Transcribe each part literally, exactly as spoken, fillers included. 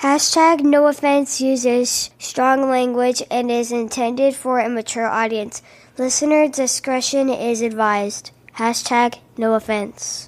Hashtag no offense uses strong language and is intended for a mature audience. Listener discretion is advised. Hashtag no offense.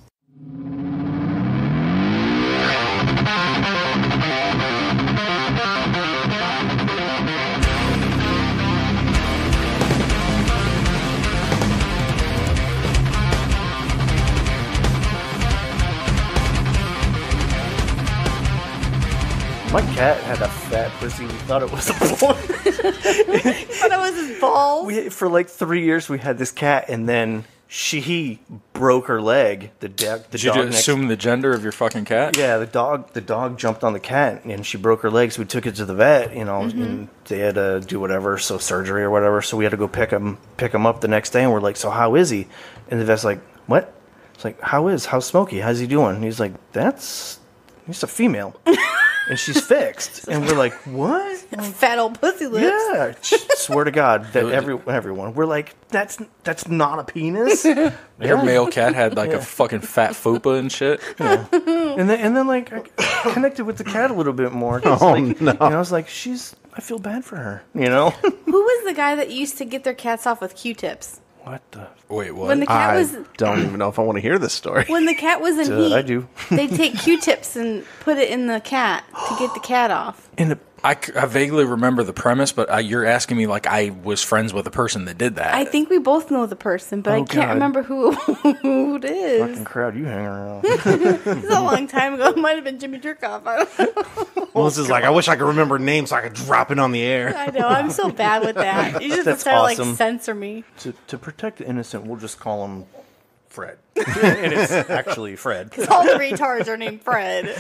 My cat had a fat pussy. We thought it was a boy. You thought it was his balls? We, for like three years, we had this cat, and then she broke her leg. The, da- the Did you dog just next- assume the gender of your fucking cat? Yeah, the dog. The dog jumped on the cat, and she broke her leg. So we took it to the vet. You know, Mm-hmm. and they had to do whatever, so surgery or whatever. So we had to go pick him, pick him up the next day, and we're like, "So how is he?" And the vet's like, "What?" It's like, "How is? How's Smokey? How's he doing?" And he's like, "That's he's a female." And she's fixed, and we're like, "What?" Fat old pussy lips. Yeah, swear to God that every everyone we're like, "That's that's not a penis." Your Yeah. male cat had like Yeah. a fucking fat fupa and shit. Yeah. And then and then like I connected with the cat a little bit more. 'Cause, Oh, like, no. And I was like, "She's." I feel bad for her. You know. Who was the guy that used to get their cats off with Q-tips? What the? Wait, what? When the cat I was don't even know if I want to hear this story. when the cat was in Duh, heat, I do. they'd take Q-tips and put it in the cat to get the cat off. In the I, c- I vaguely remember the premise, but I, you're asking me like I was friends with a person that did that. I think we both know the person, but I Oh, can't God. remember who, who it is. fucking crowd you hang around. This is a long time ago. It might have been Jimmy Jerkoff. I don't know. Melissa's like, I wish I could remember names so I could drop it on the air. I know. I'm so bad with that. You just That's try to awesome. like censor me. to to protect the innocent, we'll just call him Fred, and it's actually Fred. All the retards are named Fred.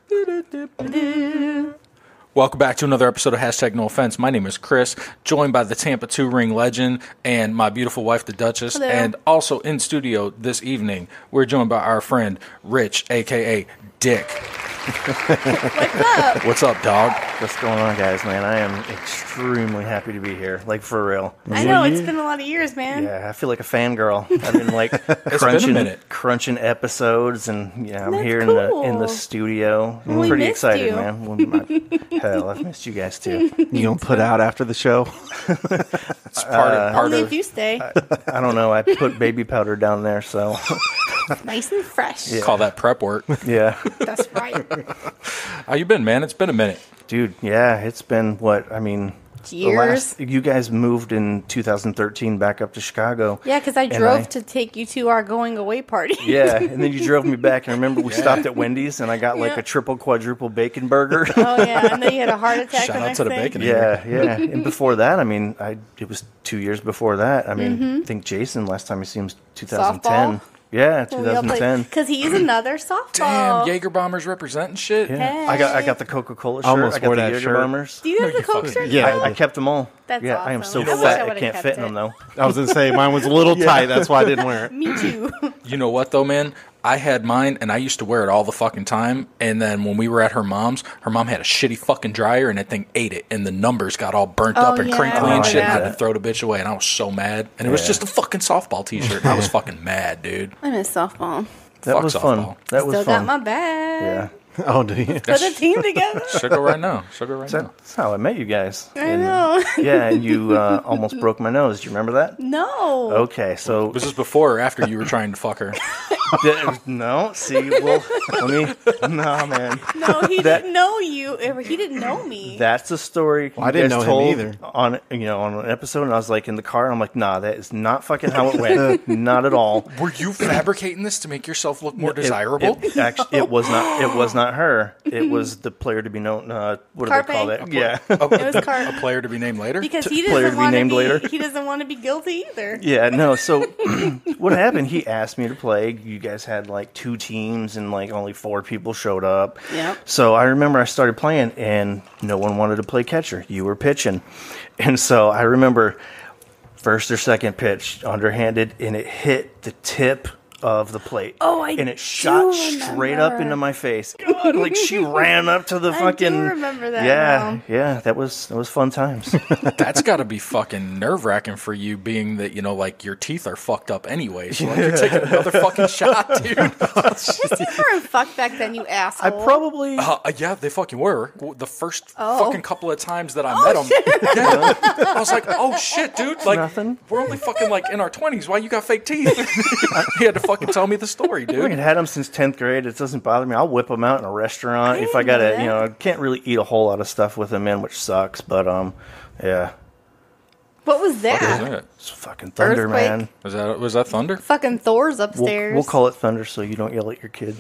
Welcome back to another episode of Hashtag No Offense. My name is Chris, joined by the Tampa two ring legend and my beautiful wife, the Duchess. Hello. And also in studio this evening, we're joined by our friend Rich, a k a. Dick. What's up? What's up, dog? What's going on, guys? Man, I am extremely happy to be here. Like for real. I know it's been a lot of years, man. Yeah, I feel like a fangirl. I've been like crunching, minute. crunching episodes, and yeah, I'm That's here in the in cool. the studio. I'm We pretty missed excited, you. man. Well, I- hell, I've missed you guys too. You gonna put out after the show? It's part of, part Only of if you stay. I don't know. I put baby powder down there, so Nice and fresh. call that prep work. yeah, That's right. How you been, man? It's been a minute. dude. Yeah, it's been what I mean. the Years. last- you guys moved in two thousand thirteen back up to Chicago. Yeah, because I And drove I- to take you to our going away party. Yeah, and then you drove me back, and I remember we stopped at Wendy's, and I got like Yeah. a triple quadruple bacon burger. Oh yeah, and then you had a heart attack Shout the out next to the day. bacon. Yeah, yeah. And before that, I mean, I it was two years before that. I mean, Mm-hmm. I think Jason last time he seen was two thousand ten. Softball? Yeah, twenty ten. Because he's another softball. Damn, Jaeger Bombers representing shit. Yeah, I got I got the Coca Cola shirt. Almost I got wore the that Jaeger shirt. Bombers. Do you have No, the you Coke fucking- shirt? Yeah, still? I, I kept them all. That's yeah, I am so awesome. I wish I fat I would've can't kept fit in it. them though. I was gonna say mine was a little tight. That's why I didn't wear it. Me too. You know what though, man? I had mine and I used to wear it all the fucking time. And then when we were at her mom's, her mom had a shitty fucking dryer and that thing ate it. And the numbers got all burnt Oh, up and yeah, I crinkly and remember shit. And I had that. to throw the bitch away. And I was so mad. And it was Yeah. just a fucking softball t-shirt. I was fucking mad, dude. I miss softball. That Fuck was softball. fun. That was Still fun. got my bag. Yeah, Oh, do you? Put a team together. Sugar right now. Sugar right now. that's how I met you guys. I And- know. Yeah, and you uh, almost broke my nose. Do you remember that? No. Okay, so Was this before or after you were trying to fuck her? Th- no, see, well, let me. Nah, man. No, he That- didn't know you. or He didn't know me. That's the story. Well, I you didn't guys know him told either. On you know on an episode, and I was like in the car, and I'm like, nah, that is not fucking how it went. Not at all. Were you fabricating this to make yourself look more It- desirable? It, actually, it was not. It was not her. It was the player to be known. Uh, what do Carpe? they call that? Yeah, It was Car- A player to be named later? because T- he player to doesn't be want to named be. later. He doesn't want to be guilty either. yeah. No. So what happened? He asked me to play. You guys had like two teams, and like only four people showed up. Yep. So I remember I started playing, and no one wanted to play catcher. You were pitching, and so I remember first or second pitch underhanded, and it hit the tip of the plate. Oh, I And it shot do straight up remember. into my face. God, like she ran up to the I fucking. do remember that Yeah, now. yeah. That was that was fun times. That's got to be fucking nerve wracking for you, being that you know, like your teeth are fucked up anyway. So like, you're taking another fucking shot, dude. His teeth weren't fucked back then, you asshole. I probably. Uh, yeah, they fucking were. The first Oh. fucking couple of times that I met them, yeah, I was like, "Oh shit, dude! Like, Nothing. we're only fucking like in our twenties. Why you got fake teeth?" He had to fucking tell me the story, I've dude. had them since tenth grade. It doesn't bother me. I'll whip them out in a restaurant if I got to. know You know, I can't really eat a whole lot of stuff with them in, which sucks. But um, yeah, What was What that? was that? it's fucking thunder, Earthquake? man. Was that was that thunder? Fucking Thor's We'll, upstairs. we'll call it thunder so you don't yell at your kids.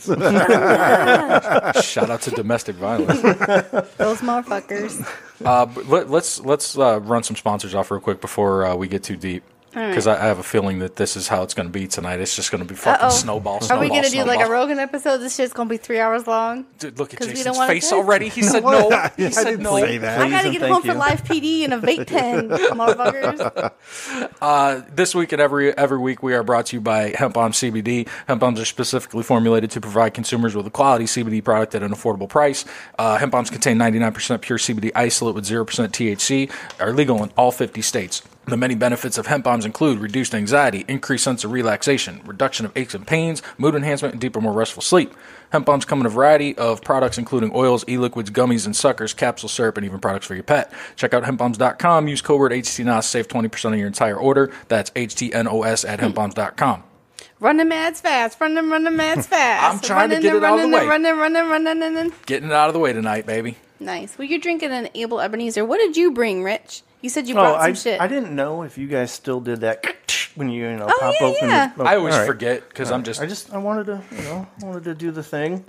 Shout out to domestic violence. Those motherfuckers. Uh, but let, let's let's uh, run some sponsors off real quick before uh, we get too deep. right. Because I, I have a feeling that this is how it's going to be tonight. It's just going to be fucking Uh-oh. snowball, snowball, Are we gonna do like a snowball. Rogan episode? This shit's gonna be three hours long. Dude, look at 'Cause we don't Jason's wanna face piss? already. He said no. He I said didn't no. say that. I gotta and get thank home for you. live P D and a vape pen, motherfuckers. Uh, this week and every every week, we are brought to you by Hemp Bomb C B D. Hemp Bombs are specifically formulated to provide consumers with a quality C B D product at an affordable price. Uh, hemp Bombs contain ninety-nine percent pure C B D isolate with zero percent T H C, are legal in all fifty states. The many benefits of hemp bombs include reduced anxiety, increased sense of relaxation, reduction of aches and pains, mood enhancement, and deeper, more restful sleep. Hemp bombs come in a variety of products, including oils, e-liquids, gummies, and suckers, capsule syrup, and even products for your pet. Check out hemp bombs dot com. Use code word H T N O S. Save twenty percent on your entire order. That's H T N O S at hemp bombs dot com. Run them ads fast. Run them, run them ads fast. I'm trying to Running get and it out of the running way. and Running, running, running, running, running. Getting it out of the way tonight, baby. Nice. Well, you're drinking an Able Ebenezer. What did you bring, Rich? You said you Oh, brought some I, shit. I didn't know if you guys still did that when you, you know, Oh, pop yeah, open. yeah. the- I always all right. forget because I'm just. I just, I wanted to, you know, I wanted to do the thing.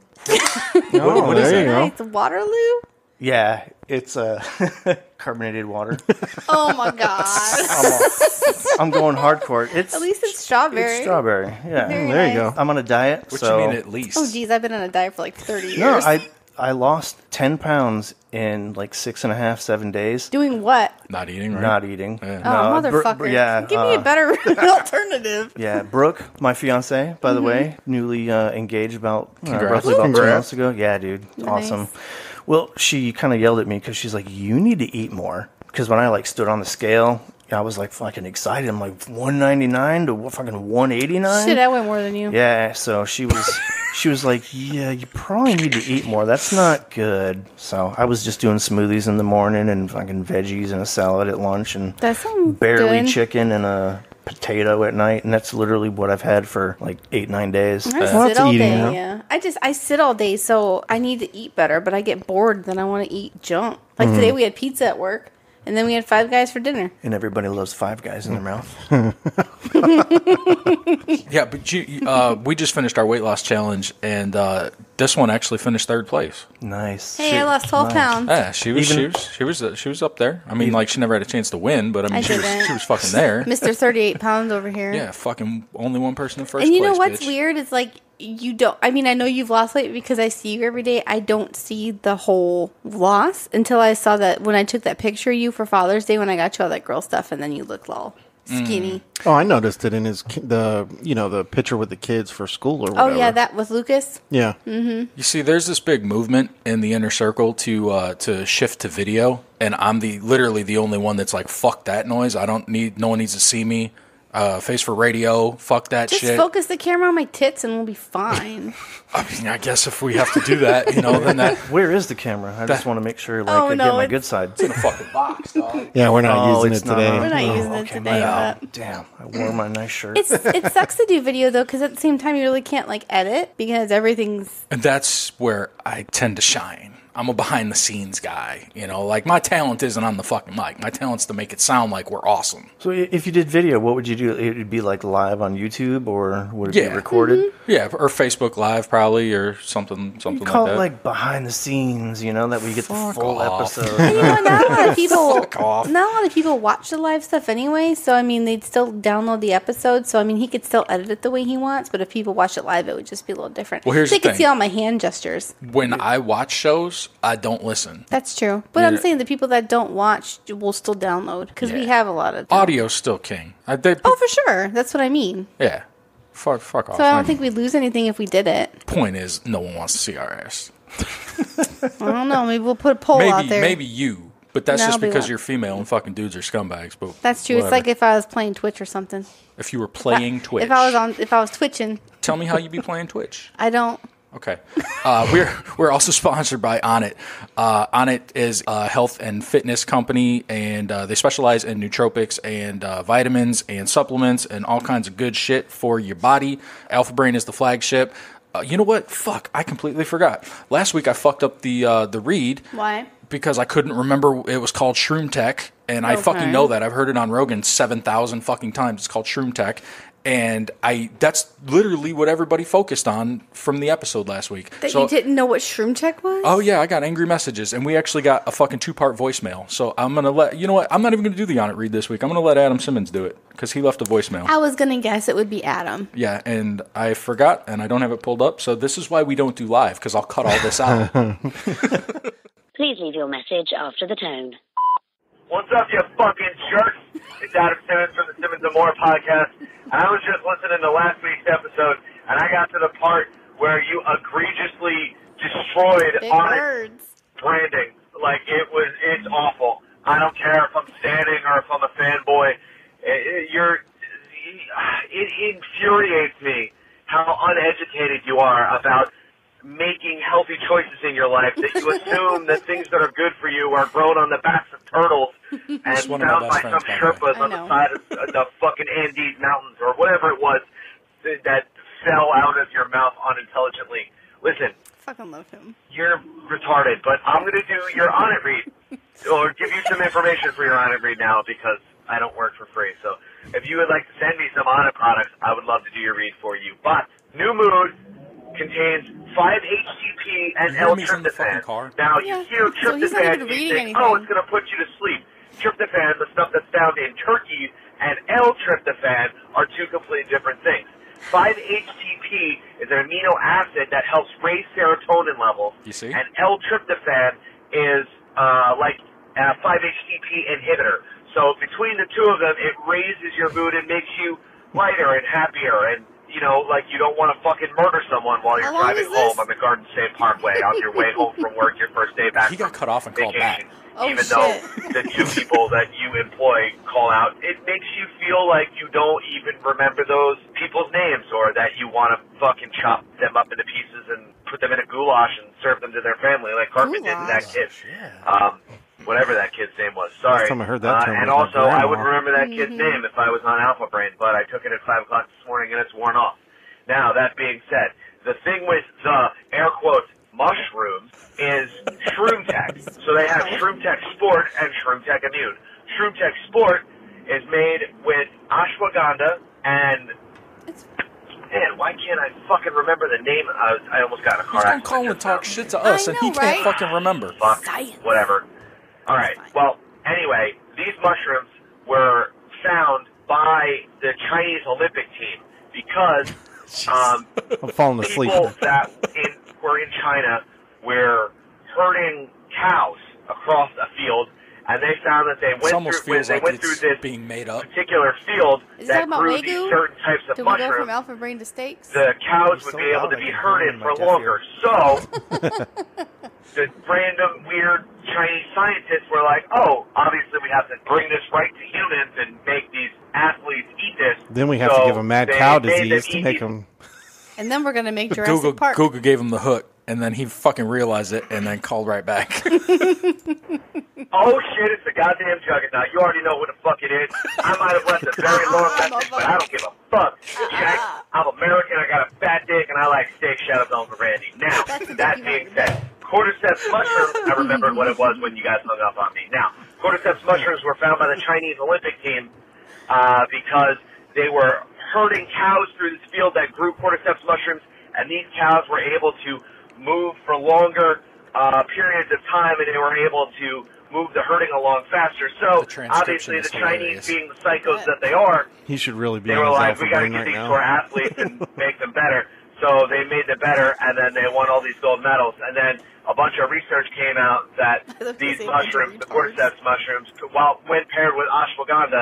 Oh, what is there it? you go. Nice. Waterloo? Yeah, it's uh, carbonated water. Oh my god. I'm, all- I'm going hardcore. It's At least it's strawberry. It's strawberry. Yeah, Very There you nice. go. I'm on a diet. What so you mean at least? Oh geez, I've been on a diet for like thirty years. no, I I lost ten pounds in like six and a half, seven days. Doing what? Not eating, right? Not eating. Yeah. Oh, No, Br- motherfucker. Br- yeah, Give me uh, a better alternative. Yeah, Brooke, my fiance, by the way, newly uh, engaged about uh, Congrats. roughly about two Congrats. months ago. Yeah, dude, Nice. awesome. Well, she kind of yelled at me because she's like, "You need to eat more." Because when I like stood on the scale, I was like fucking excited. I'm like one ninety-nine to fucking one eighty-nine. Shit, I went more than you. Yeah, so she was she was like, "Yeah, you probably need to eat more. That's not good." So I was just doing smoothies in the morning and fucking veggies and a salad at lunch and That sounds barely good. chicken and a potato at night, and that's literally what I've had for like eight nine days. I Uh, sit that's all eating, day. huh? Yeah, I just I sit all day, so I need to eat better. But I get bored, then I want to eat junk. Like Mm-hmm. today, we had pizza at work, and then we had Five Guys for dinner. and everybody loves Five Guys in their mouth. Yeah, but you, you- uh, we just finished our weight loss challenge, and uh, this one actually finished third place. Nice. Hey, Shit. I lost twelve Nice. pounds. Yeah, she was, Even- she was, she was, uh, she was up there. I mean, like she never had a chance to win, but I mean, I she was, didn't. she was fucking there. Mister thirty-eight pounds over here. Yeah, fucking only one person in first And you know place. what's bitch. weird is like you don't. I mean, I know you've lost weight because I see you every day. I don't see the whole loss until I saw that when I took that picture of you for Father's Day when I got you all that girl stuff, and then you looked all skinny. Oh, I noticed it in his ki- the you know the picture with the kids for school or whatever. Oh yeah, that with Lucas. yeah. Mm-hmm. You see, there's this big movement in the inner circle to uh, to shift to video, and I'm the literally the only one that's like, fuck that noise. I don't need. No one needs to see me. Uh, face for radio. Fuck that Just shit. focus the camera on my tits, and we'll be fine. I mean, I guess if we have to do that, you know, then that Where is the camera? I just want to make sure like Oh, I no, get my it's- good side. in a fucking box, dog. Yeah, we're not Oh, using it's it not. today. We're not Oh, using it okay, today, my- but Damn, I wore my nice shirt. it's it sucks to do video though because at the same time you really can't like edit because everything's And that's where I tend to shine. I'm a behind the scenes guy, you know. Like my talent isn't on the fucking mic. My talent's to make it sound like we're awesome. So i- if you did video, what would you do? It would be like live on YouTube, or would it Yeah. be recorded? Mm-hmm. Yeah, or Facebook Live probably, or something, something Call like it that. like behind the scenes, you know, that we get Fuck the full off. episode. you know not a lot of people off. not a lot of people watch the live stuff anyway. So I mean they'd still download the episode. So I mean he could still edit it the way he wants. But if people watch it live, it would just be a little different. Well, here's they the could thing. see all my hand gestures. When I watch shows, I don't listen. That's true. But I'm Yeah. saying the people that don't watch will still download because we Yeah. have a lot of Audio's still king. I, they, Oh, for sure. That's what I mean. yeah, Fuck, fuck off. So I don't I'm- think we'd lose anything if we did it. Point is, no one wants to see our ass. I don't know. Maybe we'll put a poll out Maybe, there. maybe you, but that's No, just we because won't. you're female and fucking dudes are scumbags. But That's true. whatever. It's like if I was playing Twitch or something. if you were playing Twitch. If I was on, if I was twitching, Tell me how you be playing Twitch. I don't. Okay. Uh, we're we're also sponsored by Onnit. Uh, Onnit is a health and fitness company, and uh, they specialize in nootropics and uh, vitamins and supplements and all kinds of good shit for your body. Alpha Brain is the flagship. Uh, you know what? Fuck, I completely forgot. Last week I fucked up the uh, the read. Why? Because I couldn't remember it was called Shroom Tech, and I Okay. fucking know that. I've heard it on Rogan seven thousand fucking times. It's called Shroom Tech. And I that's literally what everybody focused on from the episode last week. That So- you didn't know what Shroom Check was? Oh yeah, I got angry messages, and we actually got a fucking two-part voicemail. So I'm gonna let you know what I'm not even gonna do the on it read this week. I'm gonna let Adam Simmons do it because he left a voicemail. I was gonna guess it would be Adam. Yeah, and I forgot, and I don't have it pulled up. So this is why we don't do live because I'll cut all this out. Please leave your message after the tone. What's up, you fucking jerk? It's Adam Simmons from the Simmons and More podcast. And I was just listening to last week's episode, and I got to the part where you egregiously destroyed Big Onnit words. branding. Like, it was, it's awful. I don't care if I'm standing or if I'm a fanboy. It, it, you're, it infuriates me how uneducated you are about making healthy choices in your life, that you assume that things that are good for you are grown on the backs of turtles and That's one of my found best by some friends, by the way. Sherpas I on the know. side of uh, the fucking Andes Mountains or whatever it was that, that fell out of your mouth unintelligently. Listen, Fucking love him. you're retarded, but I'm going to do your Onnit read or give you some information for your Onnit read now because I don't work for free. So if you would like to send me some Onnit products, I would love to do your read for you. But New Mood contains five H T P and You hear me from the L-tryptophan. fucking car? Now, Yeah. you hear So he's not tryptophan, even you reading think, oh, anything. it's going to put you to sleep. Tryptophan, the stuff that's found in turkeys, and L-tryptophan are two completely different things. five H T P is an amino acid that helps raise serotonin levels. You see? And L-tryptophan is uh, like a five H T P inhibitor. So between the two of them, it raises your mood and makes you lighter and happier and, you know, like you don't want to fucking murder someone while you're How long driving is this? home on the Garden State Parkway on your way home from work your first day back He got from cut off and called back. vacation. Oh, Even shit. though the two people that you employ call out, it makes you feel like you don't even remember those people's names or that you want to fucking chop them up into pieces and put them in a goulash and serve them to their family like Carpet did to that kid. Um, whatever that kid's name was. Sorry. Last time I heard that term uh, and was my also, I would grandma. remember that kid's name if I was on Alpha Brain, but I took it at five o'clock this morning and it's worn off. Now, that being said, the thing with the, air quotes, mushrooms is Shroom Tech. So they have Shroom Tech Sport and Shroom Tech Immune. Shroom Tech Sport is made with ashwagandha and... Man, why can't I fucking remember the name? I, was, I almost got in a car He's gonna accident call and just talk now. shit to us, I and he know, can't right? fucking remember. Fuck, Science. whatever. All right. Fine. Well, anyway, these mushrooms were found by the Chinese Olympic team because um, I'm falling asleep. people that in, were in China were herding cows across a field, and they found that they This went almost through when feels they like went it's through this being made up. particular field Is that that about grew Wagyu? these certain types of Did we go mushrooms. from alpha brain to steaks? The cows would so be able loud, to I be can herded hear it in for my deaf longer. So the random weird Chinese scientists were like, oh, obviously we have to bring this right to humans and make these athletes eat this. Then we have So to give them mad they cow made them disease to eat make these- them. And then we're gonna make Jurassic Google Park. Google gave him the hook, and then he fucking realized it, and then called right back. Oh shit, it's the goddamn juggernaut. You already know what the fuck it is. I might have left a very long message, but I don't give a fuck. Jack, I'm American, I got a fat dick, and I like steak. Shout out to Uncle Randy. Now, That's a that dick being you said, cordyceps mushrooms, I remembered what it was when you guys hung up on me. Now, cordyceps mushrooms were found by the Chinese Olympic team uh, because they were herding cows through this field that grew cordyceps mushrooms, and these cows were able to move for longer uh, periods of time, and they were able to move the herding along faster. So, The transcription obviously, is the Chinese, hilarious. being the psychos that they are, He should really be they on were his like, alpha we got to brain get right these to now. our athletes and make them better. So they made them better, and then they won all these gold medals. And then a bunch of research came out that I love to these say mushrooms, the retards. cordyceps mushrooms, while when paired with ashwagandha,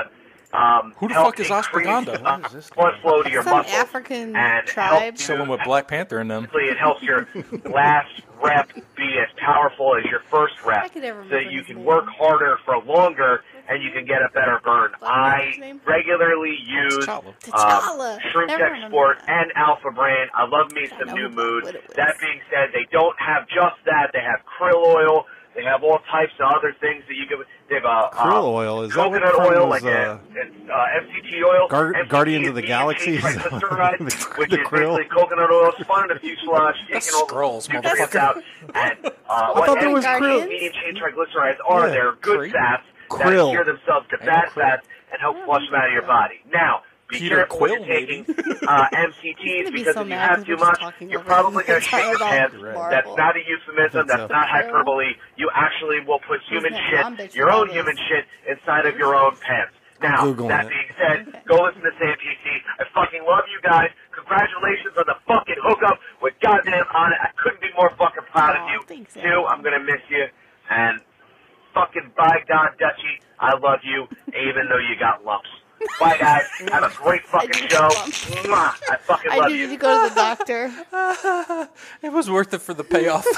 um, Who the help fuck is increase, Ashwagandha? uh, What is this blood flow to your Some muscles. African and tribe. help you, Chilling with Black Panther in them. basically it helps your last rep be as powerful as your first rep, I could never so that remember you his can name. work harder for longer and you can get a better burn. Black Panther's I name? regularly use T'Challa. uh, T'Challa. Shroom Never Tech remember Sport that. and Alpha Brain. I love me I some know new who Black moods. Widow is. That being said, they don't have just that. They have krill oil. They have all types of other things that you can. They have uh, Krill uh, oil, is that what coconut from oil, was, like uh, a, it's, uh, M C T oil. Gar- M C T Guardians is of the D Galaxy? H A triglyceride, The- which the is krill? basically coconut oil spun in a fuselage, That's taking all Skrulls, the nutrients motherfucker. out. And uh, I what thought there was Guardians? krill. medium chain triglycerides are, Yeah. they're good Krill. fats Krill. that cure themselves to Ain't bad no krill. fats and help flush them out of your body. Now, be Peter careful when Quill, you're taking uh, M C Ts gonna be because so if you mad have 'cause too we're just much, talking you're over probably the going to shit your entire pants. Marvel. That's not a euphemism. That's not hyperbole. You actually will put human Isn't it Mom shit, bitch your own about human this? shit, inside of your own pants. Now, Googling that it. being said, go listen to Sam P C. I fucking love you guys. Congratulations on the fucking hookup with goddamn on it. I couldn't be more fucking proud Aw, of you. thanks, Sam. Two, I'm gonna miss you. And fucking by God, Dutchie, I love you, even though you got lumps. Bye, guys. Have a great fucking do show. got lumps. Mwah. I fucking I love needed you. to go to the doctor. It was worth it for the payoff.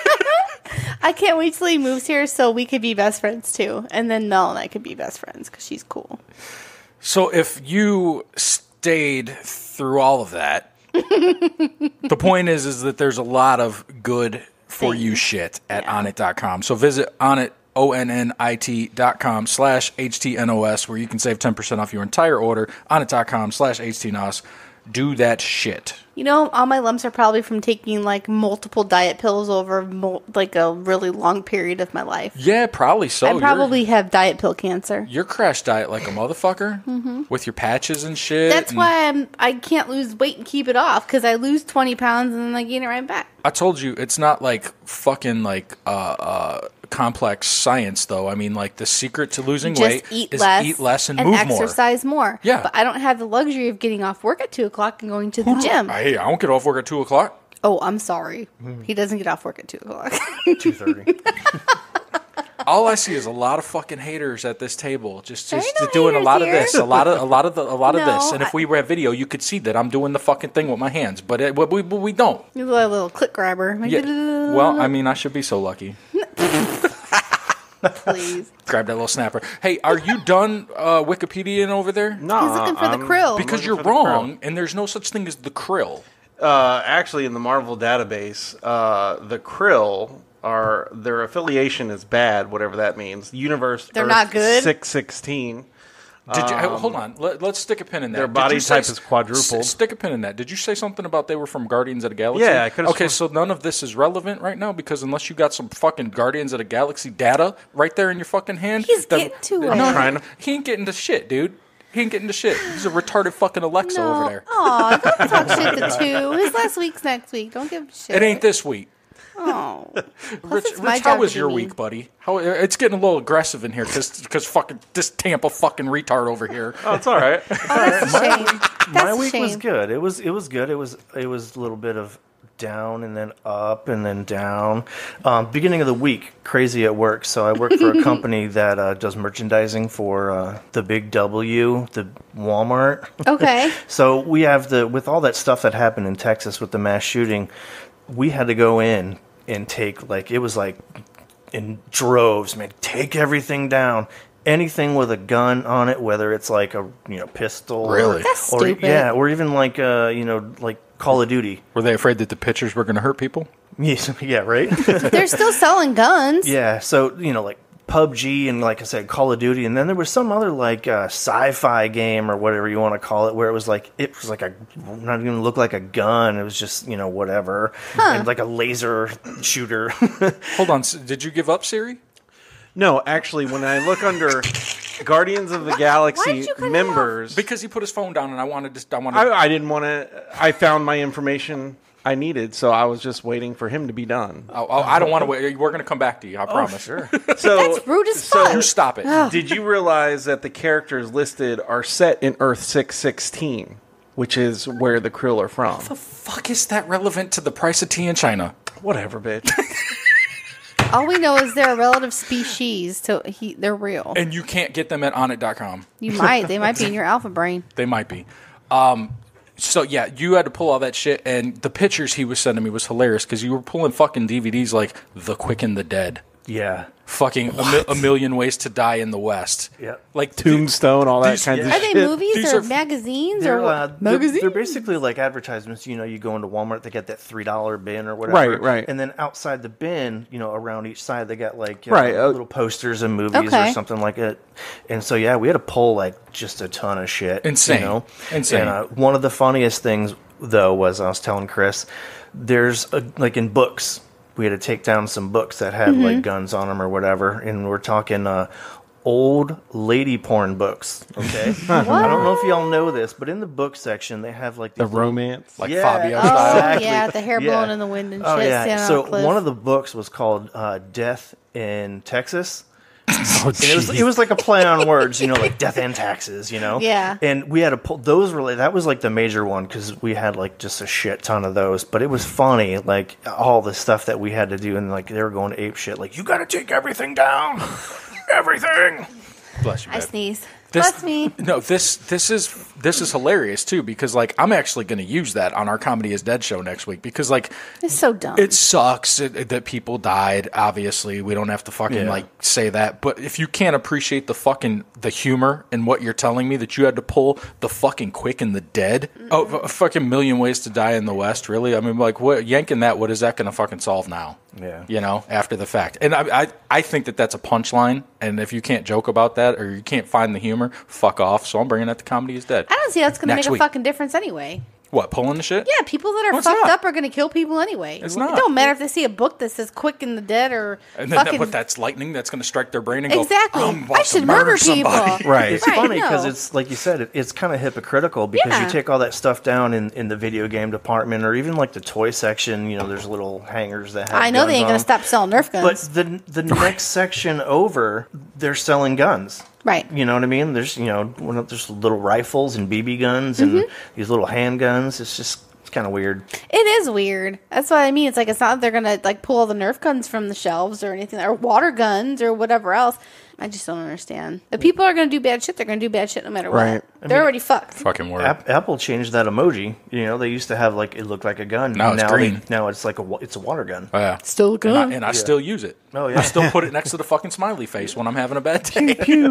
I can't wait till he moves here so we could be best friends too. And then Mel and I could be best friends because she's cool. So if you stayed through all of that, the point is is that there's a lot of good for you Things. shit at Yeah. onnit dot com. So visit onnit, O N N I T dot com slash H T N O S where you can save ten percent off your entire order. onnit dot com slash H T N O S. Do that shit. You know, all my lumps are probably from taking like multiple diet pills over mul- like a really long period of my life. Yeah, probably so. I You're- probably have diet pill cancer. You're crash diet like a motherfucker with your patches and shit. That's and why I'm I can't lose weight and keep it off because I lose twenty pounds and then I gain it right back. I told you it's not like fucking like uh, uh, complex science though. I mean, like the secret to losing Just weight eat is less, eat less and, move exercise more. Yeah. but I don't have the luxury of getting off work at two o'clock and going to the more. gym. Hey, I don't get off work at two o'clock. Oh, I'm sorry. Hmm. He doesn't get off work at two o'clock. two thirty. All I see is a lot of fucking haters at this table, just There just ain't no doing a haters lot here. of this, a lot of a lot of the, a lot of this. No, And if I- we were at video, you could see that I'm doing the fucking thing with my hands, but it, but we but we don't. You're like a little click grabber. Like, Yeah. Well, I mean, I should be so lucky. please. Grab that little snapper. Hey, are you done uh, Wikipediaing over there? No, He's looking for the I'm- krill. Because looking you're for the wrong, and there's no such thing as the krill. Uh, actually, in the Marvel database, uh, the Krill are their affiliation is bad, whatever that means. Universe They're Earth not good? six sixteen. Did you hold on? Let, let's stick a pin in that. their Did body you say type s- is quadrupled. s- stick a pin in that. Did you say something about they were from Guardians of the Galaxy? Yeah, I could've Okay, sworn- so none of this is relevant right now because unless you got some fucking Guardians of the Galaxy data right there in your fucking hand, He's then- getting to no, it. trying to- he ain't getting to shit, dude. He ain't getting to shit. He's a retarded fucking Alexa No. over there. Aw, don't talk shit to two. His last week's next week. Don't give him shit. It ain't this week. Oh. Rich, it's my Rich job how was to your be week, mean. buddy? How it's getting a little aggressive in here because fucking this Tampa fucking retard over here. Oh, it's all right. Oh, that's a shame. That's My a week was shame. good. It was it was good. It was it was a little bit of down and then up and then down. Um, beginning of the week, crazy at work. So I work for a company that uh, does merchandising for uh, the Big W, the Walmart. Okay. So we have the with all that stuff that happened in Texas with the mass shooting, we had to go in and take like it was like in droves, man. Take everything down. Anything with a gun on it, whether it's like a you know pistol, Really? or, That's or stupid. yeah, or even like uh you know like Call of Duty. Were they afraid that the pictures were going to hurt people? Yes, yeah, right. They're still selling guns. Yeah, so you know like P U B G and like I said Call of Duty, and then there was some other like uh, sci-fi game or whatever you want to call it, where it was like it was like a not even look like a gun. It was just you know whatever, and like a laser shooter. Hold on, s- did you give up, Siri? No, actually, when I look under Guardians of the Why'd Galaxy you cut it members, Because he put his phone down, and I wanted to. I wanted. I, I didn't want to. I found my information I needed, so I was just waiting for him to be done. oh, oh, I don't want to wait. We're going to come back to you. I promise. Sure. So That's rude as so fuck. You stop it. Did you realize that the characters listed are set in Earth six sixteen, which is where the Krill are from? The fuck is that relevant to the price of tea in China? Whatever, bitch. All we know is they're a relative species, so he, they're real. And you can't get them at onnit dot com. You might. They might be in your alpha brain. They might be. Um, so, yeah, you had to pull all that shit, and the pictures he was sending me was hilarious because you were pulling fucking D V Ds like The Quick and the Dead. Yeah. Fucking a, mi- a Million Ways to Die in the West. Yep. Like Tombstone, all that these- kinds yeah. of Are they shit. movies These or are- magazines They're, or uh, what? they're, magazines? they're basically like advertisements. You know, you go into Walmart, they get that three dollar bin or whatever. Right, right. And then outside the bin, you know, around each side, they got like uh, Right, uh, little posters and movies Okay. or something like it. And so, yeah, we had to pull like just a ton of shit. Insane. You know? Insane. And uh, one of the funniest things, though, was I was telling Chris, there's a, like in books, we had to take down some books that had Mm-hmm. like guns on them or whatever. And we're talking uh, old lady porn books. Okay. I don't know if y'all know this, but in the book section, they have like The these little- romance. Like Yeah. Fabio Oh, style. Exactly. yeah, the hair Yeah. blowing in the wind and Oh shit. yeah. standing on So a cliff. one of the books was called uh, "Death in Texas." Oh, And it was jeez. it was like a play on words, you know, like death and taxes, you know. Yeah. And we had to pull those. Really, that was like the major one because we had like just a shit ton of those. But it was funny, like all the stuff that we had to do, and like they were going ape shit. Like you got to take everything down, everything. Bless you, I babe. sneeze. This, Bless me. No, this this is this is hilarious too because like I'm actually going to use that on our Comedy is Dead show next week because like It's so dumb. it sucks that, that people died. Obviously, we don't have to fucking Yeah. like say that. But if you can't appreciate the fucking the humor in what you're telling me that you had to pull the fucking Quick and the Dead, oh, a fucking Million Ways to Die in the West, really? I mean, like, what yanking that? What is that going to fucking solve now? Yeah. You know, after the fact. And I, I I think that that's a punchline. And if you can't joke about that or you can't find the humor, fuck off. So I'm bringing that to Comedy is Dead. I don't see how it's going to Next make a week. fucking difference anyway. What, pulling the shit? Yeah, people that are No, it's fucked not. up are going to kill people anyway. It's It not. don't matter if they see a book that says "Quick and the Dead" or And then fucking. that, but that's lightning that's going to strike their brain and go, Exactly. I'm about I to should murder somebody. people. Right. It's Right, funny because no. it's like you said, it, it's kind of hypocritical because Yeah. you take all that stuff down in, in the video game department or even like the toy section. You know, there's little hangers that have. I know guns they ain't on going to them. stop selling Nerf But guns. the the next section over, they're selling guns. Right. You know what I mean? There's you know one of- there's little rifles and B B guns and Mm-hmm. these little handguns. It's just it's kind of weird. It is weird. That's what I mean. It's like it's not that they're gonna like pull all the Nerf guns from the shelves or anything, or water guns or whatever else. I just don't understand. If people are gonna do bad shit, they're gonna do bad shit no matter Right. what. I They're mean- already fucked. Fucking word. App- Apple changed that emoji. You know, they used to have like it looked like a gun. Now it's they- green. now it's like a wa- it's a water gun. Oh, yeah. Still a And I, and I still use it. Oh, yeah. I still put it next to the fucking smiley face when I'm having a bad day.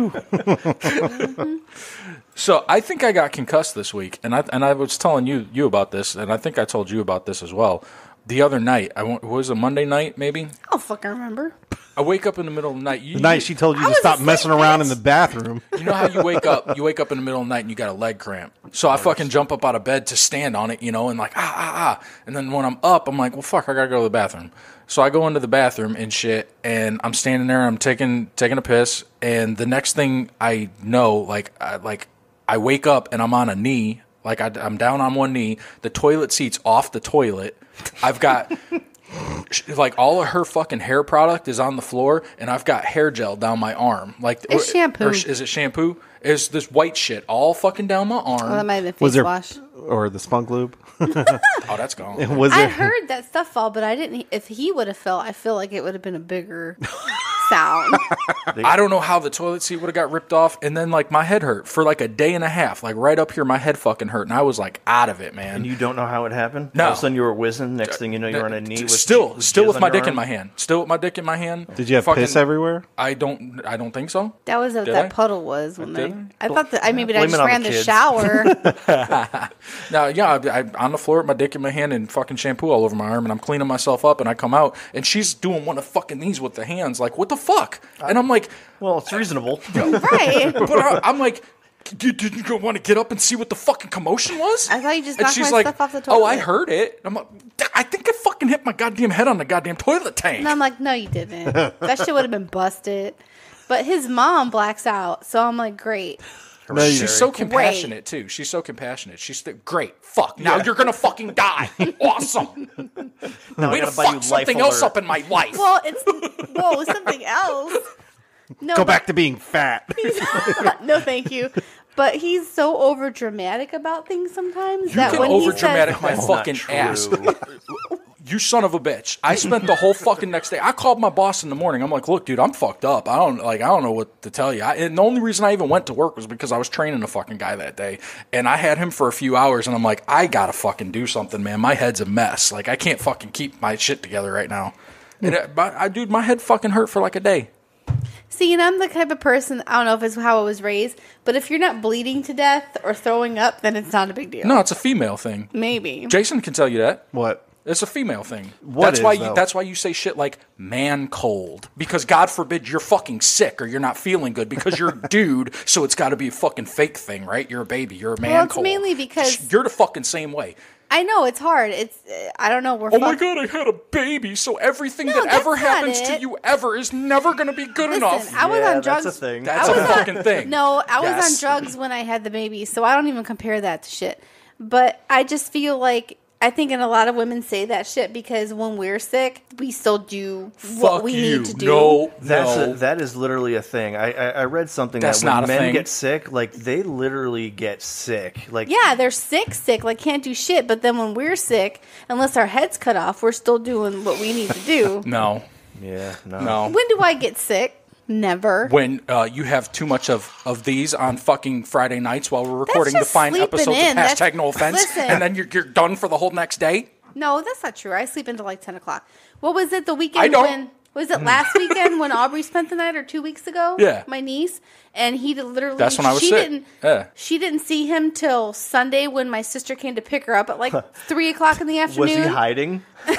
So I think I got concussed this week, and I and I was telling you you about this, and I think I told you about this as well. The other night, I went, was a Monday night maybe. I don't fucking remember. I wake up in the middle of the night. You, The night she told you I to was stop asleep, messing around in bitch. the bathroom. You know how you wake up? You wake up in the middle of the night and you got a leg cramp. So I fucking jump up out of bed to stand on it, you know, and like ah ah ah. And then when I'm up, I'm like, well, fuck, I gotta go to the bathroom. So I go into the bathroom and shit, and I'm standing there, I'm taking taking a piss, and the next thing I know, like I, like I wake up and I'm on a knee, like I, I'm down on one knee. The toilet seat's off the toilet. I've got. Like all of her fucking hair product is on the floor, and I've got hair gel down my arm. Like It's shampoo. or is it shampoo? Is this white shit all fucking down my arm? Well, that might have been face Was there wash. or the spunk lube? Oh, that's gone. Was I there? heard that stuff fall, but I didn't. If he would have fell, I feel like it would have been a bigger sound. I don't know how the toilet seat would have got ripped off, and then like my head hurt for like a day and a half. Like right up here, my head fucking hurt, and I was like out of it, man. And you don't know how it happened? No. All of a sudden you were whizzing. Next thing you know, you're on a knee. With still, still jizz with on my your dick in arm. my hand. Still with my dick in my hand. Did you have Fucking- piss everywhere? I don't. I don't think so. That was what Did that I? puddle was when they. Did I thought that I maybe I Blame it just on the ran the, kids. shower. Now, yeah, I, I'm on the floor with my dick in my hand and fucking shampoo all over my arm, and I'm cleaning myself up, and I come out, and she's doing one of fucking these with the hands, like, what the fuck? And I'm like, Well, it's reasonable. Right. but I, I'm like, "Did did you want to get up and see what the fucking commotion was?" I thought you just And knocked she's my like, stuff off the "Oh, I toilet." heard it." I'm like, "I think I fucking hit my goddamn head on the goddamn toilet tank." And I'm like, no, you didn't. That shit would have been busted. But his mom blacks out, so I'm like, great. No, you She's so Great. compassionate too. She's so compassionate. She's th- great. Fuck. Now you're gonna fucking die. Awesome. No, I Way to gotta buy you fuck life something else alert. up in my life. Well, it's whoa, something else. No, Go but- back to being fat. no, thank you. But he's so over dramatic about things sometimes You that can when over he dramatic says, my That's not fucking true. ass. You son of a bitch. I spent the whole fucking next day. I called my boss in the morning. I'm like, look, dude, I'm fucked up. I don't like I don't know what to tell you. I, and the only reason I even went to work was because I was training a fucking guy that day. And I had him for a few hours and I'm like, I gotta fucking do something, man. My head's a mess. Like I can't fucking keep my shit together right now. And it, but I dude, my head fucking hurt for like a day. See, and I'm the type of person, I don't know if it's how I was raised, but if you're not bleeding to death or throwing up, then it's not a big deal. No, it's a female thing. Maybe. Jason can tell you that. What? It's a female thing. What that's is, why you though? that's why you say shit like man cold. Because God forbid you're fucking sick or you're not feeling good because you're a dude, so it's gotta be a fucking fake thing, right? You're a baby, you're a man Well, it's cold. mainly because- you're the fucking same way. I know, it's hard. It's, uh, I don't know. We're Oh my fuck- god, I had a baby, so everything No, that that's ever not happens to it. you ever is never gonna be good Listen, enough. I was Yeah, on that's drugs. a thing. That's I a was on- fucking thing. No, I was Yes. on drugs when I had the baby, so I don't even compare that to shit. But I just feel like I think, and a lot of women say that shit because when we're sick, we still do what Fuck we you. need to do. No, That's no. a, that is literally a thing. I I, I read something That's that when not a men thing. get sick, like they literally get sick. Like Yeah, they're sick, sick, like can't do shit. But then when we're sick, unless our head's cut off, we're still doing what we need to do. no. yeah, no, No. When do I get sick? Never. When uh, you have too much of, of these on fucking Friday nights while we're recording the just fine sleeping episodes in. of That's- hashtag no offense, Listen. and then you're, you're done for the whole next day? No, that's not true. I sleep until like ten o'clock. What was it the I weekend don't. when? Was it last weekend when Aubrey spent the night or two weeks ago? Yeah. My niece. And he did literally. That's when I was she sick. Didn't, Yeah. She didn't see him till Sunday when my sister came to pick her up at like three o'clock in the afternoon. Was he hiding?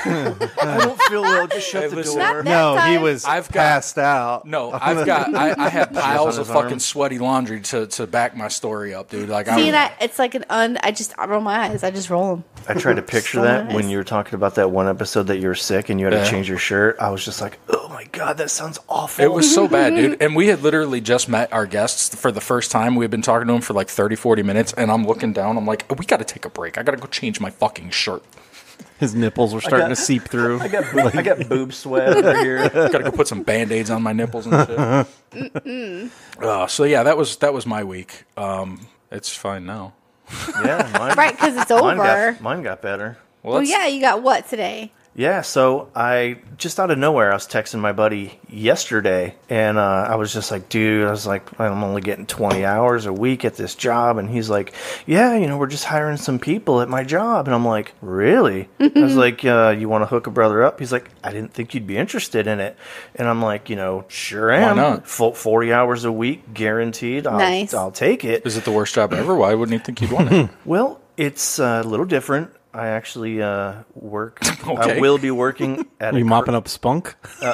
I don't feel well. Just shut Hey, the listen. Not door. that No, he time. was I've got- passed out. No, I've got I, I have piles on of his fucking arm. sweaty laundry to, to back my story up, dude. Like See, and I, I, it's like an un. I just I roll my eyes. I just roll them. I tried to picture So that nice. when you were talking about that one episode that you were sick and you had Yeah. to change your shirt. I was just like, oh my god, that sounds awful. it was so bad, dude. And we had literally just met our guests for the first time. We had been talking to them for like thirty, forty minutes, and I'm looking down. I'm like, we got to take a break. I got to go change my fucking shirt. His nipples were starting got- to seep through. I got boob, I got boob sweat over here. Got to go put some band-aids on my nipples and shit. Uh, so yeah, that was that was my week. Um, it's fine now. Yeah, mine, Right, because it's mine over. got mine got better. Well, Well, that's- yeah, you got what today? Yeah, so I just out of nowhere, I was texting my buddy yesterday, and uh, I was just like, dude, I was like, I'm only getting twenty hours a week at this job, and he's like, yeah, you know, we're just hiring some people at my job, and I'm like, really? I was like, uh, you want to hook a brother up? He's like, I didn't think you'd be interested in it, and I'm like, you know, sure am. not? Full forty hours a week, guaranteed. I'll, Nice. I'll take it. Is it the worst job ever? Why wouldn't you think you'd want it? Well, it's uh, a little different. I actually uh, work. Okay. I will be working at Are a you cr- mopping up spunk? You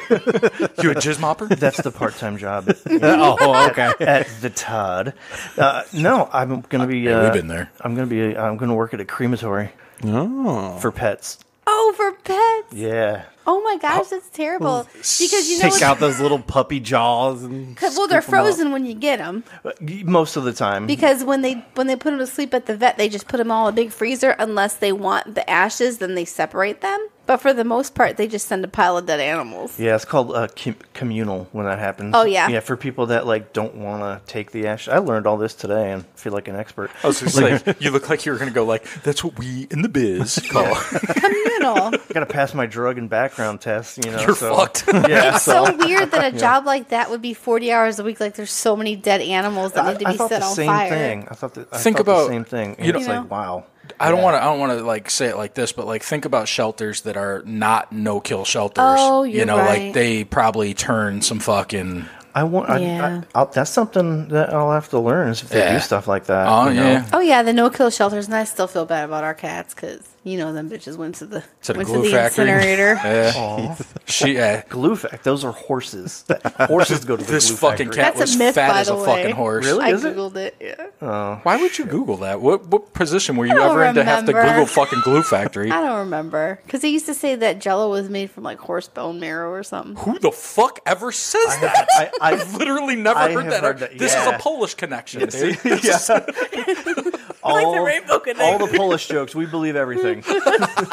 a jizz mopper? That's the part-time job Oh, okay. at the Todd. Uh, no, I'm gonna be. Hey, Uh, we've been there. I'm gonna be. I'm gonna work at a crematory Oh. for pets. Oh, for pets. Yeah. Oh my gosh, that's terrible. Because you know, Take what's- out those little puppy jaws and. 'cause- well, they're scoop 'em out. frozen when you get them. Most of the time. Because when they when they put them to sleep at the vet, they just put them all in a big freezer. Unless they want the ashes, then they separate them. But for the most part, they just send a pile of dead animals. Yeah, it's called uh, com- communal when that happens. Oh, yeah. Yeah, for people that like don't want to take the ash. I learned all this today and feel like an expert. I was just like, you look like you were going to go like, that's what we in the biz call. Communal. I gotta pass my drug and background test. You know, You're so, fucked. Yeah, It's so weird that a job like that would be forty hours a week. Like there's so many dead animals that I, need to I be thought set the on same fire. thing. I thought, that, I Think thought about- the same thing. And you it's know- like, wow. I don't Yeah. want to. I don't want to like say it like this, but like think about shelters that are not no kill shelters. Oh, you you're know, right. like they probably turn some fucking. I want. I, Yeah. I, I'll, that's something that I'll have to learn is if they Yeah. do stuff like that. Oh you know? yeah, Oh yeah, the no kill shelters, and I still feel bad about our cats because you know them bitches went to the to the went glue to the factory. incinerator. Yeah. She. Uh, Glue fact. Those are horses. horses go to the this glue fucking factory. cat That's was a myth, fat by as the a way. fucking horse. Really? I Is it? googled it. Yeah. Why would you Google that? What what position were you don't ever in to have to remember. Google fucking glue factory? I don't remember because they used to say that Jello was made from like horse bone marrow or something. Who the fuck ever says that? I, I, I've literally never I heard have that. heard that, This is yeah. a Polish connection, dude. all, rainbow all the Polish jokes. We believe everything.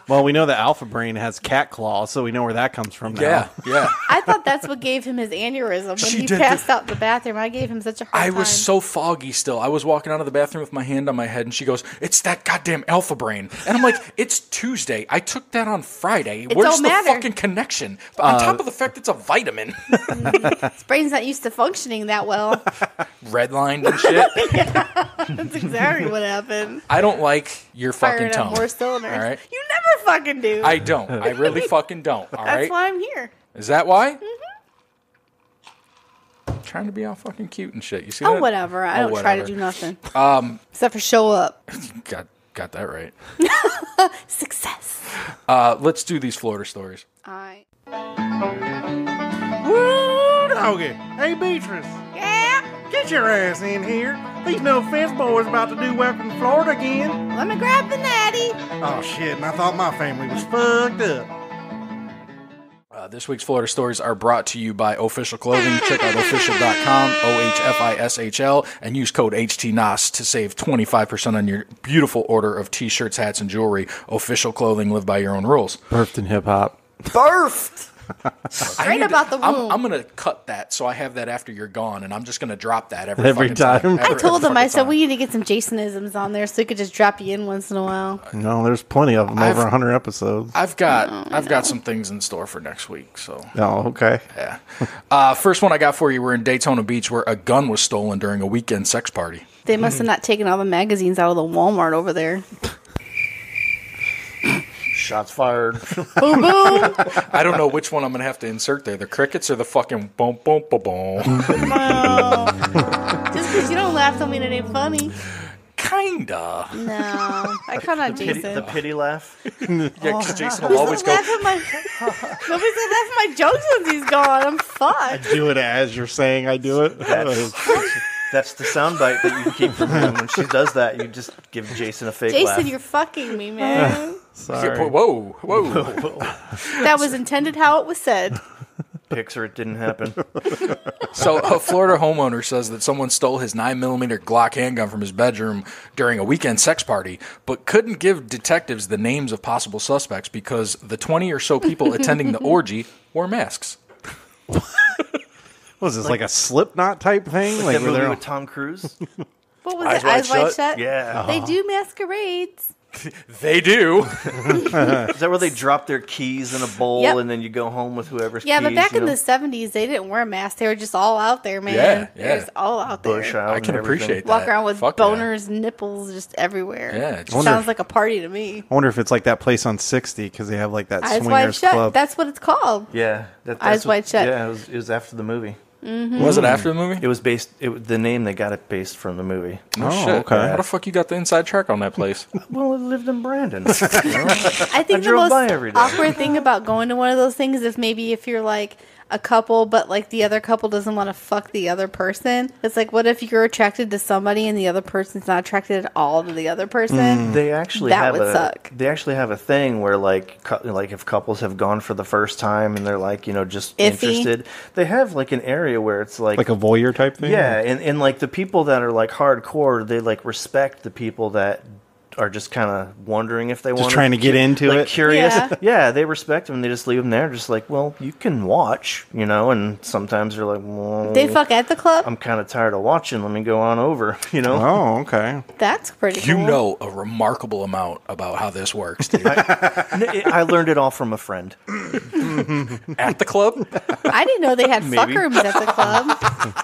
Well, we know that Alpha Brain has cat claws, so we know where that comes from now. Yeah, yeah. I thought that's what gave him his aneurysm when She he did passed out in the bathroom. I gave him such a hard I time. was so foggy still. I was walking out of the bathroom with my hand on my head, and she goes, "It's that goddamn Alpha Brain." And I'm like, "It's Tuesday. I took that on Friday. It Where's don't the matter." fucking connection?" On top of the fact it's a vitamin. His brain's not used to functioning that well. Redlined and shit. That's exactly what happened. I don't like your fucking Firing tone. on more cylinders. All right? You never fucking do. I don't. I really fucking don't. All That's right? why I'm here. Is that why? Mm-hmm. Trying to be all fucking cute and shit. You see Oh, that? whatever. I Oh, don't try to whatever. do nothing. Um, Except for show up. got got that right. Success. Uh, let's do these Florida stories. I. Woo, doggy. Hey, Beatrice. Yeah. Get your ass in here. These no offense boys about to do Welcome to Florida again. Let me grab the natty. Oh, shit, and I thought my family was fucked up. Uh, this week's Florida stories are brought to you by Official Clothing. Check out official dot com, O H F I S H L, and use code H T N O S to save twenty-five percent on your beautiful order of t-shirts, hats, and jewelry. Official Clothing, live by your own rules. Birthed in hip hop. Birthed! Right about the I'm, womb. I'm going to cut that so I have that after you're gone, and I'm just going to drop that every, Every fucking time. time. I Every- I told every him, I fucking said, time. we need to get some Jasonisms on there so he could just drop you in once in a while. No, there's plenty of them. I've- over one hundred episodes. I've got I've got some things in store for next week, so Oh, okay. yeah. Uh, first one I got for you, we're in Daytona Beach where a gun was stolen during a weekend sex party. They must have not taken all the magazines out of the Walmart over there. Shots fired. Boom, boom. I don't know which one I'm gonna have to insert there, the crickets or the fucking boom boom boom boom. No. Just because you don't laugh don't mean it ain't funny. Kinda. No. I caught on Pity, Jason. the pity laugh. Yeah, because Jason will always go. Laugh at my, nobody's gonna laugh at my jokes once he's gone. I'm fucked. Do it as you're saying I do it. That's, that's the soundbite that you can keep from him. When she does that, you just give Jason a fake Jason, laugh. you're fucking me, man. Sorry. Whoa, whoa. That was intended how it was said. Picture it didn't happen. So, a Florida homeowner says that someone stole his nine millimeter Glock handgun from his bedroom during a weekend sex party, but couldn't give detectives the names of possible suspects because the twenty or so people attending the orgy wore masks. What was this, like, a Slipknot type thing? Like Like, that were movie there... with Tom Cruise. What was Eyes it? Wide Eyes Wide Shut? Shut? Yeah. They do masquerades. They do. Is that where they drop their keys in a bowl Yep. and then you go home with whoever's Yeah, keys? but back you in know? the seventies, they didn't wear masks. They were just all out there, man. Yeah, They were yeah. just all out there. Bush out I and can everything. appreciate that. Walk around with Fuck yeah. boners, nipples just everywhere. Yeah, it's just- Sounds like a party to me. I wonder if it's like that place on sixty because they have like that Eyes Wide swingers Shut. club. That's what it's called. Yeah. That, Eyes that's what- Wide Shut. Yeah, it was, it was after the movie. Was it after the movie? It was based. It, was- the name they got it based from the movie. No Oh, shit. okay. How the fuck you got the inside track on that place? Well, it lived in Brandon. I think I the drove most by every day. awkward thing about going to one of those things is maybe if you're like a couple, but like the other couple doesn't want to fuck the other person. It's like, what if you're attracted to somebody and the other person's not attracted at all to the other person? They actually That have would a. suck. They actually have a thing where like, cou- like if couples have gone for the first time and they're like, you know, just Iffy. interested, they have like an area where it's like, like a voyeur type thing? yeah, and, and like the people that are like hardcore, they like respect the people that are just kind of wondering if they want trying to get into like it? curious. Yeah. Yeah. They respect them. And they just leave them there, just like, well, you can watch, you know. And sometimes they're like, well, They fuck at the club? I'm kind of tired of watching. Let me go on over, you know. Oh, okay. That's pretty You cool. know a remarkable amount about how this works, dude. I, I learned it all from a friend. At the club? I didn't know they had fuck Maybe. rooms at the club.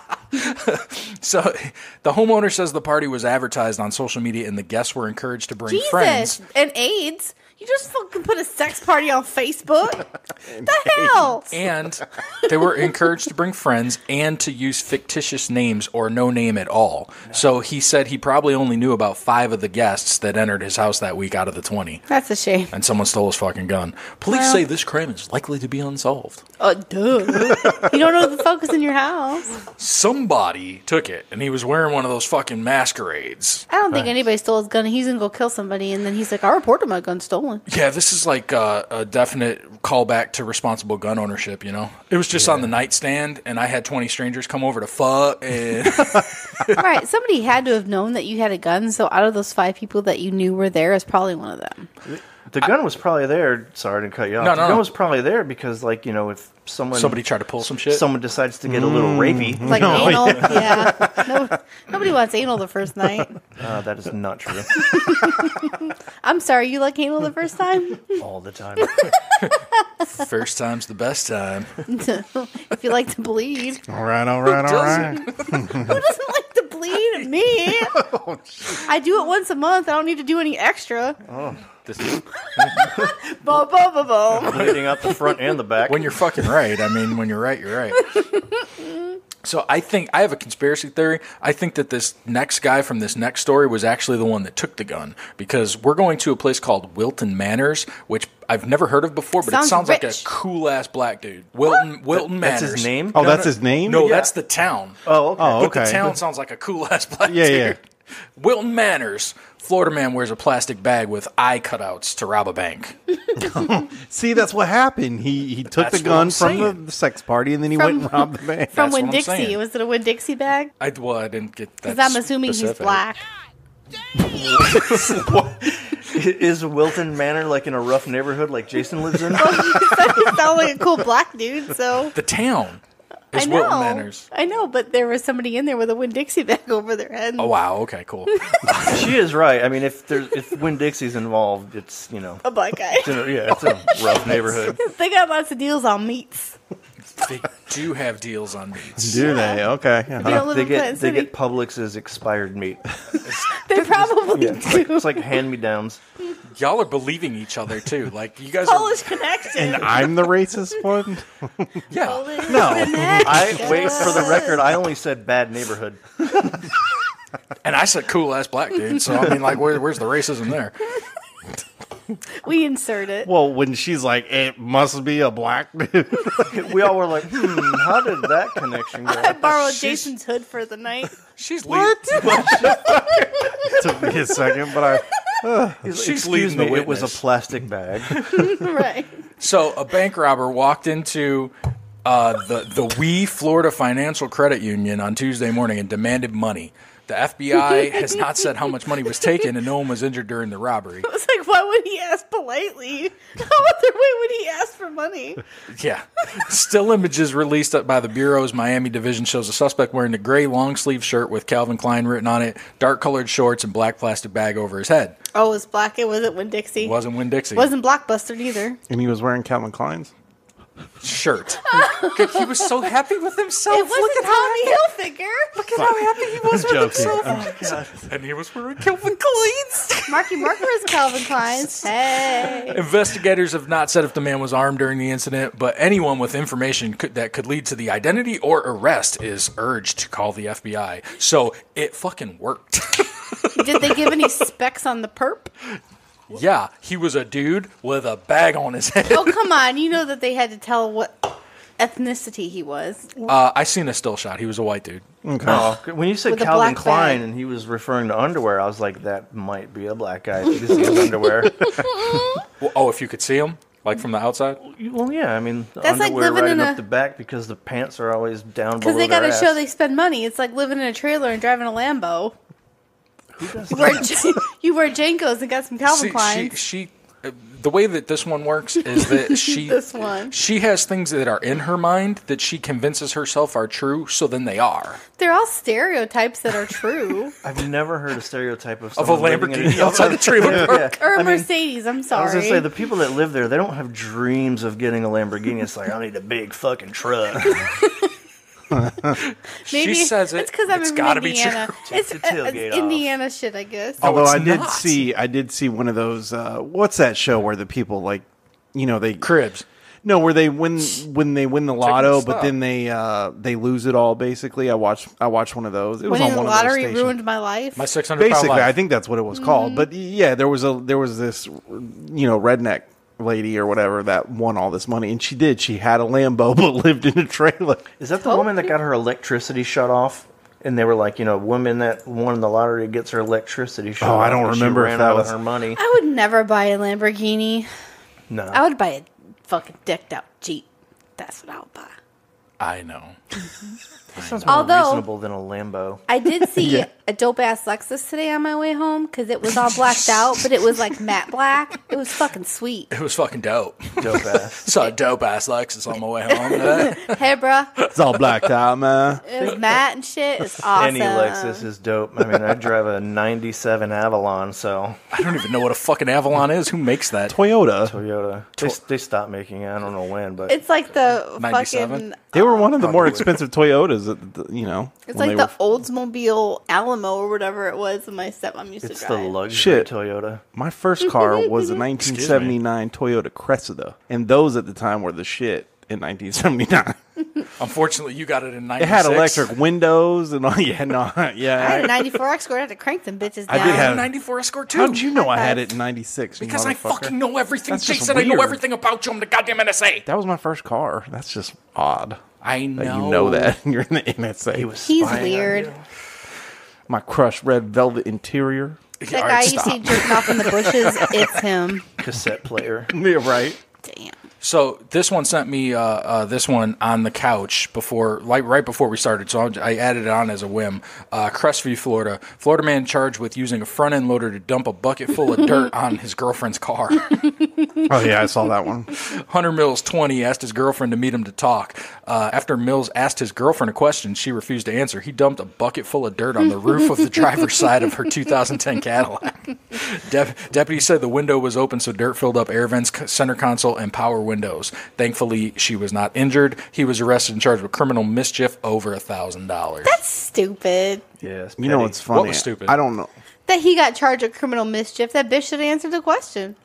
So the homeowner says the party was advertised on social media and the guests were encouraged to bring Jesus. friends. And AIDS. You just fucking put a sex party on Facebook? The hell? And they were encouraged to bring friends and to use fictitious names or no name at all. So he said he probably only knew about five of the guests that entered his house that week out of the twenty. That's a shame. And someone stole his fucking gun. Police Well- say this crime is likely to be unsolved. Oh, duh. You don't know the focus in your house. Somebody took it, and he was wearing one of those fucking masquerades. I don't think anybody stole his gun. He's going to go kill somebody, and then he's like, I reported my gun stolen. Yeah, this is like uh, a definite callback to responsible gun ownership, you know? It was just on the nightstand, and I had twenty strangers come over to fuck, and Right. Somebody had to have known that you had a gun, so out of those five people that you knew were there is probably one of them. the gun was probably there. Sorry to cut you off. No, the no, gun no. was probably there because, like, you know, if someone Somebody tried to pull some shit. someone decides to get a little rapey, Like No, anal? Yeah. No, nobody wants anal the first night. uh, that is not true. I'm sorry, you like anal the first time? All the time. First time's the best time. If you like to bleed. All right, all right, all right. Who doesn't like to bleed? Me. I do it once a month. I don't need to do any extra. This is, Boom, boom, boom, boom. Bleeding out the front and the back. when you're fucking right. I mean, when you're right, you're right. So I think I have a conspiracy theory. I think that this next guy from this next story was actually the one that took the gun, because we're going to a place called Wilton Manors, which I've never heard of before, but Sounds it sounds like a rich. cool ass black dude. Wilton Wilton That's Manors. his name? Oh, No, that's no, his name? No, Yeah. that's the town. Oh, okay. Oh, But okay. the town sounds like a cool ass black Yeah, dude. yeah. Wilton Manors. Florida man wears a plastic bag with eye cutouts to rob a bank. See, that's what happened. He he took That's the what I'm gun from the, saying. the sex party, and then he From- went and robbed the bank. From That's what Winn I'm Dixie. saying. Was it a Winn Dixie bag? I, well, I didn't get that. Because I'm assuming specific. he's black. Is Wilton Manor like in a rough neighborhood like Jason lives in? He sounded like a cool black dude, so. The town is I know. Wilton Manors. I know, but there was somebody in there with a Winn Dixie bag over their head. Oh wow, okay, cool. She is right. I mean, if there's if Winn Dixie's involved, it's you know, A black guy. it's in a, yeah, it's a rough neighborhood. They got lots of deals on meats. They do have deals on meats. Do they? Okay. They don't live They in Plant get they City. get Publix's expired meat. They probably Yeah, it's like, do. it's like hand me downs. Y'all are believing each other too. Like you guys are. Polish connection. And I'm the racist one? Yeah. No. I wait for the record. I only said bad neighborhood. And I said cool ass black dude. So I mean, like, where, where's the racism there? We insert it. Well, when she's like, it must be a black dude. We all were like, hmm, how did that connection go? I borrowed She's- Jason's hood for the night. She's What? leading. Took me a second, but I. He's like, She's Excuse leading me, the it was a witness." plastic bag. Right. So a bank robber walked into uh, the the Wee Florida Financial Credit Union on Tuesday morning and demanded money. The F B I has not said how much money was taken, and no one was injured during the robbery. I was like, why would he ask politely? How other way would he ask for money? Yeah. Still images released by the Bureau's Miami division shows a suspect wearing a gray long sleeve shirt with Calvin Klein written on it, dark colored shorts, and black plastic bag over his head. Oh, it was black. It wasn't Winn Dixie. It wasn't Winn Dixie. Wasn't Blockbuster either. And he was wearing Calvin Klein's? Shirt. He was so happy with himself. It wasn't Tommy Hilfiger. Look at how happy he was with joking. himself. And he was wearing Calvin Klein's. Marky Mark was Calvin Klein's. Hey. Investigators have not said if the man was armed during the incident, but anyone with information could, that could lead to the identity or arrest is urged to call the F B I. So it fucking worked. Did they give any specs on the perp? Yeah, he was a dude with a bag on his head. Oh, come on. You know that they had to tell what ethnicity he was. Uh, I seen a still shot. He was a white dude. Okay. Oh, when you said With a Calvin black Klein bag. and he was referring to underwear, I was like, that might be a black guy. If you can see his underwear. Well, oh, if you could see him, like from the outside. Well, yeah, I mean, the That's like underwear living right in up a- the back because the pants are always down below Because they their got to ass. show they spend money. It's like living in a trailer and driving a Lambo. Who does You wear, J- you wear Jankos and got some Calvin See, Kleins. she, she, uh, the way that this one works is that she, This one. she has things that are in her mind that she convinces herself are true, so then they are. They're all stereotypes that are true. I've never heard a stereotype of Of a someone living in Lamborghini outside the trailer park. Or a I mean, Mercedes, I'm I was sorry. gonna say the people that live there, they don't have dreams of getting a Lamborghini. It's like I need a big fucking truck. Maybe she says it. It's because I'm It's in gotta be Indiana. true. It's, Take the tailgate it's off. Indiana shit, I guess. Although it's I did not. see, I did see one of those. Uh, what's that show where the people like, you know, they Cribs. no, where they win when they win the lotto, the but stop. then they uh, they lose it all. Basically, I watched I watched one of those. It was Winning on the one of those lottery stations. ruined my life. My six hundred pound Basically, life. I think that's what it was called. But yeah, there was a there was this, you know, redneck lady or whatever that won all this money, and she did. She had a Lambo, but lived in a trailer. Is that the woman that got her electricity shut off? And they were like, you know, woman that won the lottery gets her electricity shut Oh, off. I don't and she remember if ran that out was- of her money. I would never buy a Lamborghini. No, I would buy a fucking decked out Jeep. That's what I would buy. I know. It's sounds more Although- reasonable than a Lambo. I did see Yeah. a dope ass Lexus today on my way home because it was all blacked out, but it was like matte black. It was fucking sweet. It was fucking dope. Dope ass. Saw a dope ass Lexus on my way home today. Hey, bruh. It's all blacked out, man. It was matte and shit. It's awesome. Any Lexus is dope. I mean, I drive a ninety-seven Avalon, so I don't even know what a fucking Avalon is. Who makes that? Toyota. Toyota. They, they stopped making it. I don't know when, but It's like the ninety-seven? fucking. They were one of the more Probably. expensive Toyotas, at the, you know. It's when like they the were- Oldsmobile Alamo or whatever it was that my stepmom used it's to the drive. luxury Shit. Toyota. My first car was a nineteen seventy-nine Toyota Cressida, and those at the time were the shit in nineteen seventy-nine. Unfortunately, you got it in It ninety-six. had electric windows and all. Yeah, no, yeah. I had a ninety-four Escort. I had to crank them bitches I down. did I had have- a ninety-four Escort too. How'd you know I had it in ninety-six? you Because I motherfucker? fucking know everything, That's just Jason. I know weird. everything about you. I'm the goddamn N S A. That was my first car. That's just odd I know. that you know that you're in the N S A. He was He's spying on weird. you. My crushed red velvet interior. That All guy right, you stop. see jerking off in the bushes, it's him. Cassette player. Yeah, right. Damn. So this one sent me uh, uh, this one on the couch before, like right before we started. So I added it on as a whim. Uh, Crestview, Florida. Florida man charged with using a front end loader to dump a bucket full of dirt on his girlfriend's car. Oh yeah, I saw that one. Hunter Mills, twenty, asked his girlfriend to meet him to talk. Uh, after Mills asked his girlfriend a question, she refused to answer. He dumped a bucket full of dirt on the roof of the driver's side of her two thousand ten Cadillac. De- deputy said the window was open, so dirt filled up air vents, c- center console, and power windows. Thankfully, she was not injured. He was arrested and charged with criminal mischief, over a thousand dollars. That's stupid. Yes. You know what's funny? What was stupid? I don't know. That he got charged with criminal mischief. That bitch should have answered the question.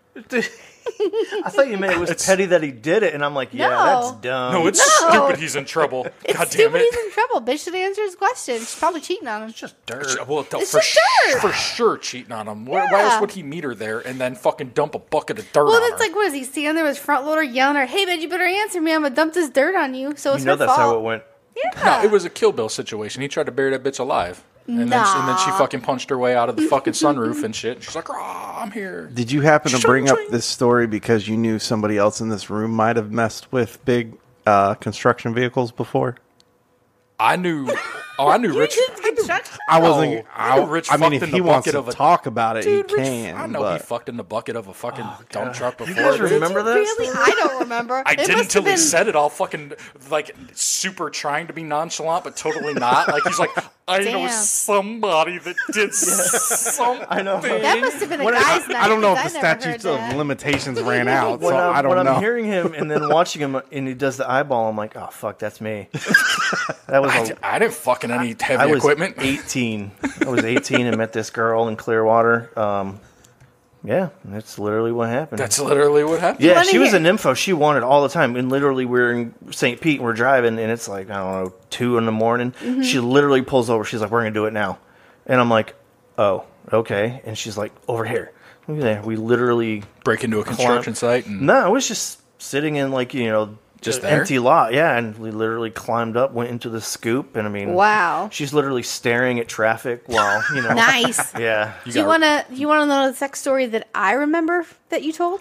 I thought you meant it was petty that he did it, and I'm like, yeah, No. that's dumb. No, it's No. stupid. He's in trouble. It's God damn stupid it. he's in trouble. Bitch should have answered his question. She's probably cheating on him. Just dirt. Well, th- It's for, just dirt. for sure cheating on him. Why, why Yeah. else would he meet her there and then fucking dump a bucket of dirt Well, on it's her? like, what is he standing there with his front loader yelling at her, hey, man, you better answer me. I'm going to dump this dirt on you. So it's You know her that's fault. how it went. Yeah. No, it was a Kill Bill situation. He tried to bury that bitch alive. And, then, she, and then she Nah. fucking punched her way out of the fucking sunroof and shit. She's like, "Ah, I'm here." Did you happen to Shoo, bring up shoo. this story because you knew somebody else in this room might have messed with big uh, construction vehicles before? I knew. Oh, I knew You Rich. did construction? I wasn't. No, I, I know Rich I mean, fucked if in he the wants bucket to of a- talk about it, Dude, he Rich, can. I know but he fucked in the bucket of a fucking dump truck before. guys dude. remember that? Really? I don't remember. I It didn't must until have he been- said it all fucking like super trying to be nonchalant, but totally not. Like he's like, I know Damn. somebody that did something. I know. That must have been a When I- guy's night. I don't know if the 'cause I never heard statutes of that. limitations ran out, so When, I'm, I don't when know. I'm hearing him and then watching him and he does the eyeball, I'm like, oh fuck, that's me. That was I, a, d- I didn't fucking any I heavy was equipment. eighteen. I was eighteen and met this girl in Clearwater. Um, yeah, that's literally what happened. That's literally what happened. yeah, wanna she was hear- an info. She wanted all the time, and literally we're in Saint Pete and we're driving, and it's like I don't know two in the morning. Mm-hmm. She literally pulls over. She's like, "We're gonna do it now," and I'm like, "Oh, okay." And she's like, "Over here." Yeah, we literally Break into a construction site and no, it was just sitting in like you know Just an there? empty lot. Yeah, and we literally climbed up, went into the scoop, and I mean, Wow. she's literally staring at traffic while you know. Nice. Yeah. Do you want to you want to know the sex story that I remember that you told?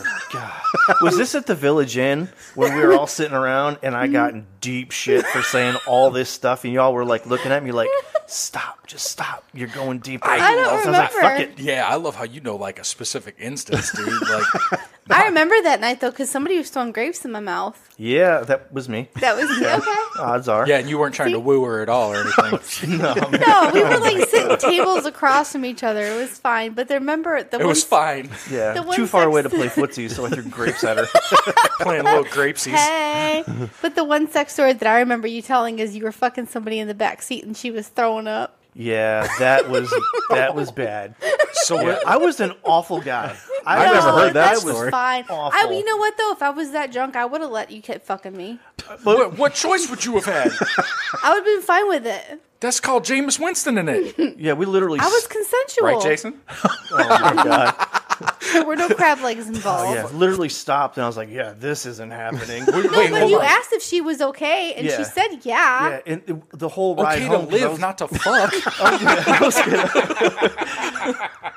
Was this at the Village Inn when we were all sitting around and I got in deep shit for saying all this stuff and y'all were like looking at me like, stop, just stop. You're going deeper. I don't I was like, fuck remember. it. yeah, I love how you know like a specific instance, dude. Like I remember that night though because somebody was throwing grapes in my mouth. Yeah, that was me. That was okay. Odds are. yeah, and you weren't trying to woo her at all or anything. No, No, we were like sitting tables across from each other. It was fine. But remember the It was fine. yeah. The one Too far away to sex- play footsie, so I threw grapes at her. Playing little grapesies. Hey, but the one sex story that I remember you telling is you were fucking somebody in the back seat and she was throwing up. Yeah, that was that was bad. So Yeah, what? I was an awful guy. I I've never heard that I was story. Fine. I, awful. you know what though? If I was that drunk, I would have let you keep fucking me. What, what choice would you have had? I would have been fine with it. That's called Jameis Winston in it, Yeah, we literally. I was consensual. right, Jason? Oh my god. There were no crab legs involved. Yeah, literally stopped, and I was like, "Yeah, this isn't happening." Wait, No, wait, but hold you on. asked if she was okay, and Yeah. she said yeah. Yeah, and it- the whole ride Okay to home. 'cause I live, was- not to fuck. I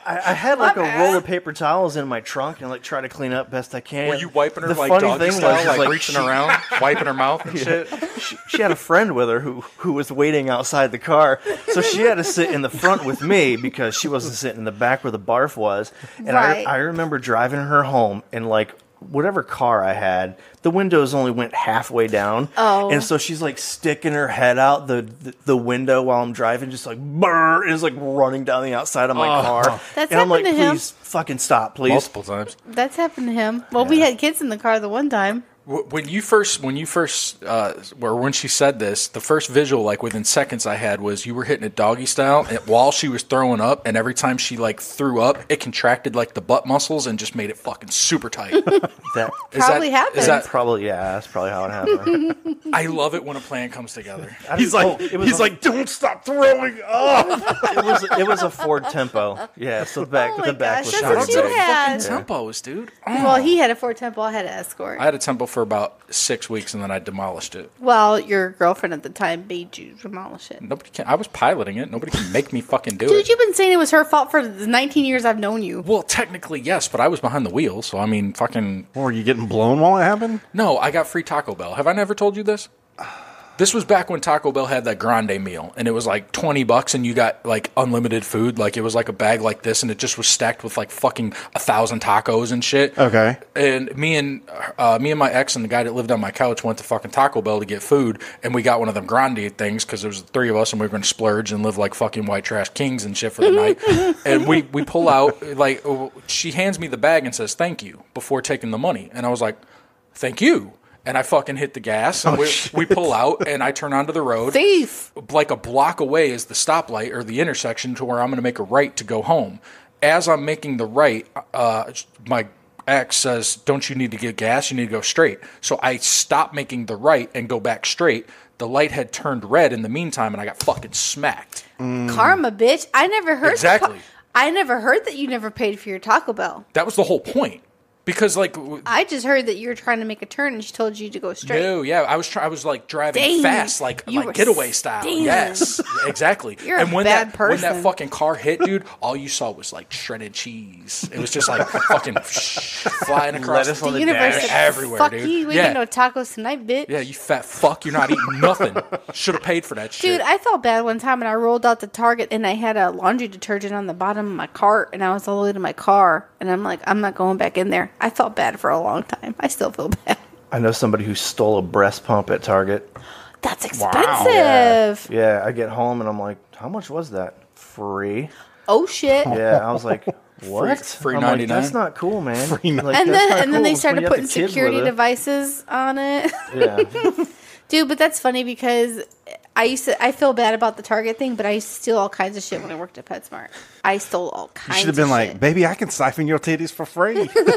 I, I had like a roll of paper towels in my trunk and like try to clean up best I can. Were you wiping her The like funny doggy thing style, was, like, like, reaching she- around, wiping her mouth and Yeah. shit? She, she had a friend with her who who was waiting outside the car, so she had to sit in the front with me because she wasn't sitting in the back where the barf was. And Right. I I remember driving her home and like whatever car I had, the windows only went halfway down. Oh. And so she's like sticking her head out the the, the window while I'm driving, just like brr, and is like running down the outside of my Oh. car. That's and I'm like, happened to him. please fucking stop, please. Multiple times. That's happened to him. Well, we had kids in the car the one time. Wh- When you first, when you first, uh, or when she said this, the first visual, like within seconds, I had was you were hitting it doggy style, and while she was throwing up, and every time she like threw up, it contracted like the butt muscles and just made it fucking super tight. That Is Probably that, happened. Is that? probably yeah, that's probably how it happened. I love it when a plan comes together. I He's don't- like, oh, it was he's a- like, don't stop throwing up. it was it was a Ford Tempo. Yeah, so the back Oh my the back gosh, was that's pretty what big. you had. Fucking tempos, dude. Well, he had a Ford Tempo. I had an Escort. I had a tempo for about six weeks, and then I demolished it. Well, your girlfriend at the time made you demolish it. Nobody can. I was piloting it. Nobody can make me fucking do Dude, it. you've been saying it was her fault for the nineteen years I've known you. Well, technically, yes, but I was behind the wheel, so I mean, fucking. Or were you getting blown while it happened? No, I got free Taco Bell. Have I never told you this? This was back when Taco Bell had that grande meal, and it was like twenty bucks, and you got like unlimited food. Like it was like a bag like this, and it just was stacked with like fucking a thousand tacos and shit. Okay. And me and uh, me and my ex and the guy that lived on my couch went to fucking Taco Bell to get food, and we got one of them grande things because there was the three of us, and we were going to splurge and live like fucking white trash kings and shit for the night. And we we pull out like she hands me the bag and says thank you before taking the money, and I was like, thank you. And I fucking hit the gas, and Oh, we, shit. we pull out, and I turn onto the road. Thief. Like a block away is the stoplight or the intersection to where I'm going to make a right to go home. As I'm making the right, uh, my ex says, don't you need to get gas? You need to go straight. So I stop making the right and go back straight. The light had turned red in the meantime, and I got fucking smacked. Karma, bitch. I never heard Exactly. I never heard that you never paid for your Taco Bell. That was the whole point. Because, like... w- I just heard that you were trying to make a turn and she told you to go straight. No, yeah, I was try- I was like driving Dang, fast, like you were like getaway style. stinging. Yes, exactly. You're a and when bad that when that person. fucking car hit, dude, all you saw was like shredded cheese. It was just like fucking flying across Lettuce the, on The the universe dash. said, everywhere, fuck dude. you. We Yeah. get no tacos tonight, bitch. Yeah, you fat fuck. You're not eating nothing. Should have paid for that shit. Dude, I felt bad one time, and I rolled out the Target, and I had a laundry detergent on the bottom of my cart, and I was all the way to my car, and I'm like, I'm not going back in there. I felt bad for a long time. I still feel bad. I know somebody who stole a breast pump at Target. That's expensive. Yeah, I get home and I'm like, how much was that? Free. Oh shit. Yeah, I was like, what? free I'm like, ninety-nine? that's not cool, man. Like, And that's then not and then they cool. It's when started you have putting the kids security with it. devices on it. Yeah. Dude, but that's funny because I used to I feel bad about the Target thing, but I used to steal all kinds of shit when I worked at PetSmart. I stole all You kinds should have of been like, shit. baby, I can siphon your titties for free.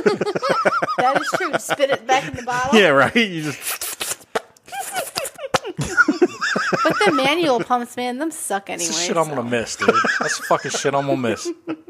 That is true. Spit it back in the bottle. Yeah, right. You just But the manual pumps, man, them suck anyway. That's the shit I'm so. gonna miss, dude. That's the fucking shit I'm gonna miss.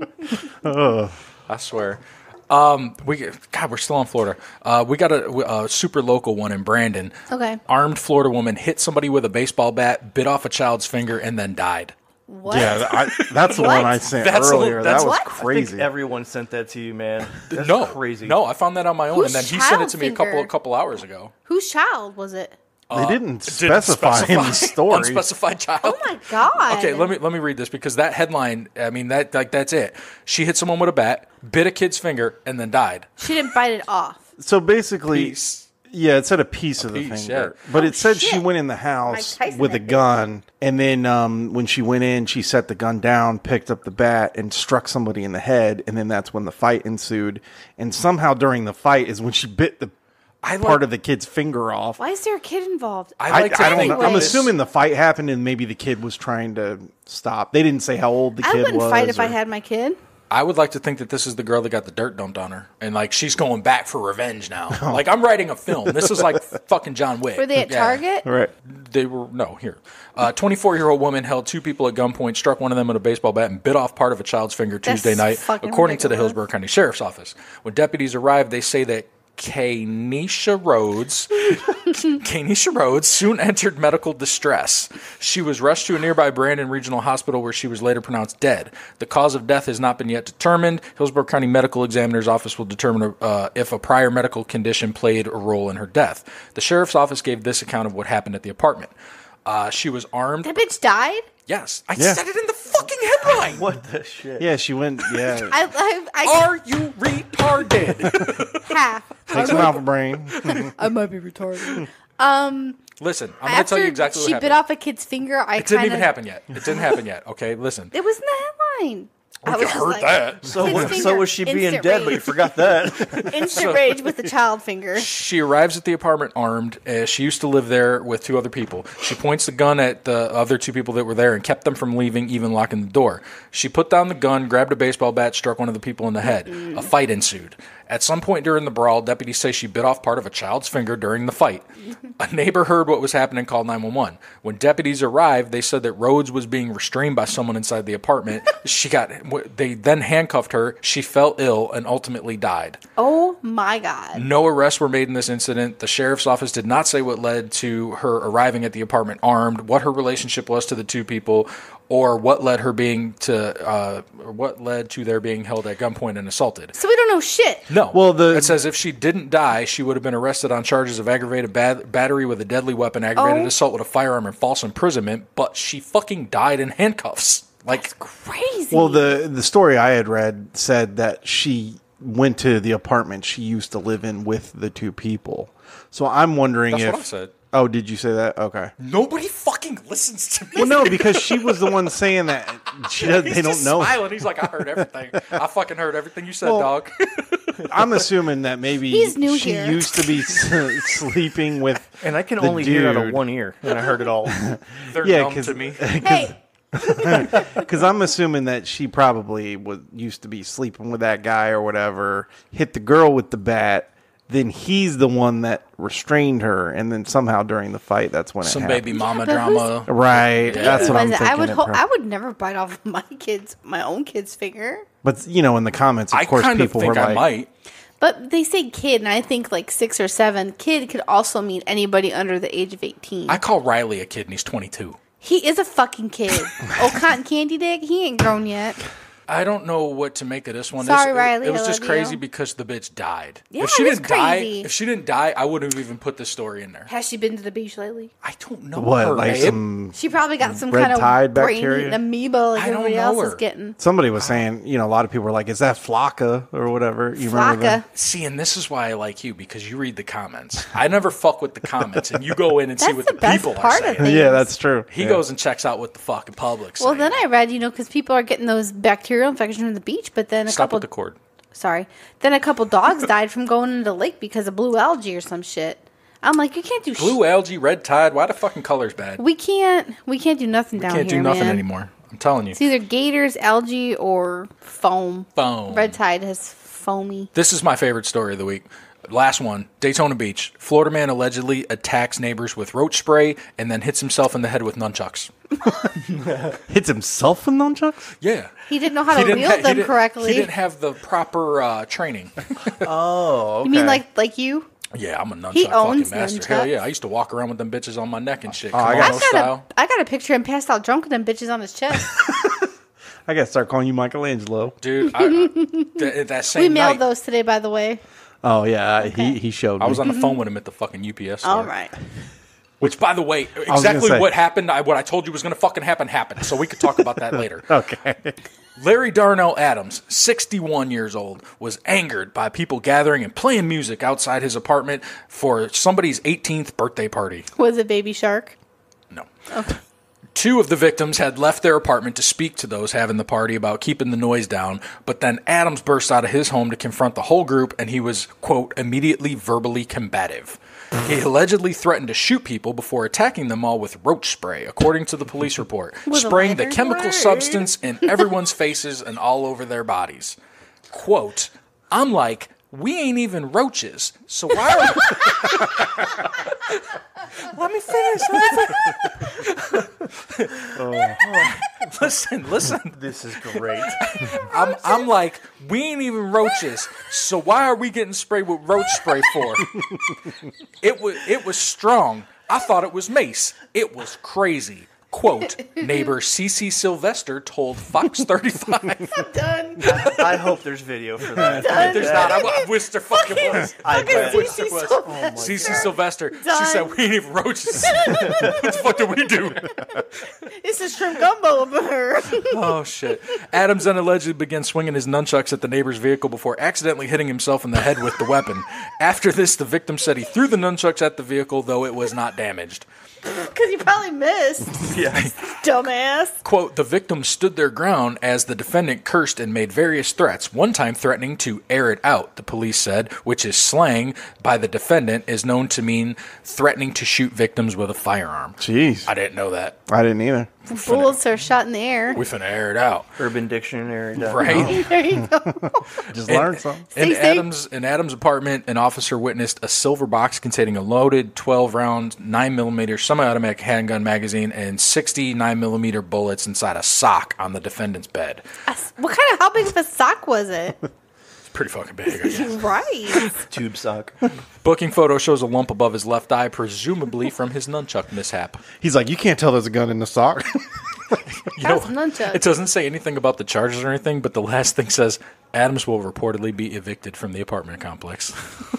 I swear. Um, we God, we're still in Florida. Uh, we got a, a super local one in Brandon. Okay. Armed Florida woman hit somebody with a baseball bat, bit off a child's finger, and then died. What? yeah. I, that's the one I sent That's a- earlier. that's that was what? I crazy. think everyone sent that to you, man. That's no, crazy. No, I found that on my own, Whose and then he sent it child to me a couple finger? a couple hours ago. Whose child was it? they didn't Didn't specify in the story. Unspecified child. Oh my god. Okay, let me let me read this because that headline. I mean that like that's it. She hit someone with a bat, bit a kid's finger, and then died. She didn't bite it off. So basically, Peace. yeah, it said a piece of the piece, finger, yeah. but Oh, it said she shit. went in the house Mike Tyson with a had gun, and then um, when she went in, she set the gun down, picked up the bat, and struck somebody in the head, and then that's when the fight ensued. And somehow during the fight is when she bit the I like, part of the kid's finger off. Why is there a kid involved? I I, like to I don't think know. Anyway. I'm this- assuming the fight happened, and maybe the kid was trying to stop. They didn't say how old the I kid wouldn't was. fight if I or- had my kid. I would like to think that this is the girl that got the dirt dumped on her, and like she's going back for revenge now. Like I'm writing a film. This is like fucking John Wick. Were they at Yeah. Target? Right. They were no here. A twenty-four-year-old woman held two people at gunpoint, struck one of them with a baseball bat, and bit off part of a child's finger That's Tuesday night, fucking according to the ridiculous. Hillsborough County Sheriff's Office. When deputies arrived, they say that Kanisha Rhodes, Kanisha Rhodes soon entered medical distress. She was rushed to a nearby Brandon Regional Hospital where she was later pronounced dead. The cause of death has not been yet determined. Hillsborough County Medical Examiner's Office will determine uh, if a prior medical condition played a role in her death. The sheriff's office gave this account of what happened at the apartment. Uh, she was armed. That bitch died? Yes. I Yeah. said it in the fucking headline. What the shit? Yeah, she went. Yeah, I, I, I Are you retarded? half. take some alpha brain. I might be retarded. Um, Listen, I'm going to after tell you exactly what she happened. bit off a kid's finger, I It didn't kinda, even happen yet. It didn't happen yet. Okay, listen. It was in the headline. I You was heard like, that. So, Kid's what, so finger, was she being instant dead, but you rage. forgot that? Instant rage with the child finger. She arrives at the apartment armed. Uh, she used to live there with two other people. She points the gun at the other two people that were there and kept them from leaving, even locking the door. She put down the gun, grabbed a baseball bat, struck one of the people in the head. A fight ensued. At some point during the brawl, deputies say she bit off part of a child's finger during the fight. A neighbor heard what was happening and called nine one one. When deputies arrived, they said that Rhodes was being restrained by someone inside the apartment. She got. They then handcuffed her. She fell ill and ultimately died. Oh my God. No arrests were made in this incident. The sheriff's office did not say what led to her arriving at the apartment armed, what her relationship was to the two people, or what led her being to, uh, or what led to their being held at gunpoint and assaulted. So we don't know shit. No. Well, the- it says if she didn't die, she would have been arrested on charges of aggravated bat- battery with a deadly weapon, aggravated Oh. assault with a firearm, and false imprisonment. But she fucking died in handcuffs. Like, Crazy. Well, the the story I had read said that she went to the apartment she used to live in with the two people. So I'm wondering that's if. what I said. Oh, did you say that? Okay. Nobody fucking listens to me. Well, no, because she was the one saying that she does, He's they don't just know. smiling. He's like, I heard everything. I fucking heard everything you said, Well, dog. I'm assuming that maybe He's new she here. used to be s- sleeping with. And I can the only hear out of dude. one ear, and I heard it all. They're Yeah, numb 'cause- to me. hey, Because I'm assuming that she probably was used to be sleeping with that guy or whatever. Hit the girl with the bat. Then he's the one that restrained her, and then somehow during the fight, that's when it Some happened. baby mama but who's- drama. Right, that's what I'm was it? thinking. I would it hope prob- I would never bite off my kids, my own kid's finger. But you know, in the comments, of I course, kind of people think were I like, might. But they say kid, and I think like six or seven. Kid could also mean anybody under the age of eighteen. I call Riley a kid, and he's twenty-two. He is a fucking kid. Oh, cotton candy dick, he ain't grown yet. I don't know what to make of this one. Sorry, This- Riley, It was I just love crazy you. because the bitch died. Yeah, if she it was didn't die, crazy. if she didn't die, I wouldn't have even put this story in there. Has she been to the beach lately? I don't know "What, her, like babe. some?" She probably got some Red kind of tide brain bacteria? amoeba like I don't everybody know else her. is getting. Somebody was saying, you know, a lot of people were like, "Is that Flocka or whatever?" You remember Flocka. that? See, and this is why I like you because you read the comments. I never fuck with the comments, and you go in and see That's what the the, best people are part of saying. things. Yeah, that's true. He Yeah. goes and checks out what the fucking public's Well, saying. then I read, you know, because people are getting those bacterial infections from the beach, but then a Stop couple with the cord. sorry, then a couple dogs died from going into the lake because of blue algae or some shit. I'm like, you can't do Blue algae, red tide. Why the fucking color's bad? We can't. We can't do nothing down Can't here, do nothing man. anymore. I'm telling you. It's either gators, algae, or foam. Foam. Red tide has foamy. This is my favorite story of the week. Last one, Daytona Beach. Florida man allegedly attacks neighbors with roach spray and then hits himself in the head with nunchucks. Hits himself with nunchucks? Yeah. He didn't know how He to didn't wield ha- he them didn't- correctly. He didn't have the proper uh, training. Oh, okay. You mean like like you? Yeah, I'm a nunchuck He fucking owns master. Hell nunchucks. yeah, I used to walk around with them bitches on my neck and shit. Oh, I Kimono got- I've got style. a I got a picture of him passed out drunk with them bitches on his chest. I gotta start calling you Michelangelo. Dude, I, I- th- that same we mailed night, those today, by the way. Oh yeah, he he showed me. I was on the phone with him at the fucking U P S store. All right. Which, by the way, gonna exactly say. what happened, I, what I told you was going to fucking happen, happened. So we could talk about that later. Okay. Larry Darnell Adams, sixty-one years old, was angered by people gathering and playing music outside his apartment for somebody's eighteenth birthday party. Was it Baby Shark? No. Two of the victims had left their apartment to speak to those having the party about keeping the noise down, but then Adams burst out of his home to confront the whole group, and he was, quote, immediately verbally combative. He allegedly threatened to shoot people before attacking them all with roach spray, according to the police report, With a spraying the lighter? chemical Word. substance in everyone's faces and all over their bodies. Quote, I'm like, we ain't even roaches, so why are Let me finish. Let me finish. listen, listen. This is great. I'm, I'm like, we ain't even roaches, so why are we getting sprayed with roach spray for? It was, it was strong. I thought it was mace. It was crazy. Quote, neighbor C C Sylvester told Fox thirty-five. I'm done. I hope there's video for that. There's not. I, I wish there fucking was. I bet. wish there was. Oh C C Sylvester. Done. She said, we ain't even roaches. What the fuck do we do? It's a shrimp gumbo over her. Oh, shit. Adams then allegedly began swinging his nunchucks at the neighbor's vehicle before accidentally hitting himself in the head with the weapon. After this, the victim said he threw the nunchucks at the vehicle, though it was not damaged. Because you probably missed. Yeah. Dumbass. Quote, the victim stood their ground as the defendant cursed and made various threats, one time threatening to air it out, the police said, which is slang by the defendant is known to mean threatening to shoot victims with a firearm. Jeez. I didn't know that. I didn't either. Bullets are shot in the air. We finna air it out. Urban Dictionary. Right? There you go. Just In- learned something. In Stay safe. Adams, in Adams' apartment, an officer witnessed a silver box containing a loaded twelve round nine millimeter semi-automatic handgun magazine and sixty nine millimeter bullets inside a sock on the defendant's bed. What kind of, how big of a sock was it? It's pretty fucking big, I guess. Right. Tube sock. Booking photo shows a lump above his left eye, presumably from his nunchuck mishap. He's like, you can't tell there's a gun in the sock. You know, That's nunchuck. it doesn't say anything about the charges or anything, but the last thing says Adams will reportedly be evicted from the apartment complex.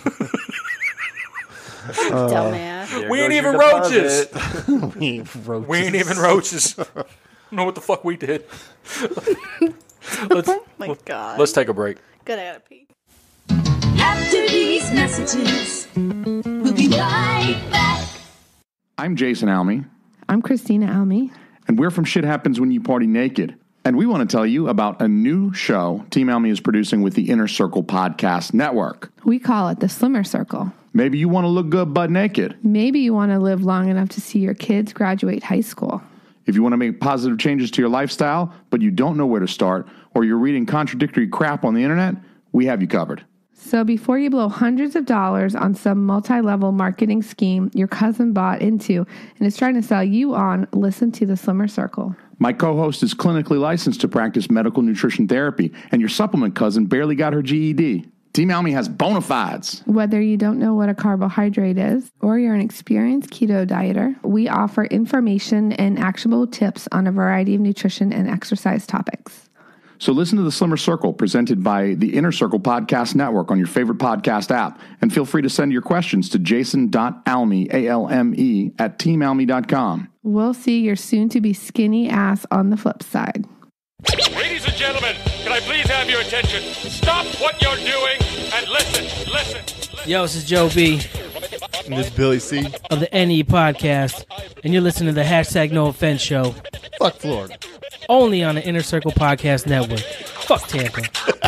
Dumbass. There We ain't goes even your roaches. deposit. We ain't roaches. We ain't even roaches. Know what the fuck we did. let's, Oh my God. let's take a break. Good, I gotta pee. After these messages, we'll be right back. I'm Jason Alme, I'm Christina Alme. and we're from Shit Happens When You Party Naked. And we want to tell you about a new show Team Alme is producing with the Inner Circle Podcast Network. We call it the Slimmer Circle. Maybe you want to look good butt naked. Maybe you want to live long enough to see your kids graduate high school. If you want to make positive changes to your lifestyle, but you don't know where to start, or you're reading contradictory crap on the internet, we have you covered. So before you blow hundreds of dollars on some multi-level marketing scheme your cousin bought into and is trying to sell you on, listen to the Slimmer Circle. My co-host is clinically licensed to practice medical nutrition therapy, and your supplement cousin barely got her G E D. Team Alme has bona fides. Whether you don't know what a carbohydrate is or you're an experienced keto dieter, we offer information and actionable tips on a variety of nutrition and exercise topics. So listen to the Slimmer Circle presented by the Inner Circle Podcast Network on your favorite podcast app. And feel free to send your questions to jason.alme, A L M E, at team alme dot com. We'll see your soon-to-be skinny ass on the flip side. Ladies and gentlemen, can I please have your attention? Stop what you're doing and listen, listen. listen. Yo, this is Joe B. And this is Billy C. of the N E Podcast, and you're listening to the Hashtag No Offense Show. Fuck Florida. Only on the Inner Circle Podcast Network. Fuck Tampa.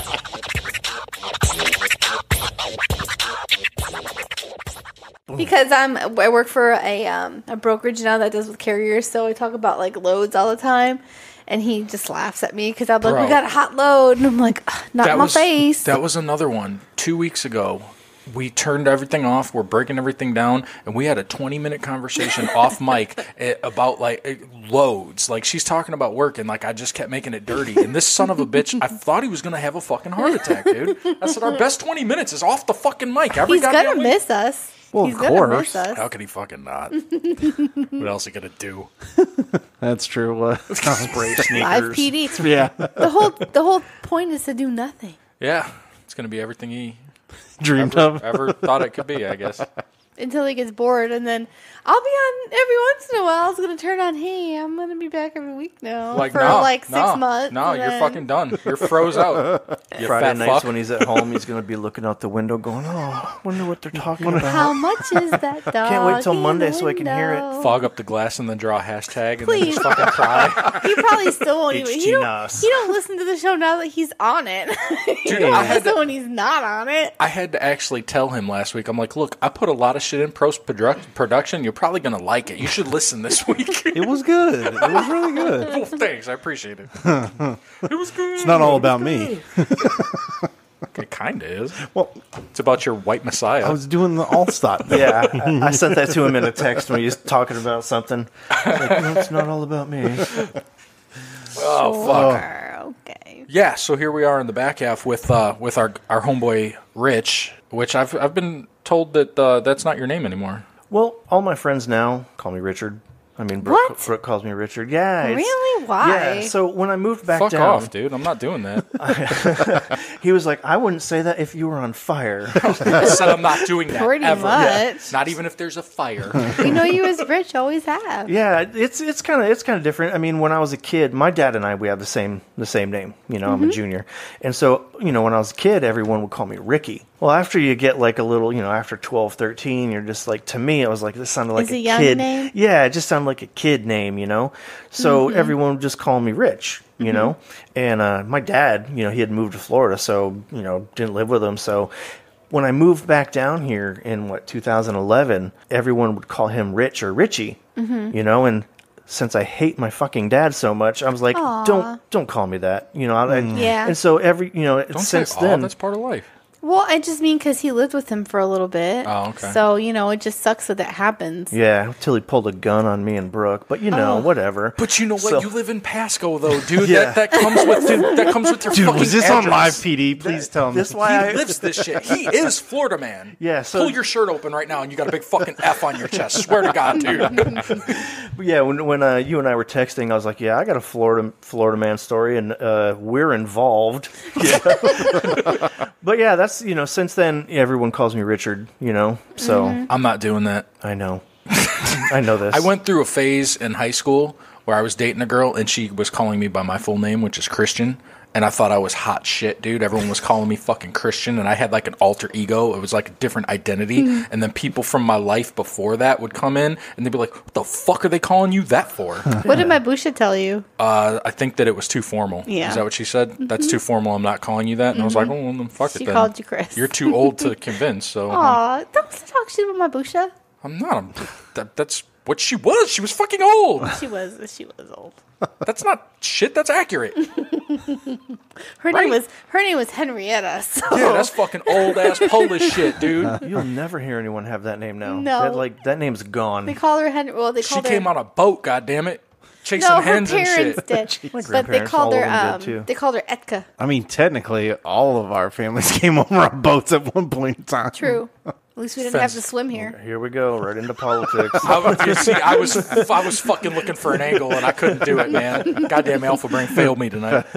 Because I'm, I work for a um, a brokerage now that does with carriers, so I talk about like loads all the time, and he just laughs at me because I'm like, Bro. we got a hot load, and I'm like, "Ugh, not in my was, face. That was another one. Two weeks ago, we turned everything off. We're breaking everything down, and we had a twenty-minute conversation off mic eh, about, like, eh, loads. Like, she's talking about work, and, like, I just kept making it dirty. And this son of a bitch, I thought he was going to have a fucking heart attack, dude. I said, our best twenty minutes is off the fucking mic. Every He's goddamn gonna week. miss us. Well, He's of gonna course. miss us. How could he fucking not? What else he gonna do? That's true. Uh, Spray Live sneakers. P D. yeah. The whole the whole point is to do nothing Yeah, it's gonna be everything he Dreamed ever, of. ever thought it could be, I guess. until he gets bored, and then I'll be on every once in a while. It's gonna turn on. Hey, I'm gonna be back every week now Like, for no, like six no, months. No, and you're then- fucking done. You're froze out. You Friday fat nights fuck. when he's at home, he's going to be looking out the window going, oh, wonder what they're talking about. How much is that dog? Can't wait till in Monday the so I can hear it. window? Fog up the glass and then draw a hashtag and Please. then just fucking cry. He probably still won't even. H He T don't, Nas. he don't listen to the show now that he's on it. Dude, He I had listen to- when he's not on it. I had to actually tell him last week. I'm like, look, I put a lot of shit in post production. You're probably gonna like it. You should listen this week. It was good. It was really good. Well, thanks, I appreciate it. It was good. It's not all about me. It kind of is. Well, It's about your white messiah. I was doing the all stop. Yeah, I, I sent that to him in a text when he was talking about something. Like, no, it's not all about me. Oh, fuck. Sure, okay. Yeah, so here we are in the back half with uh, with our our homeboy Rich, which I've I've been told that uh, that's not your name anymore. Well, all my friends now call me Richard. I mean, Brooke, What? Brooke calls me Richard. Yeah. it's- Really? Why? Yeah. So when I moved back Fuck down, off, dude. I'm not doing that. he was like, "I wouldn't say that if you were on fire." I said I'm not doing that Pretty ever. much. Not even if there's a fire. We know you as Rich, always have. Yeah, it's it's kind of it's kind of different. I mean, when I was a kid, my dad and I we have the same the same name. You know, I'm a Mhm. junior, and so you know when I was a kid, everyone would call me Ricky. Well, after you get like a little, you know, after twelve, thirteen, you're just like, to me, it was like this sounded like Is a a young kid. name? Yeah, it just sounded like a kid name, you know. So Mhm. everyone would just call me Rich, you Mhm. know. And uh, my dad, you know, he had moved to Florida, so you know, didn't live with him, so. When I moved back down here in what two thousand eleven, everyone would call him Rich or Richie, Mhm. you know, and since I hate my fucking dad so much, I was like, Aw. don't don't call me that, you know. I, Yeah. And so every, you know, Don't since say, then, oh, that's part of life. Well, I just mean because he lived with him for a little bit. Oh, okay. So, you know, it just sucks that that happens. yeah, until he pulled a gun on me and Brooke, but you know, Oh. whatever. But you know what? So- You live in Pasco, though, dude. Yeah. That that comes with dude, that comes with your Dude, fucking was this on address. Live P D? Please tell me. That's why he I lives this shit. He is Florida man. Yeah, so- pull your shirt open right now, and you got a big fucking F on your chest. Swear to God, dude. But yeah, when when uh, you and I were texting, I was like, yeah, I got a Florida Florida man story, and uh, we're involved. Yeah. But yeah, that's you know, since then everyone calls me Richard. You know, so I'm not doing that. I know, I know this. I went through a phase in high school where I was dating a girl, and she was calling me by my full name, which is Christian. And I thought I was hot shit, dude. Everyone was calling me fucking Christian, and I had like an alter ego. It was like a different identity. Mhm. And then people from my life before that would come in, and they'd be like, "What the fuck are they calling you that for?" What did my Busha tell you? Uh, I think that it was too formal. Yeah. Is that what she said? That's too formal. I'm not calling you that. And I was like, Mhm. oh, well, then fuck She it then. called you Chris. You're too old to convince. So um, Aw, don't talk shit about my Busha. I'm not. I'm, that, that's what she was. She was fucking old. She was, she was old. That's not shit. That's accurate. Her Right. name was her name was Henrietta. So. Yeah, that's fucking old ass Polish shit, dude. You'll never hear anyone have that name now. No. that, like that name's gone. They call her Henry. Well, they She called her. came on a boat. God damn it, chasing no, her hens and parents shit. did, My but they grandparents, called all her. of them Um, did, too. they called her Etka. I mean, technically, all of our families came over on boats at one point in time. True. At least we didn't have to swim here. Here we go, right into politics. I, was- you see, I was I was fucking looking for an angle and I couldn't do it, man. Goddamn Alpha Brain failed me tonight.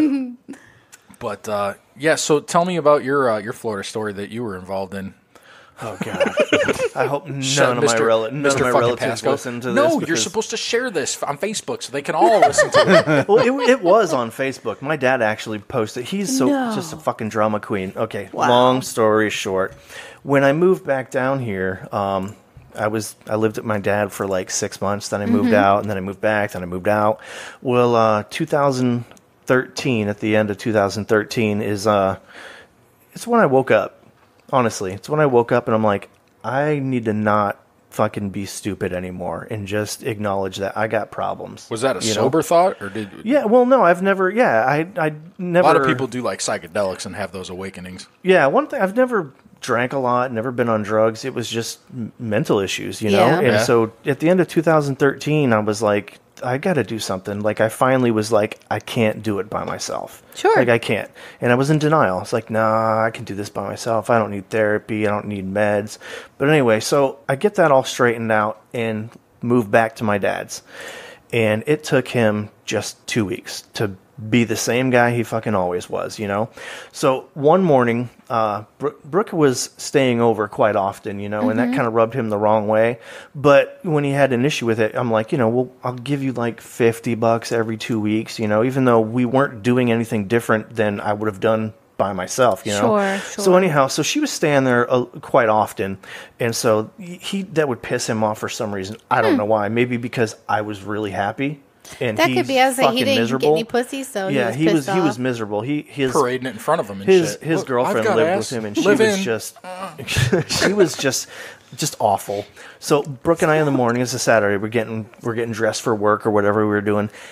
But uh, yeah, so tell me about your uh, your Florida story that you were involved in. Oh God! I hope none Shut- of my, Mister rel- none Mister of my fucking relatives Pasco. listen to this. No, you're because- supposed to share this on Facebook so they can all listen to it. well, it, it was on Facebook. My dad actually posted. He's so No. just a fucking drama queen. Okay, Wow. long story short, when I moved back down here, um, I was I lived with my dad for like six months. Then I moved Mhm. out, and then I moved back. Then I moved out. Well, uh, two thousand thirteen, at the end of two thousand thirteen, is uh, it's when I woke up. Honestly, it's when I woke up, and I'm like, I need to not fucking be stupid anymore, and just acknowledge that I got problems. Was that a you know? sober thought, or did Yeah, well, no, I've never. Yeah, I, I a never. lot of people do like psychedelics and have those awakenings? Yeah, one thing I've never drank a lot, never been on drugs. It was just m- mental issues, you know. Yeah. And Yeah. so at the end of two thousand thirteen, I was like, I got to do something. Like I finally was like, I can't do it by myself. Sure. Like I can't, and I was in denial. It's like, nah, I can do this by myself. I don't need therapy. I don't need meds. But anyway, so I get that all straightened out and move back to my dad's, and it took him just two weeks to be the same guy he fucking always was, you know? So one morning, uh, Brooke, Brooke was staying over quite often, you know, and that Mhm. kind of rubbed him the wrong way. But when he had an issue with it, I'm like, you know, well, I'll give you like fifty bucks every two weeks, you know, even though we weren't doing anything different than I would have done by myself, you know? Sure, So sure. anyhow, so she was staying there uh, quite often. And so he, that would piss him off for some reason. I don't Hmm. know why. Maybe because I was really happy. And That could he's be. I was like, fucking he didn't miserable. get any pussy, so yeah, he was pissed was he was off. miserable. He his Parading it in front of him and his shit. his Look, girlfriend I've got lived ass. with him, and she Live was in. just she was just just awful. So Brooke and I in the morning, it's a Saturday, we're getting we're getting dressed for work or whatever we were doing.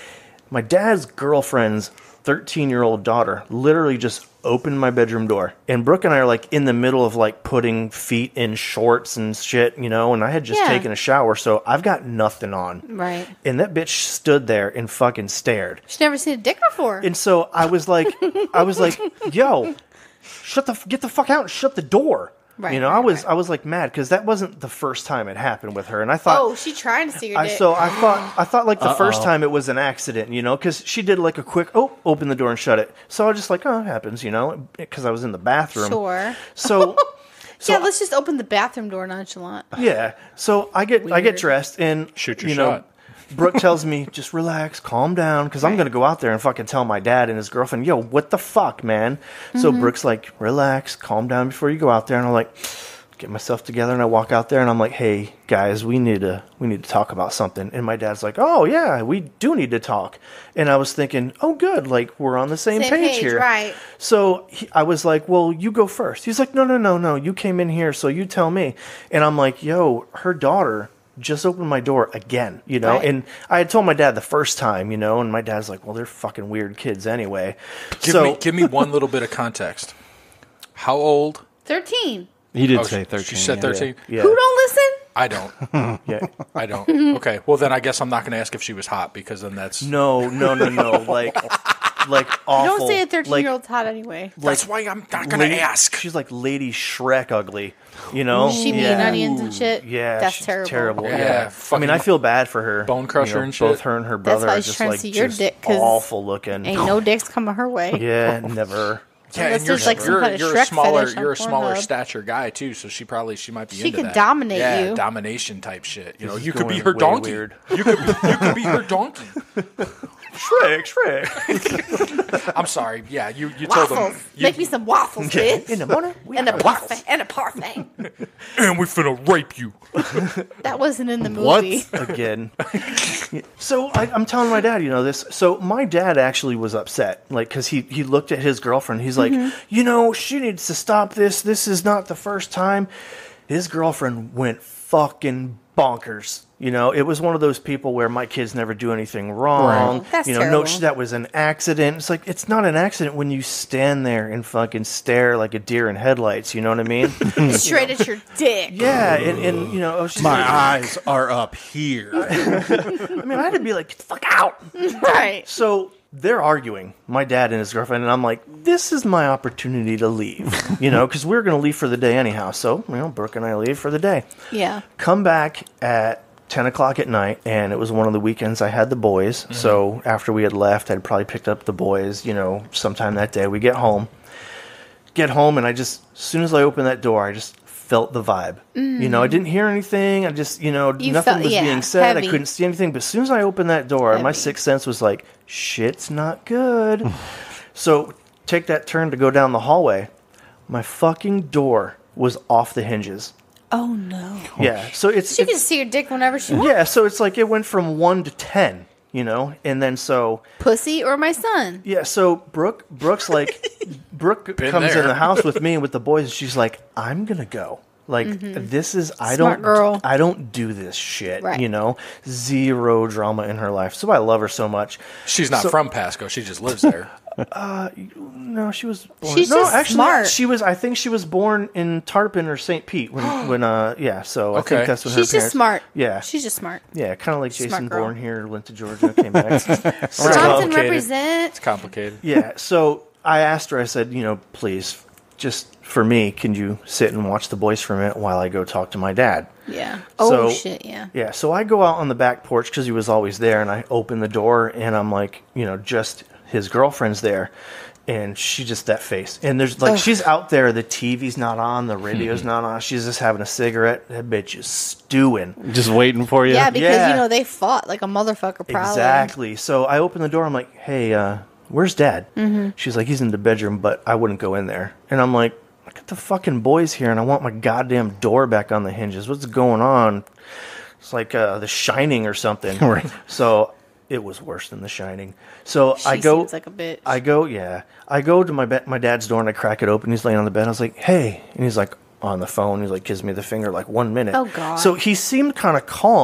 My dad's girlfriend's thirteen-year-old daughter literally just opened my bedroom door. And Brooke and I are like in the middle of like putting feet in shorts and shit, you know, and I had just Yeah. taken a shower, so I've got nothing on. Right. And that bitch stood there and fucking stared. She's never seen a dick before. And so I was like, I was like, yo, shut the, f- get the fuck out and shut the door. Right, you know, right, I was, I was like mad because that wasn't the first time it happened with her. And I thought, Oh, she trying to see your I, dick. so I thought I thought like the first Uh-oh. time it was an accident, you know, because she did like a quick oh, open the door and shut it. So I was just like, oh, it happens, you know, because I was in the bathroom. Sure. So yeah, let's just open the bathroom door nonchalant. yeah, so I get I get Weird. dressed and Shoot your you know, shot. Brooke tells me just relax, calm down, because I'm gonna go out there and fucking tell my dad and his girlfriend, yo, what the fuck, man. So Mhm. Brooke's like, relax, calm down before you go out there, and I'm like. Get myself together and I walk out there and I'm like, hey guys, we need to we need to talk about something. And my dad's like, oh yeah, we do need to talk. And I was thinking, oh good, like we're on the same, Same page, page, here. right. So he, I was like, well, you go first. He's like, no, no, no, no, you came in here, so you tell me. And I'm like, yo, her daughter just opened my door again, you know. Right. And I had told my dad the first time, you know, and my dad's like, well, they're fucking weird kids anyway. Give so me give me one little bit of context. How old? Thirteen. He did Oh, say she- thirteen. She said yeah. thirteen. Yeah. Who don't listen? I don't. Yeah. I don't. Okay. Well, then I guess I'm not going to ask if she was hot because then that's no, no, no, no, like, like awful. Don't say a like, thirteen-year-old's hot anyway. That's why I'm not gonna ask. She's like Lady Shrek ugly, you know. She be yeah. eating onions and shit. Yeah, That's she's terrible. terrible. Yeah, Yeah, I mean, fucking I feel bad for her. bone crusher You know, and shit. Both her and her That's brother why are she's just trying to like see your just dick, 'cause awful looking. Ain't no dicks coming her way. Yeah, never. Yeah, Unless and you're, there's, like, some you're, kind of you're a Shrek smaller fetish on you're a smaller Pornhub. stature guy too, so she probably she might be She into could that. dominate yeah, you. domination type shit. You know, This is you could be going her way donkey. weird. You could you could be her donkey. Shrek, Shrek. I'm sorry. Yeah, you you told Waffles. him. You, Make me some waffles, Yeah, bitch. in the morning, we and a have parfait. And a parfait. and we finna rape you. That wasn't in the movie. Again. So I, I'm telling my dad, you know this. So my dad actually was upset, like, because he he looked at his girlfriend. He's like, Mhm. you know, she needs to stop this. This is not the first time. His girlfriend went fucking bonkers. You know, it was one of those people where my kids never do anything wrong. Right. That's you know, terrible. no, sh- that was an accident. It's like it's not an accident when you stand there and fucking stare like a deer in headlights. You know what I mean? Straight at your dick. Yeah, and, and you know, she's My like- eyes are up here. I mean, I had to be like, get the fuck out. Right. So they're arguing, my dad and his girlfriend, and I'm like, this is my opportunity to leave, you know, because we were going to leave for the day anyhow. So, you know, Brooke and I leave for the day. Yeah. Come back at ten o'clock at night, and it was one of the weekends I had the boys. Mm-hmm. So after we had left, I'd probably picked up the boys, you know, sometime that day. We get home. Get home, and I just, as soon as I opened that door, I just felt the vibe. Mm. You know, I didn't hear anything. I just, you know, You nothing felt- was yeah, being said. heavy. I couldn't see anything. But as soon as I opened that door, my Heavy. sixth sense was like, shit's not good. So take that turn to go down the hallway. My fucking door was off the hinges. Oh no. Yeah. So it's, She it's can see your dick whenever she wants. yeah. So it's like it went from one to ten. You know, and then so Pussy or my son. yeah. So Brooke, Brooke's like, Brooke Been comes there. in the house with me and with the boys, and she's like, I'm gonna go. Like Mhm. this is I Smart don't girl. I don't do this shit. Right. You know, zero drama in her life. So I love her so much. She's not So- from Pasco. She just lives there. Uh, no, she was born. She's no, just actually, smart. she was. I think she was born in Tarpon or Saint Pete when, when. Uh, yeah. So I Okay. think that's when She's her just parents. smart. Yeah. She's just smart. Yeah, kind of like She's a Jason smart girl. born here, went to Georgia, came back. Wisconsin complicated. represent. It's complicated. Yeah. So I asked her. I said, you know, please, just for me, can you sit and watch the boys for a minute while I go talk to my dad? Yeah. Oh So- shit. Yeah. Yeah, so I go out on the back porch because he was always there, and I open the door, and I'm like, you know, just his girlfriend's there, and she just that face, and there's like Ugh. she's out there, the T V's not on, the radio's not on, she's just having a cigarette. That bitch is stewing. Just waiting for you. Yeah, because Yeah. you know they fought like a motherfucker. Probably. Exactly. So I open the door. I'm like, hey, uh, where's Dad? Mhm. She's like, he's in the bedroom, but I wouldn't go in there. And I'm like, I got the fucking boys here, and I want my goddamn door back on the hinges. What's going on? It's like uh, The Shining or something. Right. So it was worse than The Shining. So She I go. seems like a bitch. I go. Yeah. I go to my be- my dad's door and I crack it open. He's laying on the bed. I was like, hey, and he's like on the phone. He like gives me the finger like one minute. Oh, God. So he seemed kind of calm,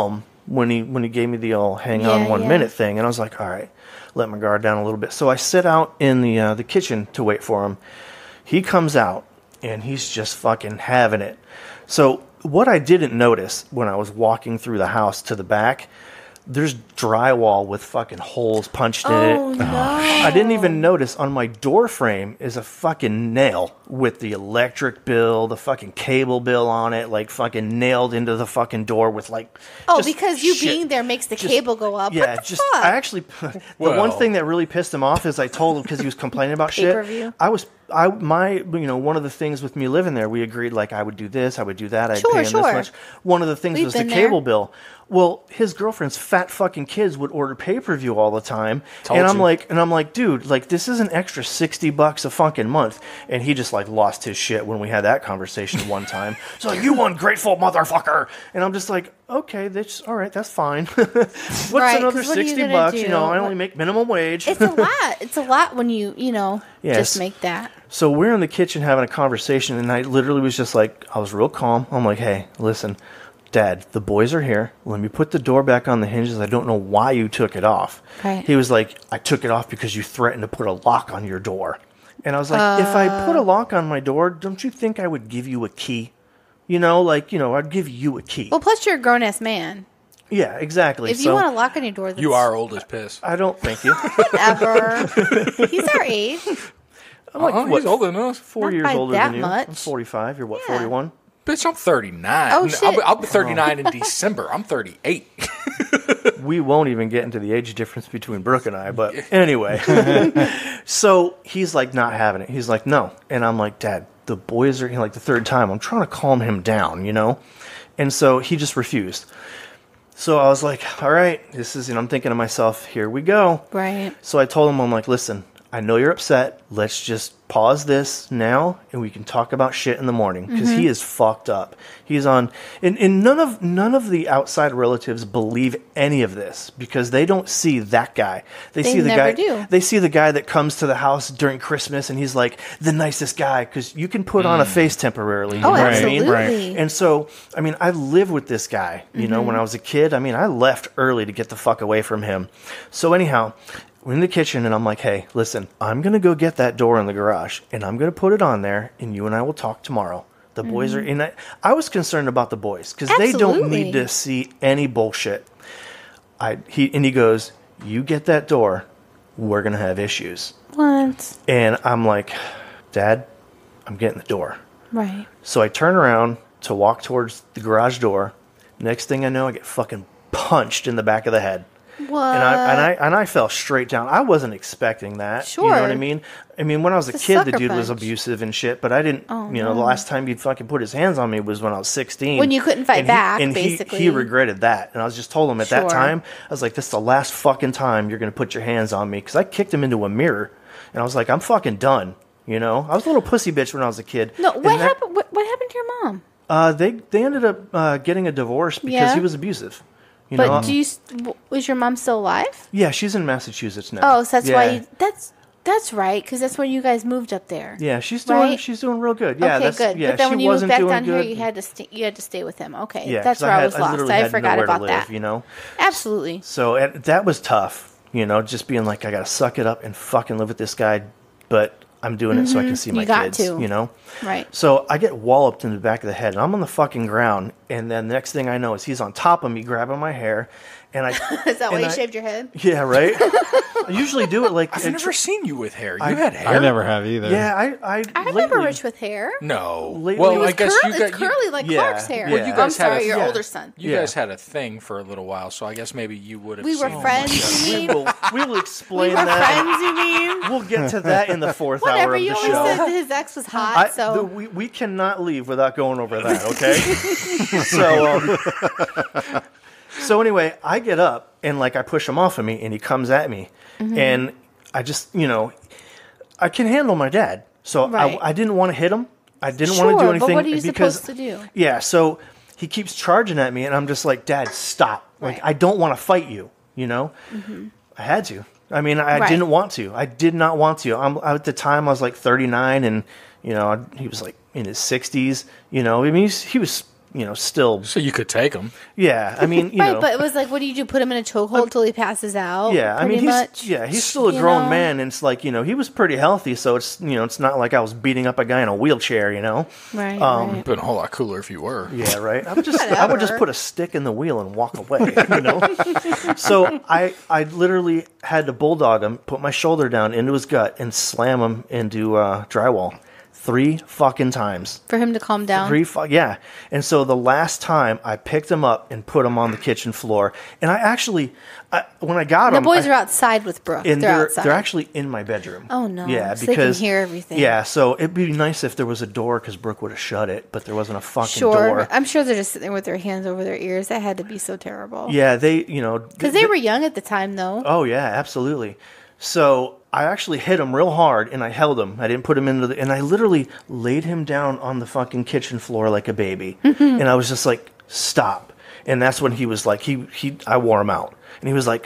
when he when he gave me the all hang Yeah, on one yeah. minute thing, and I was like, all right, let my guard down a little bit. So I sit out in the uh, the kitchen to wait for him. He comes out, and he's just fucking having it. So what I didn't notice when I was walking through the house to the back, there's drywall with fucking holes punched in Oh, it. no. I didn't even notice on my door frame is a fucking nail with the electric bill, the fucking cable bill on it, like fucking nailed into the fucking door with like. Oh, just because you shit. being there makes the Just- cable go up. Yeah, what the just fuck? I actually the Well. one thing that really pissed him off is I told him because he was complaining about shit. Pay-per-view? I was I my you know one of the things with me living there, we agreed like I would do this, I would do that, I'd Sure, pay him sure. this much. One of the things We've was the been cable there. bill. Well, his girlfriend's fat fucking kids would order pay per view all the time, Told and I'm you. like, and I'm like, dude, like this is an extra sixty bucks a fucking month, and he just like lost his shit when we had that conversation one time. So like, you ungrateful motherfucker, and I'm just like, okay, that's all right, that's fine. What's Right, 'cause another what are you sixty gonna bucks? do? You know, I What- only make minimum wage. It's a lot. It's a lot when you, you know, Yes. just make that. So we're in the kitchen having a conversation, and I literally was just like, I was real calm. I'm like, hey, listen, Dad, the boys are here. Let me put the door back on the hinges. I don't know why you took it off. Right. He was like, I took it off because you threatened to put a lock on your door. And I was like, if I put a lock on my door, don't you think I would give you a key? You know, like, you know, I'd give you a key. Well, plus you're a grown ass man. Yeah, exactly. If you so want to lock on your door, that's You are old as piss. I don't thank you. whatever. He's our age. I'm like, Uh-uh, what, he's older than us. four Not years by older that than you. much. I'm forty-five. You're what, Yeah. forty-one? Bitch, I'm thirty-nine. Oh, I'll, shit. be, I'll be thirty-nine in December. I'm thirty-eight. We won't even get into the age difference between Brooke and I, but anyway. So he's like not having it. He's like, no. And I'm like, Dad, the boys are you know, like the third time. I'm trying to calm him down, you know? And so he just refused. So I was like, all right, this is, and I'm thinking to myself, here we go. Right. So I told him, I'm like, listen, I know you're upset. Let's just pause this now, and we can talk about shit in the morning because Mm-hmm. he is fucked up. He's on, and, and none of none of the outside relatives believe any of this because they don't see that guy. They, They see the never guy. do. They see the guy that comes to the house during Christmas, and he's like the nicest guy because you can put on a face temporarily. You Oh, know what I mean? absolutely. And so, I mean, I lived with this guy, you know, Mm-hmm. when I was a kid. I mean, I left early to get the fuck away from him. So, anyhow, we're in the kitchen, and I'm like, hey, listen, I'm going to go get that door in the garage, and I'm going to put it on there, and you and I will talk tomorrow. The boys are, and I, I was concerned about the boys because they don't Absolutely. need to see any bullshit. I he And he goes, you get that door, we're going to have issues. What? And I'm like, Dad, I'm getting the door. Right. So I turn around to walk towards the garage door. Next thing I know, I get fucking punched in the back of the head. What? And I and I and I fell straight down. I wasn't expecting that. You know what I Sure. mean? I mean, when I was a It's a kid, the sucker dude was punch. abusive and shit. But I didn't. Oh, you know, the no. last time he'd fucking put his hands on me was when I was sixteen. When you couldn't fight And he- back, and he- basically. he regretted that. And I was just told him at that Sure. time, I was like, "This is the last fucking time you're gonna put your hands on me," because I kicked him into a mirror, and I was like, "I'm fucking done." You know, I was a little pussy bitch when I was a kid. No, And what that- happened? What, what happened to your mom? Uh, they they ended up uh, getting a divorce because Yeah? he was abusive. You But know, do you? s- w- Was your mom still alive? yeah, she's in Massachusetts now. Oh, so that's why. Yeah. You, that's that's right, because that's when you guys moved up there. Yeah, she's doing Right? she's doing real good. Yeah, okay, that's good. yeah. but then she when you moved wasn't back doing down good. here, you had to stay. You had to stay with him. Okay, yeah, that's 'cause where I, had- was lost. literally I had forgot nowhere about to that. live, you know. Absolutely. So and that was tough. You know, just being like, I gotta suck it up and fucking live with this guy, but I'm doing it so I can see You my got kids. to. You know. Right. So I get walloped in the back of the head, and I'm on the fucking ground. And then the next thing I know is he's on top of me, grabbing my hair, and I. Is that why and you I- shaved your head? Yeah, right. I usually do it like. I've it- never seen you with hair. You I- had hair. I never have either. Yeah, I. I, I remember lately- Rich with hair. No. Lately- well, It was I guess Curl- you got it's you- curly like Yeah, Clark's hair. yeah. Well, you I'm guys had sorry, a- your yeah. older son. You Yeah. guys had a thing for a little while, so I guess maybe you would have. We were seen friends. You We mean? will, we will explain We were that. friends. You mean? We'll get to that in the fourth hour Whatever. of the You always show. said his ex was hot. I, so the, we, we cannot leave without going over that, okay? so, um, so anyway, I get up and like I push him off of me, and he comes at me, Mm-hmm. and I just, you know, I can handle my dad, so Right. I, I didn't want to hit him. I didn't Sure, want to do but anything what are you because supposed to do? yeah. So he keeps charging at me, and I'm just like, Dad, stop! Like Right. I don't want to fight you, you know. I had to. I mean, I Right. didn't want to. I did not want to. I'm at the time I was like thirty-nine, and you know he was like in his sixties. You know, I mean, he's, he was you know, still. So you could take him. Yeah, I mean, you right, know. but it was like, what do you do? Put him in a chokehold till he passes out? Yeah, I mean, pretty he's much? yeah, he's still a You grown know? man, and it's like, you know, he was pretty healthy, so it's, you know, it's not like I was beating up a guy in a wheelchair, you know. Right. Um, right. Been a whole lot cooler if you were. Yeah, right. I would just I would just put a stick in the wheel and walk away, you know. So I I literally had to bulldog him, put my shoulder down into his gut, and slam him into uh, drywall three fucking times. For him to calm down. Three fu- yeah. And so the last time I picked him up and put him on the kitchen floor, and I actually, I, when I got The him, boys I, are outside with Brooke. and they're, they're outside. they're actually in my bedroom. Oh, no. Yeah, So they can because hear everything. Yeah, so it'd be nice if there was a door because Brooke would have shut it, but there wasn't a fucking Sure. door. I'm sure they're just sitting there with their hands over their ears. That had to be so terrible. Yeah, they, you know, Because they were young at the time, though. Oh yeah, absolutely. So I actually hit him real hard, and I held him. I didn't put him into the, and I literally laid him down on the fucking kitchen floor like a baby, and I was just like, "Stop!" And that's when he was like, he he, I wore him out, and he was like,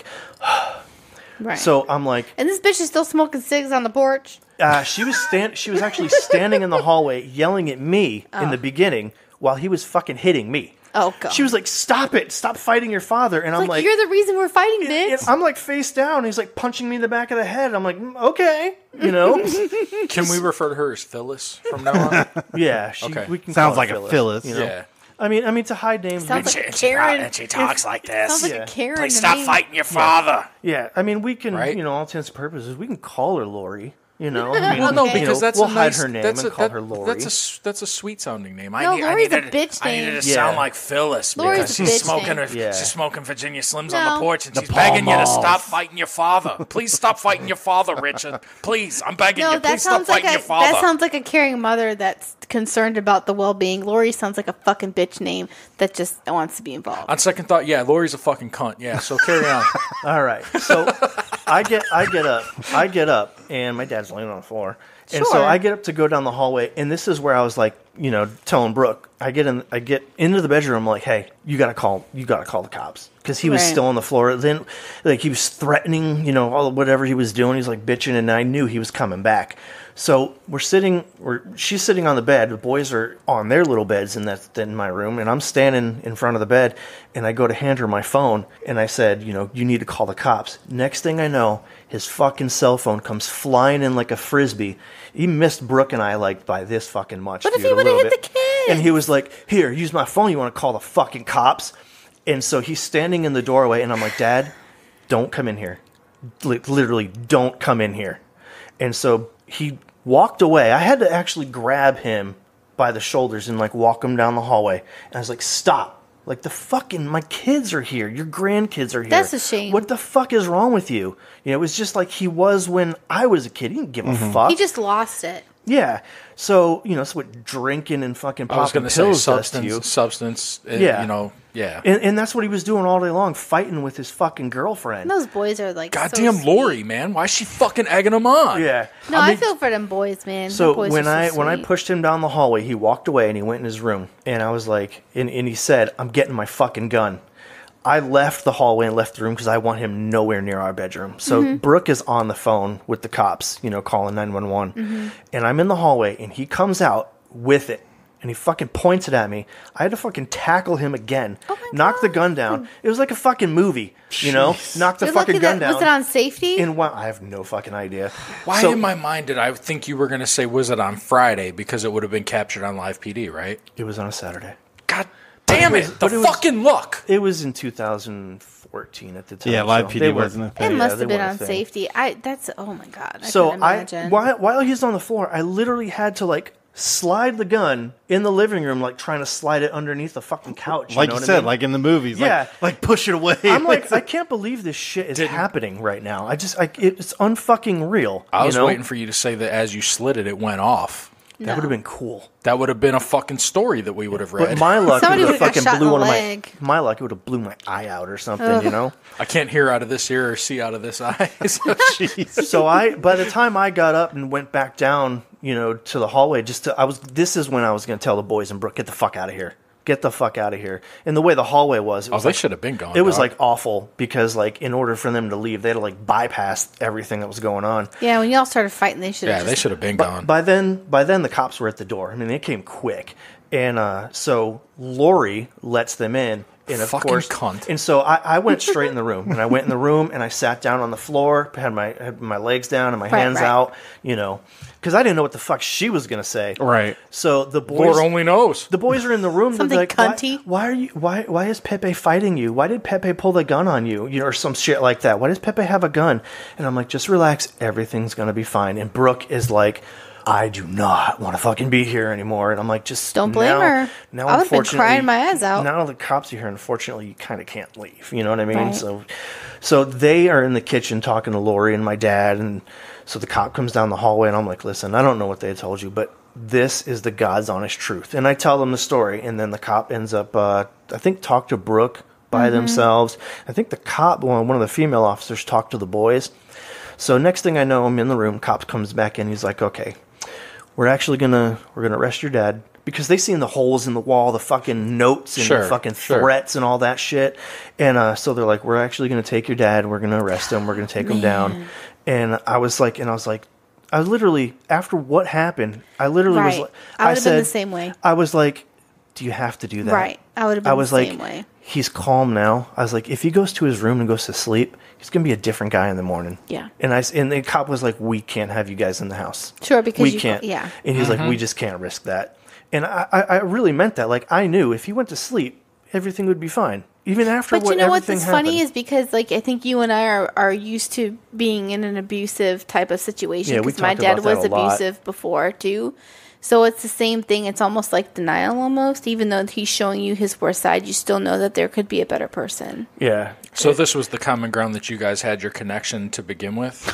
Right. So I'm like, And this bitch is still smoking cigs on the porch. uh, she was stand, she was actually standing in the hallway yelling at me in Oh. the beginning while he was fucking hitting me. Oh, God. She was like, "Stop it! Stop fighting your father!" And I'm Like, like, you're the reason we're fighting, bitch. and I'm like face down. He's like punching me in the back of the head. I'm like, "Mm, okay, you know. Can we refer to her as Phyllis from now on? Yeah, she, Okay. we can Sounds call her like a Phyllis. You know? Yeah. I mean, I mean, it's a high name. Sounds we- like a Karen. And she talks like this. Sounds like Yeah. a Karen Please to stop me. fighting your father. yeah, I mean, we can, Right? you know, all intents and purposes, we can call her Lori. You know, I mean, Well, no, you know, because that's we'll a hide nice, her name that's and a, call that- her Lori. That's a s- that's a sweet sounding name. I No, need, I Lori's a needed, bitch I needed name. to Yeah. sound like Phyllis Lori's because a she's bitch smoking. name. Her, Yeah. She's smoking Virginia Slims No. on the porch, and The she's begging you to Pall stop Malls. fighting your father. Please stop fighting your father, Richard. Please, I'm begging No, you. that Please stop sounds like fighting a your father. that sounds like a caring mother that's concerned about the well-being. Lori sounds like a fucking bitch name that just wants to be involved. On second thought, yeah, Lori's a fucking cunt. Yeah, so carry on. All right, so I get, I get up, I get up, and my dad's laying on the floor, and so Sure. I get up to go down the hallway, and this is where I was like, you know, telling Brooke, I get in, I get into the bedroom, I'm like, hey, you gotta call, you gotta call the cops, because he was Right. still on the floor. Then, like, he was threatening, you know, all whatever he was doing, he's like bitching, and I knew he was coming back. So we're sitting, we're she's sitting on the bed. The boys are on their little beds in that in my room, and I'm standing in front of the bed. And I go to hand her my phone, and I said, you know, you need to call the cops. Next thing I know, his fucking cell phone comes flying in like a frisbee. He missed Brooke and I like by this fucking much. What if dude, he a would've little hit bit. the kid? And he was like, "Here, use my phone. You want to call the fucking cops?" And so he's standing in the doorway, and I'm like, "Dad, don't come in here. Li- Literally, don't come in here." And so he walked away. I had to actually grab him by the shoulders and like walk him down the hallway. And I was like, "Stop. Like the fucking, my kids are here. Your grandkids are here. That's a shame. What the fuck is wrong with you?" You know, it was just like he was when I was a kid. He didn't give a fuck. He just lost it. Yeah. So, you know, that's what drinking and fucking I was popping going to say pills does to you. substance, substance. uh, Yeah. You know, yeah. And, and that's what he was doing all day long, fighting with his fucking girlfriend. And those boys are like Goddamn so sweet. Lori, man. Why is she fucking egging him on? Yeah. No, I, mean, feel for them boys, man. So Them boys when are I so when I sweet. pushed him down the hallway, he walked away and he went in his room. And I was like, and, and he said, "I'm getting my fucking gun." I left the hallway and left the room because I want him nowhere near our bedroom. So Mhm. Brooke is on the phone with the cops, you know, calling nine one one. Mhm. And I'm in the hallway and he comes out with it. And he fucking points it at me. I had to fucking tackle him again. Oh knock the gun down. It was like a fucking movie, you know? Knock the You're fucking lucky gun that- down. Was it on safety? In what? I have no fucking idea. Why So- in my mind did I think you were going to say, was it on Friday? Because it would have been captured on live P D, right? It was on a Saturday. God damn But it. was- The but was- fucking luck. It was in two thousand fourteen at the time. Yeah, live so P D they weren't- wasn't a it thing. yeah, must they have been weren't a on thing. safety. I that's oh my god. I So couldn't I imagine. while while he's on the floor, I literally had to like slide the gun in the living room, like trying to slide it underneath the fucking couch. Like know you what I said, mean? like in the movies. Yeah. Like, like push it away. I'm like, I can't believe this shit is happening right now. I just, I, it's unfucking real. I you was know? waiting for you to say that as you slid it, it went off. That would have been cool. That would have been a fucking story that we would have read. But my luck, it Somebody would have would've got fucking shot in blew the one leg. of my my luck. It would have blew my eye out or something. Ugh. You know. I can't hear out of this ear or see out of this eye. So I, by the time I got up and went back down, you know, to the hallway, just to, I was. This is when I was going to tell the boys and Brooke, get the fuck out of here. Get the fuck out of here. And the way the hallway was, it Oh, was they like- should have been gone. It was dog. like awful because like in order for them to leave, they had to like bypass everything that was going on. yeah, when y'all started fighting, they should. yeah, have they should have been gone. By then, by then the cops were at the door. I mean, they came quick, And uh, so Lori lets them in. And of Fucking course, cunt. And so I, I went straight in the room, and I went in the room, and I sat down on the floor, had my had my legs down and my Right, hands right. out, you know, because I didn't know what the fuck she was gonna say. Right. So the boys, Lord only knows. The boys are in the room. They're Something like, why, cunty. why are you? Why why is Pepe fighting you? Why did Pepe pull the gun on you? You know, or some shit like that. Why does Pepe have a gun? And I'm like, just relax. Everything's gonna be fine. And Brooke is like, I do not want to fucking be here anymore. And I'm like, just Don't blame now, her. Now, I would've been unfortunately, crying my eyes out. Now the cops are here. Unfortunately, you kind of can't leave. You know what I mean? Right. So, so they are in the kitchen talking to Lori and my dad, and so the cop comes down the hallway, and I'm like, listen, I don't know what they told you, but this is the God's honest truth. And I tell them the story, and then the cop ends up, uh, I think, talk to Brooke by Mhm. themselves. I think the cop, one one of the female officers, talked to the boys. So next thing I know, I'm in the room. Cop comes back in. He's like, okay, we're actually gonna we're gonna arrest your dad, because they seen the holes in the wall, the fucking notes and Sure, the fucking sure. threats and all that shit. And uh, so they're like, we're actually gonna take your dad. We're gonna arrest him. We're gonna take him down. And I was like, and I was like, I literally, after what happened, I literally was Right. like, I would've been said, the same way. I was like, do you have to do that? Right. I would've been I the was same like, way. he's calm now. I was like, if he goes to his room and goes to sleep, he's gonna be a different guy in the morning. Yeah. And I s- and the cop was like, we can't have you guys in the house. Sure, because we you- can't. yeah. And he's Mhm. like, we just can't risk that. And I, I, I really meant that. Like, I knew if he went to sleep, everything would be fine. Even after But what you know what's everything funny happened. is because, like, I think you and I are, are used to being in an abusive type of situation. Yeah, we Because my talked dad about that was a lot. abusive before too. So it's the same thing. It's almost like denial almost. Even though he's showing you his worst side, you still know that there could be a better person. Yeah. So this was the common ground that you guys had your connection to begin with?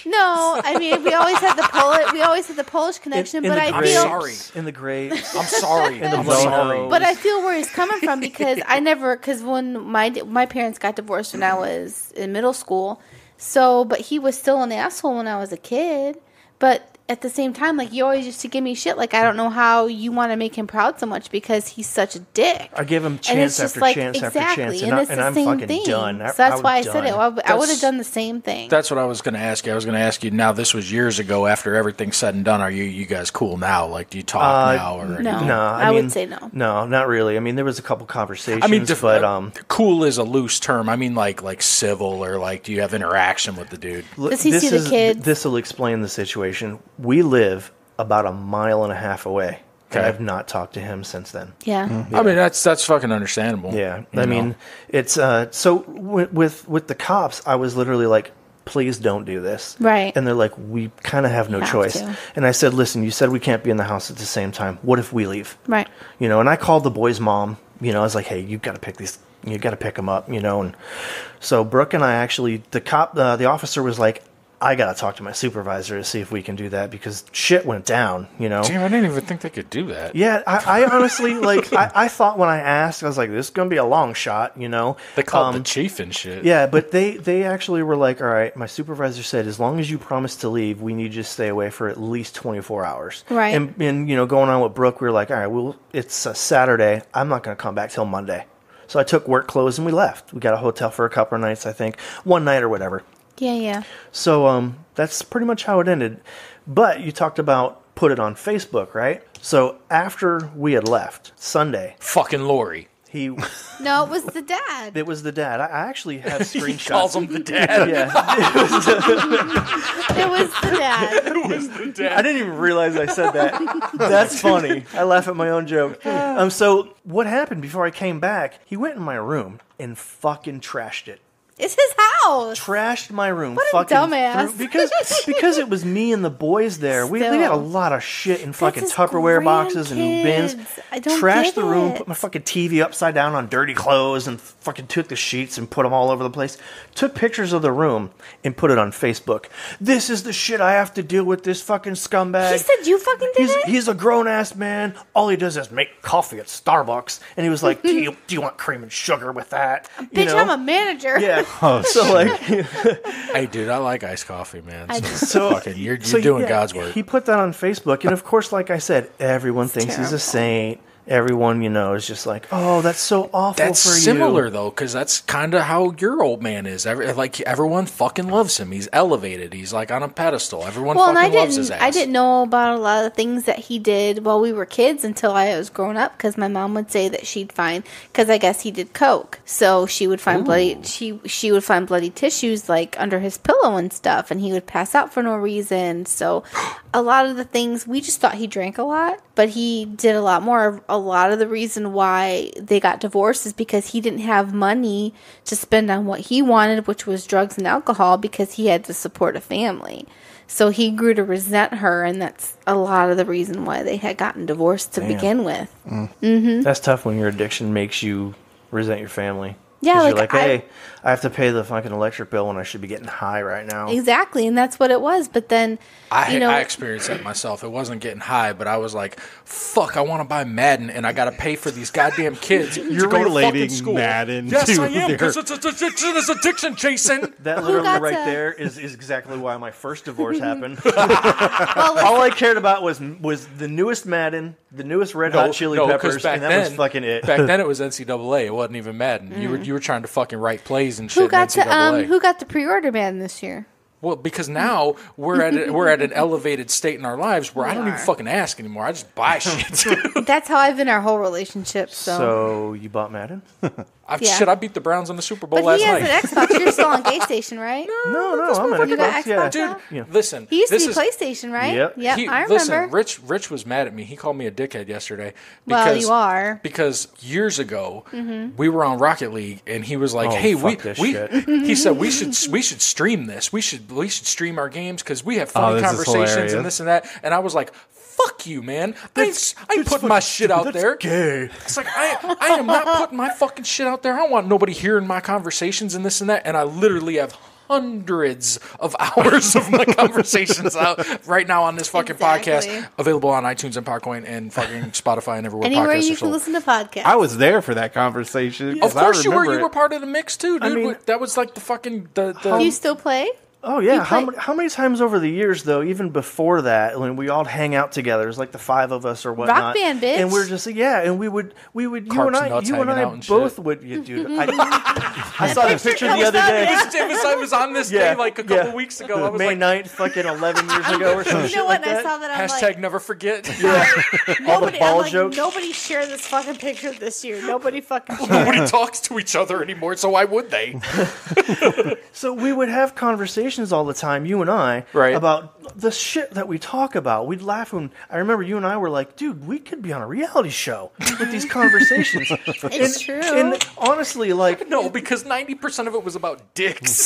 No, I mean we always had the Polish. We always had the Polish connection, but I feel in the grapes. I'm sorry. In the I'm Bonos. sorry. But I feel where he's coming from because I never, because when my my parents got divorced when I was in middle school, so but he was still an asshole when I was a kid. But at the same time, like you always used to give me shit. Like I don't know how you want to make him proud so much because he's such a dick. I give him And it's chance just after like- chance exactly, after chance, and, and I, it's and the I'm same fucking thing. done. I, So that's I why I was said it. done. I, would- I would have That's- done the same thing. That's what I was going to ask you. I was going to ask you. Now, this was years ago. After everything's said and done, are you you guys cool now? Like, do you talk Uh, now? Or No, no, I I, would mean, say no. No, not really. I mean, there was a couple conversations, I mean, def- but um, cool is a loose term. I mean, like like civil or like, do you have interaction with the dude? Does he see the is, kids? This will explain the situation. We live about a mile and a half away, and Okay. I've not talked to him since then. Yeah. I mean, that's that's fucking understandable. Yeah, You I know? mean, it's uh. So with, with with the cops, I was literally like, please don't do this. Right. And they're like, we kind of have no Have choice. to. And I said, listen, you said we can't be in the house at the same time. What if we leave? Right. You know, and I called the boy's mom. You know, I was like, hey, you got to pick these. You got to pick them up. You know, and so Brooke and I actually, the cop, uh, the officer was like, I got to talk to my supervisor to see if we can do that because shit went down. You know. Damn, I didn't even think they could do that. Yeah, I, I honestly like. I, I thought when I asked, I was like, "This is gonna be a long shot," you know. They called Um, the chief and shit. Yeah, but they they actually were like, "All right." My supervisor said, "As long as you promise to leave, we need you to stay away for at least twenty-four hours." Right. And and you know, going on with Brooke, we were like, "All right, well, it's a Saturday. I'm not gonna come back till Monday." So I took work clothes and we left. We got a hotel for a couple of nights, I think, one night or whatever. Yeah, yeah. So um, that's pretty much how it ended. But you talked about put it on Facebook, right? So after we had left Sunday, fucking Lori. He No, it was the dad. it was the dad. I I actually have screenshots. calls him the dad. Yeah, It was the dad. It was the dad. I didn't even realize I said that. That's funny. I laugh at my own joke. Um, so what happened before I came back? He went in my room and fucking trashed it. It's his house. Trashed my room. What a fucking dumbass. threw- because because it was me and the boys there. We, we had a Still. lot of shit in fucking his Tupperware boxes and bins. grandkids. I don't Trashed get the room. it. Put my fucking T V upside down on dirty clothes and fucking took the sheets and put them all over the place. Took pictures of the room and put it on Facebook. This is the shit I have to deal with. This fucking scumbag. He said you fucking did He's, it? he's a grown ass man. All he does is make coffee at Starbucks. And he was like, "Do you do you want cream and sugar with that?" You Bitch, know? I'm a manager. Yeah. Oh, so shit. like, Hey, dude, I like iced coffee, man. I So, so fucking, you're, you're so, doing yeah, God's work. He put that on Facebook, and of course, like I said, everyone thinks he's terrible. a saint. everyone, you know, is just like, oh, that's so awful That's for you. similar though, because that's kind of how your old man is. Every, like everyone fucking loves him. He's elevated. He's like on a pedestal. Everyone Well, and I fucking loves didn't, his ass. I didn't know about a lot of the things that he did while we were kids until I was grown up. Because my mom would say that she'd find, because I guess he did coke, so she would find Ooh. bloody. She she would find bloody tissues like under his pillow and stuff, and he would pass out for no reason. So, a lot of the things we just thought he drank a lot, but he did a lot more. A lot of the reason why they got divorced is because he didn't have money to spend on what he wanted, which was drugs and alcohol, because he had to support a family. So he grew to resent her, and that's a lot of the reason why they had gotten divorced to Damn. begin with. Mm. Mm-hmm. That's tough when your addiction makes you resent your family. Yeah, 'Cause like, you're like, I- hey, I have to pay the fucking electric bill when I should be getting high right now. Exactly, and that's what it was. But then, I, you know, I experienced that myself. It wasn't getting high, but I was like, fuck, I want to buy Madden, and I got to pay for these goddamn kids You're to go relating to fucking school. Madden Yes, to I am, their- because it's, it's, it's, it's addiction, Jason. That Who literally got right to- there is, is exactly why my first divorce happened. All I cared about was was the newest Madden, the newest Red Hot Chili no, 'cause Peppers, back and that then, was fucking it. Back then, it was N C double A. It wasn't even Madden. You were you were trying to fucking write plays and shit. who got in to um, N C double A. who got the pre-order ban this year? Well, because now we're at a, we're at an elevated state in our lives where We I don't are. even fucking ask anymore. I just buy shit. That's how I've been our whole relationship. So, So you bought Madden? I, Yeah. Shit, I beat the Browns in the Super Bowl but last he has night. an Xbox. You're still on Gay Station, right? No, no, I'm an You got Xbox. Xbox Yeah, now? Dude, Yeah. listen. He used to this be is, PlayStation, right? Yep. Yep, He- I remember. Listen, Rich Rich was mad at me. He called me a dickhead yesterday. Well, Because, you are. Because years ago, Mhm. we were on Rocket League, and he was like, Oh, "Hey, we, fuck this we," shit. he said, "We should we should stream this. We should we should stream our games because we have Oh, funny this is conversations hilarious. and this and that." And I was like, "Fuck you, man! I ain't, I ain't putting my shit out there." Gay. It's like I I am not putting my fucking shit out there. I don't want nobody hearing my conversations and this and that. And I literally have hundreds of hours of my conversations out right now on this fucking Exactly. podcast, available on iTunes and Podcoin and fucking Spotify and everywhere Anywhere podcasts you are can sold. listen to podcasts. I was there for that conversation. 'cause Of course I you were. remember You it. were part of the mix too, dude. I mean- that was like the fucking the. Do the you still play? Oh yeah, You how play- many, how many times over the years though, even before that, when we all hang out together, it's like the five of us or whatnot, band, bitch. and we're just yeah, and we would we would you Carts and I nuts you and hanging I out and both shit. would, yeah, dude. I, I saw the picture the other comes day. it, was, it, was, it was on this Yeah, day like a couple yeah. weeks ago. I was May like, ninth, fucking eleven years ago or some You shit know like what? I that. saw that. I'm hashtag like, never forget. All the nobody, ball I'm like, jokes. nobody share this fucking picture this year. Nobody fucking share. Nobody talks to each other anymore, so why would they? So we would have conversations all the time, you and I, Right. about the shit that we talk about. We'd laugh when I remember you and I were like, "Dude, we could be on a reality show with these conversations." It's and, true. And honestly, like, No, because ninety percent of it was about dicks.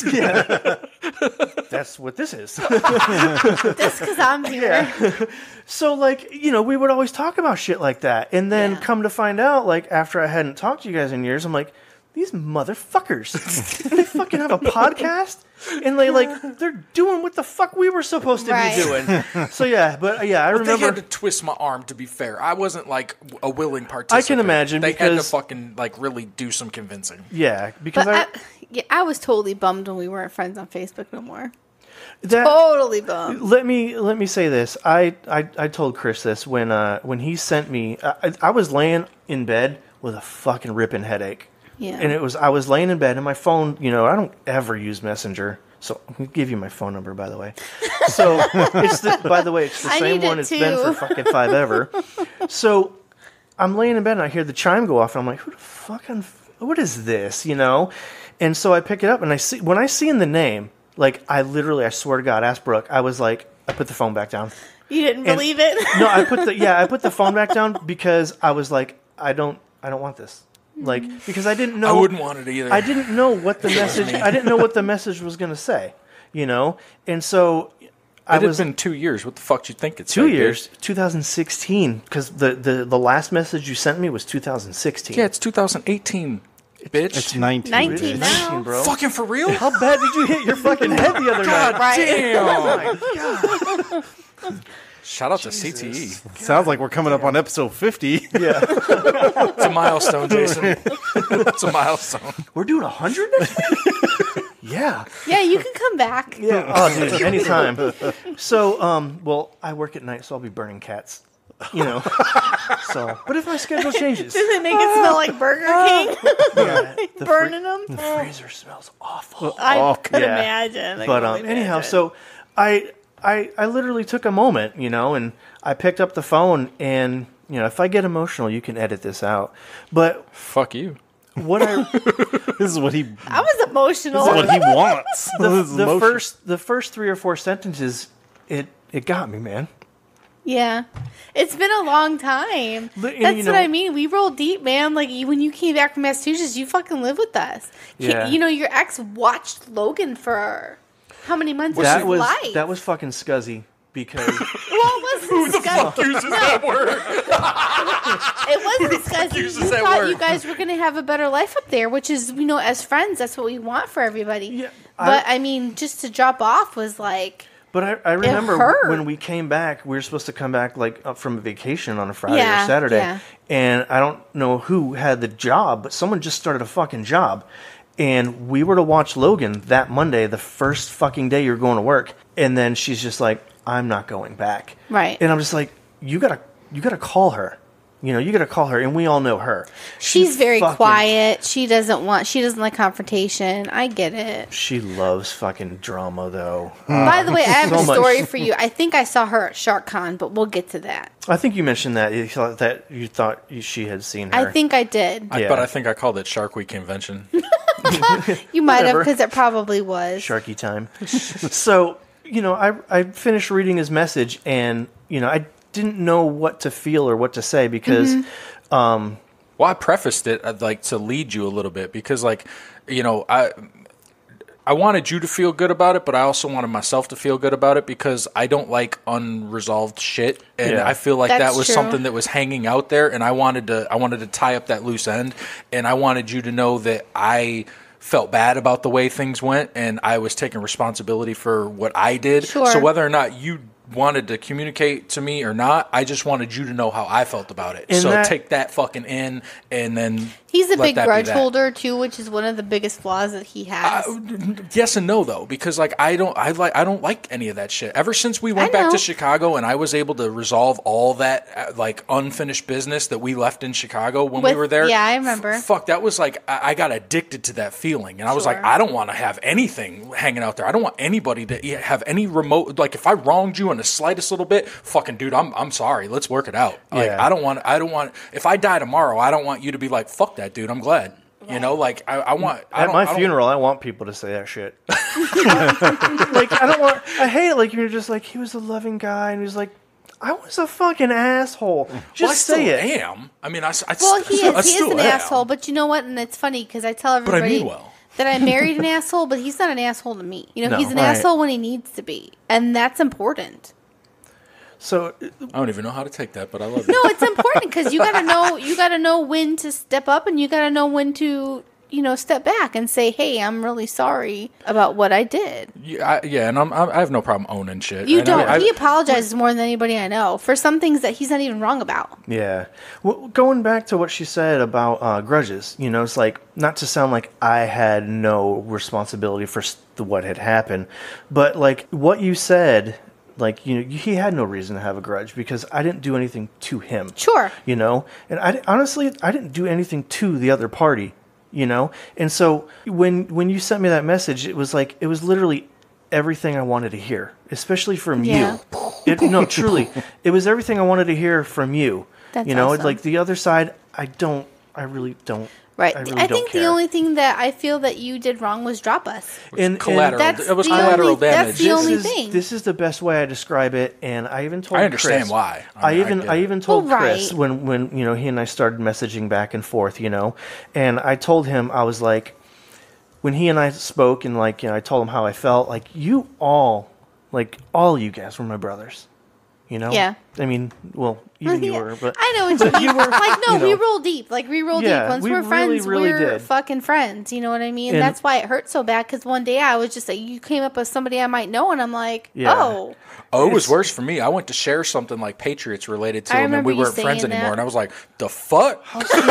that's what this is. Just because I'm here. So, like, you know, we would always talk about shit like that. And then Yeah. come to find out, like, after I hadn't talked to you guys in years, I'm like, these motherfuckers, they fucking have a podcast? And they, like, they're doing what the fuck we were supposed to Right. be doing. So, yeah, but, uh, yeah, I But they remember. had to twist my arm. To be fair, I wasn't like a willing participant. imagine they had to because- fucking like really do some convincing. Yeah, because But I, I, yeah, I was totally bummed when we weren't friends on Facebook no more. that, Totally bummed. let me let me say this. I, I, I told Chris this when uh, when he sent me. I, I was laying in bed with a fucking ripping headache. Yeah. And it was I was laying in bed and my phone, you know, I don't ever use Messenger. So I'm gonna give you my phone number, by the way. So it's the, by the way, it's the I same need one it it's been for too. fucking five ever. So I'm laying in bed and I hear the chime go off and I'm like, who the fucking what is this? You know? And so I pick it up and I see when I see in the name, like I literally I swear to God, ask Brooke, I was like, I put the phone back down. You didn't And- believe it? No, I put the yeah, I put the phone back down because I was like, I don't I don't want this. Like because I didn't know I wouldn't want it either. I didn't know what the message I didn't know what the message was gonna say. You know? And so I It had was been two years. What the fuck do you think it's two years, twenty sixteen, because the, the, the last message you sent me was two thousand sixteen. Yeah, it's two thousand eighteen, bitch. It's nineteen. nineteen now. nineteen, bro. Fucking for real? How bad did you hit your fucking head the other God night? damn! Oh my God. Shout out to C T E. Sounds like we're coming up on episode fifty. Yeah. It's a milestone, Jason. It's a milestone. We're doing a hundred next week? Yeah. Yeah, you can come back. Yeah. Oh, dude, anytime. So, um, well, I work at night, so I'll be burning cats. You know. So, but if my schedule changes, Does it make it smell like Burger King? yeah, the Burning fr- them? The freezer smells awful. I could Yeah. imagine. I But could um, only anyhow, imagine. so I, I, I literally took a moment, you know, and I picked up the phone, and you know, if I get emotional, you can edit this out. But fuck you. What I this is what he I was emotional. This is what he wants. the, This is the emotion. first the first three or four sentences, it it got me, man. Yeah. It's been a long time. But- and, That's you what know- I mean. We roll deep, man. Like, you, when you came back from Massachusetts, you fucking lived with us. Ki- Yeah. You know, your ex watched Logan for how many months of That his was life? that was fucking scuzzy because well, it wasn't Who the fuck uses that word? It wasn't disgusting. You uses that thought word? you guys were going to have a better life up there, which is, you know, as friends, that's what we want for everybody. Yeah, but, I, mean, just to drop off was like... But I, I It remember hurt. when we came back, we were supposed to come back like up from a vacation on a Friday Yeah, or Saturday. yeah. And I don't know who had the job, but someone just started a fucking job. And we were to watch Logan that Monday, the first fucking day you're going to work. And then she's just like, I'm not going back. Right. And I'm just like, you gotta, you gotta call her. You know, you gotta call her, and we all know her. She's She very fucking- quiet. She doesn't want... She doesn't like confrontation. I get it. She loves fucking drama, though. By the way, I have So a much. story for you. I think I saw her at Shark Con, but we'll get to that. I think you mentioned that you thought that you thought you- she had seen her. I think I did. I, Yeah. But I think I called it Shark Week Convention. You might have, Whatever. because it probably was. Sharky time. So, you know, I I finished reading his message, and you know, I didn't know what to feel or what to say because, Mm-hmm. um, Well, I prefaced it uh, like to lead you a little bit because, like, you know, I I wanted you to feel good about it, but I also wanted myself to feel good about it because I don't like unresolved shit, and Yeah. I feel like That's that was true. something that was hanging out there, and I wanted to I wanted to tie up that loose end, and I wanted you to know that I felt bad about the way things went, and I was taking responsibility for what I did. Sure. So whether or not you wanted to communicate to me or not, I just wanted you to know how I felt about it. And so that- take that fucking in, and then He's a let big that be grudge that. holder, too, which is one of the biggest flaws that he has. Yes and no though, because like I don't I like I don't like any of that shit. Ever since we went I back know. to Chicago and I was able to resolve all that uh, like unfinished business that we left in Chicago when With- we were there. yeah, I remember. f- fuck, that was like I, I got addicted to that feeling, and I was like, Sure. I don't want to have anything hanging out there. I don't want anybody to e- have any remote. Like if I wronged you in the slightest little bit, fucking dude, I'm I'm sorry. Let's work it out. Like Yeah. I don't want I don't want if I die tomorrow, I don't want you to be like, fuck that dude. I'm glad. You know, like I, I want I at don't, my I don't- funeral, I want people to say that shit. Like, I don't want. I hate it. Like, you're just like, he was a loving guy, and he was like, I was a fucking asshole. Just Well, I say still it. am. I mean, I, s- I Well, s- he I is. He is still an am. asshole, but you know what? And it's funny because I tell But I everybody mean well. that I married an asshole, but he's not an asshole to me. You know, No. he's an Right. asshole when he needs to be, and that's important. So, I don't even know how to take that, but I love it. No, it's important because you gotta know. You gotta know when to step up, and you gotta know when to, you know, step back and say, "Hey, I'm really sorry about what I did." Yeah, I, yeah, and I'm, I'm, I have no problem owning shit. You And don't. I, I, he apologizes more than anybody I know for some things that he's not even wrong about. yeah. Well, going back to what she said about uh, grudges, you know, it's like, not to sound like I had no responsibility for s- what had happened, but like what you said, like, you know, he had no reason to have a grudge because I didn't do anything to him. Sure. You know, and I honestly, I didn't do anything to the other party. You know, and so when when you sent me that message, it was like it was literally everything I wanted to hear, especially from Yeah. you. It, no, truly, it was everything I wanted to hear from you. That's you know, awesome. like the other side, I don't, I really don't. Right. I I, really don't think care. the only thing that I feel that you did wrong was drop us. And- collateral. That's it was the collateral only- that's damage. the only this is, thing. This is the best way I describe it, and I even told. I understand Chris- why. I I, mean, I even get I, it. even told Well, Chris right. when when you know he and I started messaging back and forth, you know, and I told him I was like, when he and I spoke, and like you know I told him how I felt, like you all, like all you guys were my brothers, you know. Yeah. I mean, well, even you Yeah. were, but I know what but you mean. were, Like, no, you know, we roll deep. Like, we roll Yeah, deep. Once we we're really, friends, really we're did. fucking friends. You know what I mean? And- That's why it hurt so bad. Because one day I was just like, you came up with somebody I might know, and I'm like, Yeah. oh. Oh, it was It's- worse for me. I went to share something like Patriots related to I him, and remember we you weren't friends saying anymore. that. And I was like, "The fuck?"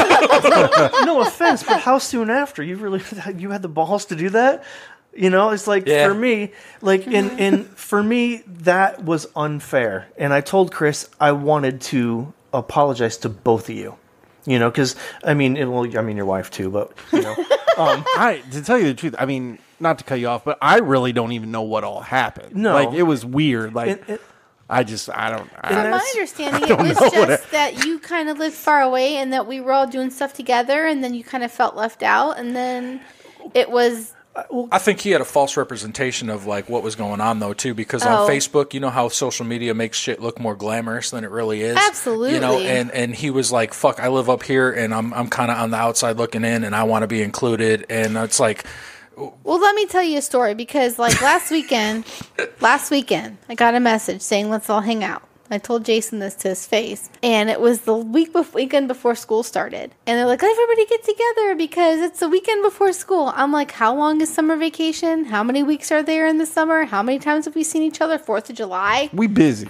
no offense, but how soon after you really you had the balls to do that? You know, it's like Yeah. for me, like and and for me that was unfair. And I told Chris I wanted to apologize to both of you. You know, because I mean, it, well, I mean your wife too, but you know, um, I to tell you the truth, I mean, not to cut you off, but I really don't even know what all happened. No. Like it was weird. Like It- it- I just I don't. I, From my understanding, I it don't was know just what that you kind of lived far away and that we were all doing stuff together, and then you kind of felt left out, and then it was. I think he had a false representation of like what was going on though too, because Oh. on Facebook, you know how social media makes shit look more glamorous than it really is. Absolutely. You know, and, and he was like, "Fuck, I live up here, and I'm I'm kind of on the outside looking in, and I want to be included." And it's like, Well, let me tell you a story because, like, last weekend, last weekend, I got a message saying, let's all hang out. I told Jason this to his face, and it was the week bef- weekend before school started. And they're like, everybody get together because it's the weekend before school. I'm like, how long is summer vacation? How many weeks are there in the summer? How many times have we seen each other? Fourth of July? We busy.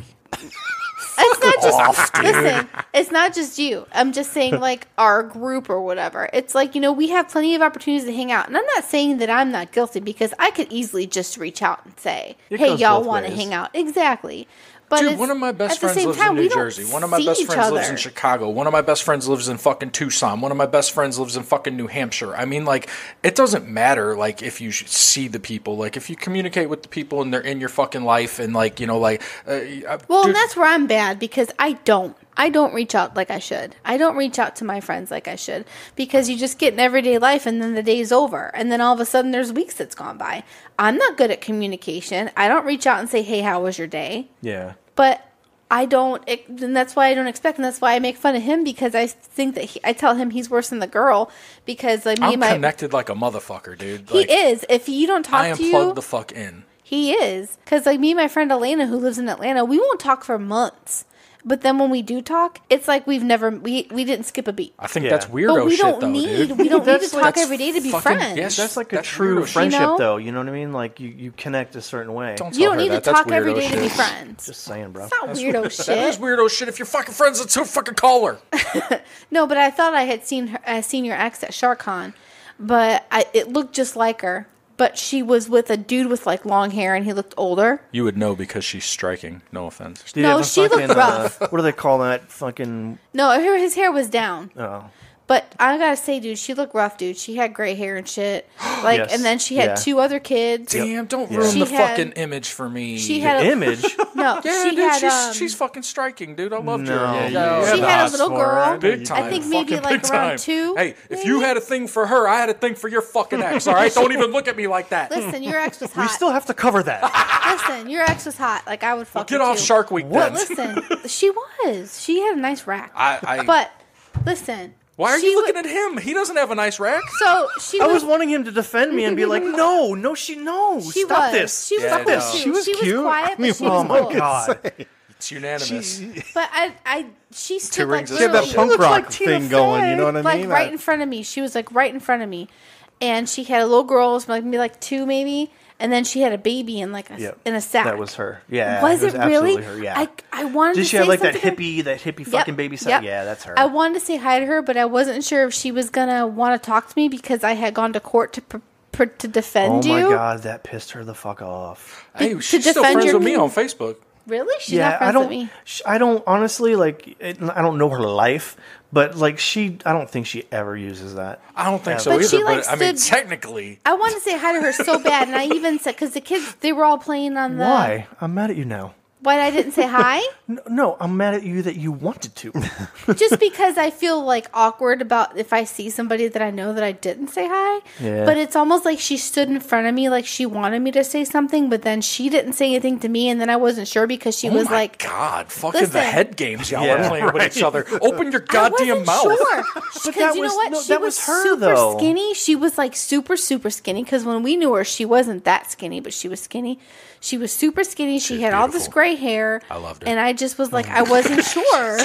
It's not just off, dude. listen. It's not just you. I'm just saying, like our group or whatever. It's like, you know, we have plenty of opportunities to hang out, and I'm not saying that I'm not guilty because I could easily just reach out and say, It "Hey, goes y'all both want to ways. hang out?" Exactly. But dude, it's- one of my best at the friends same lives time, in we New don't Jersey. One of my see best each friends lives other. in Chicago. One of my best friends lives in fucking Tucson. One of my best friends lives in fucking New Hampshire. I mean, like, it doesn't matter, like, if you sh- see the people. Like, if you communicate with the people and they're in your fucking life and, like, you know, like... Uh, Well, dude, and that's where I'm bad because I don't. I don't reach out like I should. I don't reach out to my friends like I should because you just get in everyday life and then the day's over. And then all of a sudden there's weeks that's gone by. I'm not good at communication. I don't reach out and say, hey, how was your day? Yeah. But I don't, and that's why I don't expect, and that's why I make fun of him because I think that he, I tell him he's worse than the girl because like me I'm and my, connected like a motherfucker, dude. he Like, is. If you don't talk I am to you, plugged the fuck in. he is. Because, like, me and my friend Elena, who lives in Atlanta, we won't talk for months. But then when we do talk, it's like we've never, we, we didn't skip a beat. I think that's weirdo But we shit, don't though, need, dude. we don't need to That's talk like- every day to be fucking- friends. yes, That's like a That's true weirdo shit. friendship, You know? though. You know what I mean? Like you, you connect a certain way. Don't You tell don't her need to that. That's talk every weirdo day to be shit. friends. Just saying, bro. It's not weirdo shit. That is weirdo shit. If you're fucking friends, let's fucking call her. No, but I thought I had seen her, uh, seen your ex at SharkCon, but I, it looked just like her. But she was with a dude with like long hair, and he looked older. You would know because she's striking. No offense. Did he No, have a she looked fucking, rough. Uh, what do they call that? Fucking. No, her, his hair was down. Oh. But I gotta say, dude, she looked rough, dude. She had gray hair and shit. Like, Yes. and then she had Yeah. two other kids. Damn, don't Yeah. ruin She the had- fucking image for me. She had a, Image. No, Yeah, she dude, had she's, um, she's fucking striking, dude. I loved No. her. Yeah, you she had had a the little hots for her. girl. Big time. I think maybe Fucking like big around time. two. Hey, if you had a thing for her, I had a thing for your fucking ex, all right? Don't even look at me like that. Listen, your ex was We hot. still have to cover that. Listen, your ex was hot. Like I would fuck Get her off too. Shark Week But then. listen, she was. She had a nice rack. I, I, But listen. why are she you looking wa- at him? He doesn't have a nice rack. So she I was. was wanting him to defend me and be like, "No, no, she no, She stop was. this." She was Yeah, cool no. too. She was cute. quiet, I mean, but she oh was my cool. god. It's unanimous. But I, I, she stood like rings of She had that literally- punk rock like Tina thing going. You know what I like mean? right I- in front of me. She was like right in front of me, and she had a little girl, like maybe like two, maybe, and then she had a baby in like a, Yep. in a sack. That was her. Yeah. Was it, was it really? absolutely her. Yeah. I, I wanted Did to she say have like that something to- hippie, that hippie Yep, fucking baby set? yep. Yeah, that's her. I wanted to say hi to her, but I wasn't sure if she was gonna want to talk to me because I had gone to court to pr- pr- to oh defend my you. god, that pissed her the fuck off. Hey, to she's still defend friends your with me kid. on Facebook. Really? She's yeah, not friends I don't. with me. sh- I don't honestly like. It, I don't know her life, but like she, I don't think she ever uses that. I don't think Ever. so But either. she, like, but I mean, stood- technically, I wanted to say hi to her so bad, and I even said because the kids they were all playing on the. Why? I'm mad at you now. Why I didn't say hi? No, no, I'm mad at you that you wanted to. Just because I feel like awkward about if I see somebody that I know that I didn't say hi. Yeah. But it's almost like she stood in front of me like she wanted me to say something, but then she didn't say anything to me, and then I wasn't sure because she oh was my like, God, fucking Listen. the head games y'all Yeah, are playing with right. each other. Open your I goddamn wasn't mouth. sure. But Because that you was- know what? no, she that was, was her, super though. skinny. She was like super, super skinny. Because when we knew her, she wasn't that skinny, but she was skinny. She was super skinny. She had all this beautiful. gray hair. I loved her. And I just was like, I wasn't sure.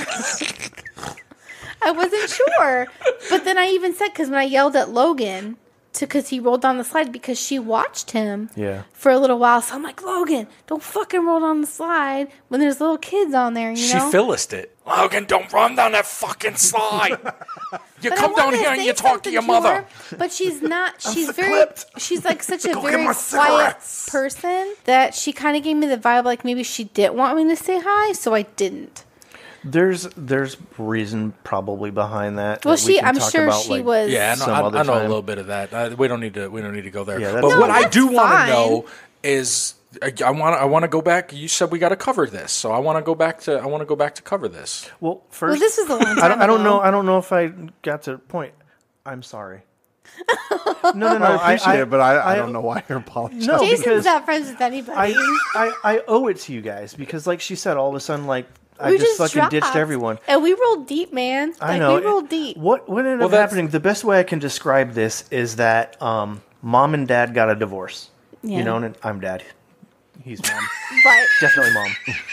I wasn't sure. But then I even said, because when I yelled at Logan, to because he rolled down the slide, because she watched him Yeah. for a little while. So I'm like, Logan, don't fucking roll down the slide when there's little kids on there, you She know? Phyllised it. Logan, don't run down that fucking slide. You But I come down wanted here to and say you talk to something your mother. her, but she's not. She's so very. clipped. She's like such a Go very get my quiet cigarettes. person that she kind of gave me the vibe like maybe she didn't want me to say hi, so I didn't. There's there's reason probably behind that. Well, that we she- can I'm talk sure about, she like, was- Yeah, I know, some I, other I know a time. little bit of that. Uh, we don't need to. We don't need to go there. Yeah, that's but fine. what No, I do that's want to fine. know is, I- I want. I want to go back. You said we got to cover this, so I want to go back to. I want to go back to cover this. Well, first, this was a long I don't, time I don't ago. know. I don't know if I got to the point. I'm sorry. No, no, no. I appreciate it, but I, I, I- don't know why you're apologizing. No, Jason's because not friends with anybody. I, I I owe it to you guys because, like she said, all of a sudden, like I we just, fucking dropped. ditched everyone. And we rolled deep, man. I Like, know. we rolled deep. What what ended Well, up that's- happening? The best way I can describe this is that um, mom and dad got a divorce. Yeah. You know, and I'm dad. He's mom. Right. Definitely mom.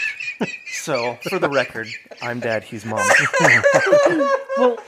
So, for the record, I'm dad. He's mom. Well,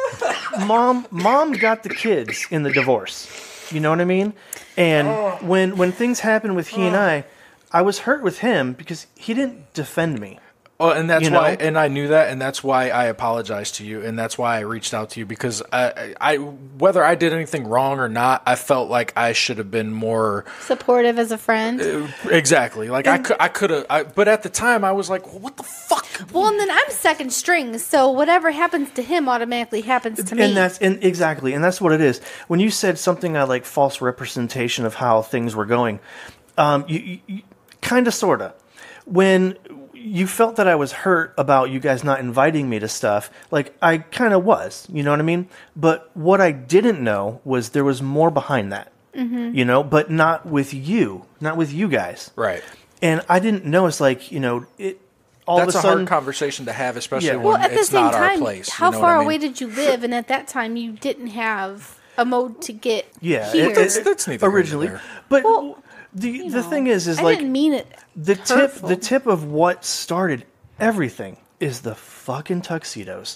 mom, mom got the kids in the divorce. You know what I mean? And when when things happened with he and I, I was hurt with him because he didn't defend me. Oh, and that's You why, know? and I knew that, and that's why I apologized to you, and that's why I reached out to you because I, I, whether I did anything wrong or not, I felt like I should have been more Supportive as a friend. exactly. Like I could, I could have, but at the time I was like, well, what the fuck? Well, and then I'm second string, so whatever happens to him automatically happens to me. And that's and exactly, and that's what it is. When you said something uh, like false representation of how things were going, um, you, you, you kind of, sorta. When you felt that I was hurt about you guys not inviting me to stuff, like I kind of was, you know what I mean? But what I didn't know was there was more behind that, Mhm. you know, but not with you, not with you guys, Right. And I didn't know it's like, you know, it. All That's of a a sudden, hard conversation to have, especially Yeah. when well, at the it's same not our time, place. you how know what far I mean? away did you live? And at that time, you didn't have a mode to get Yeah, here. it- it- neither here nor originally. there. But the the thing is, is I like didn't mean it the tip. hurtful. The tip of what started everything is the fucking tuxedos.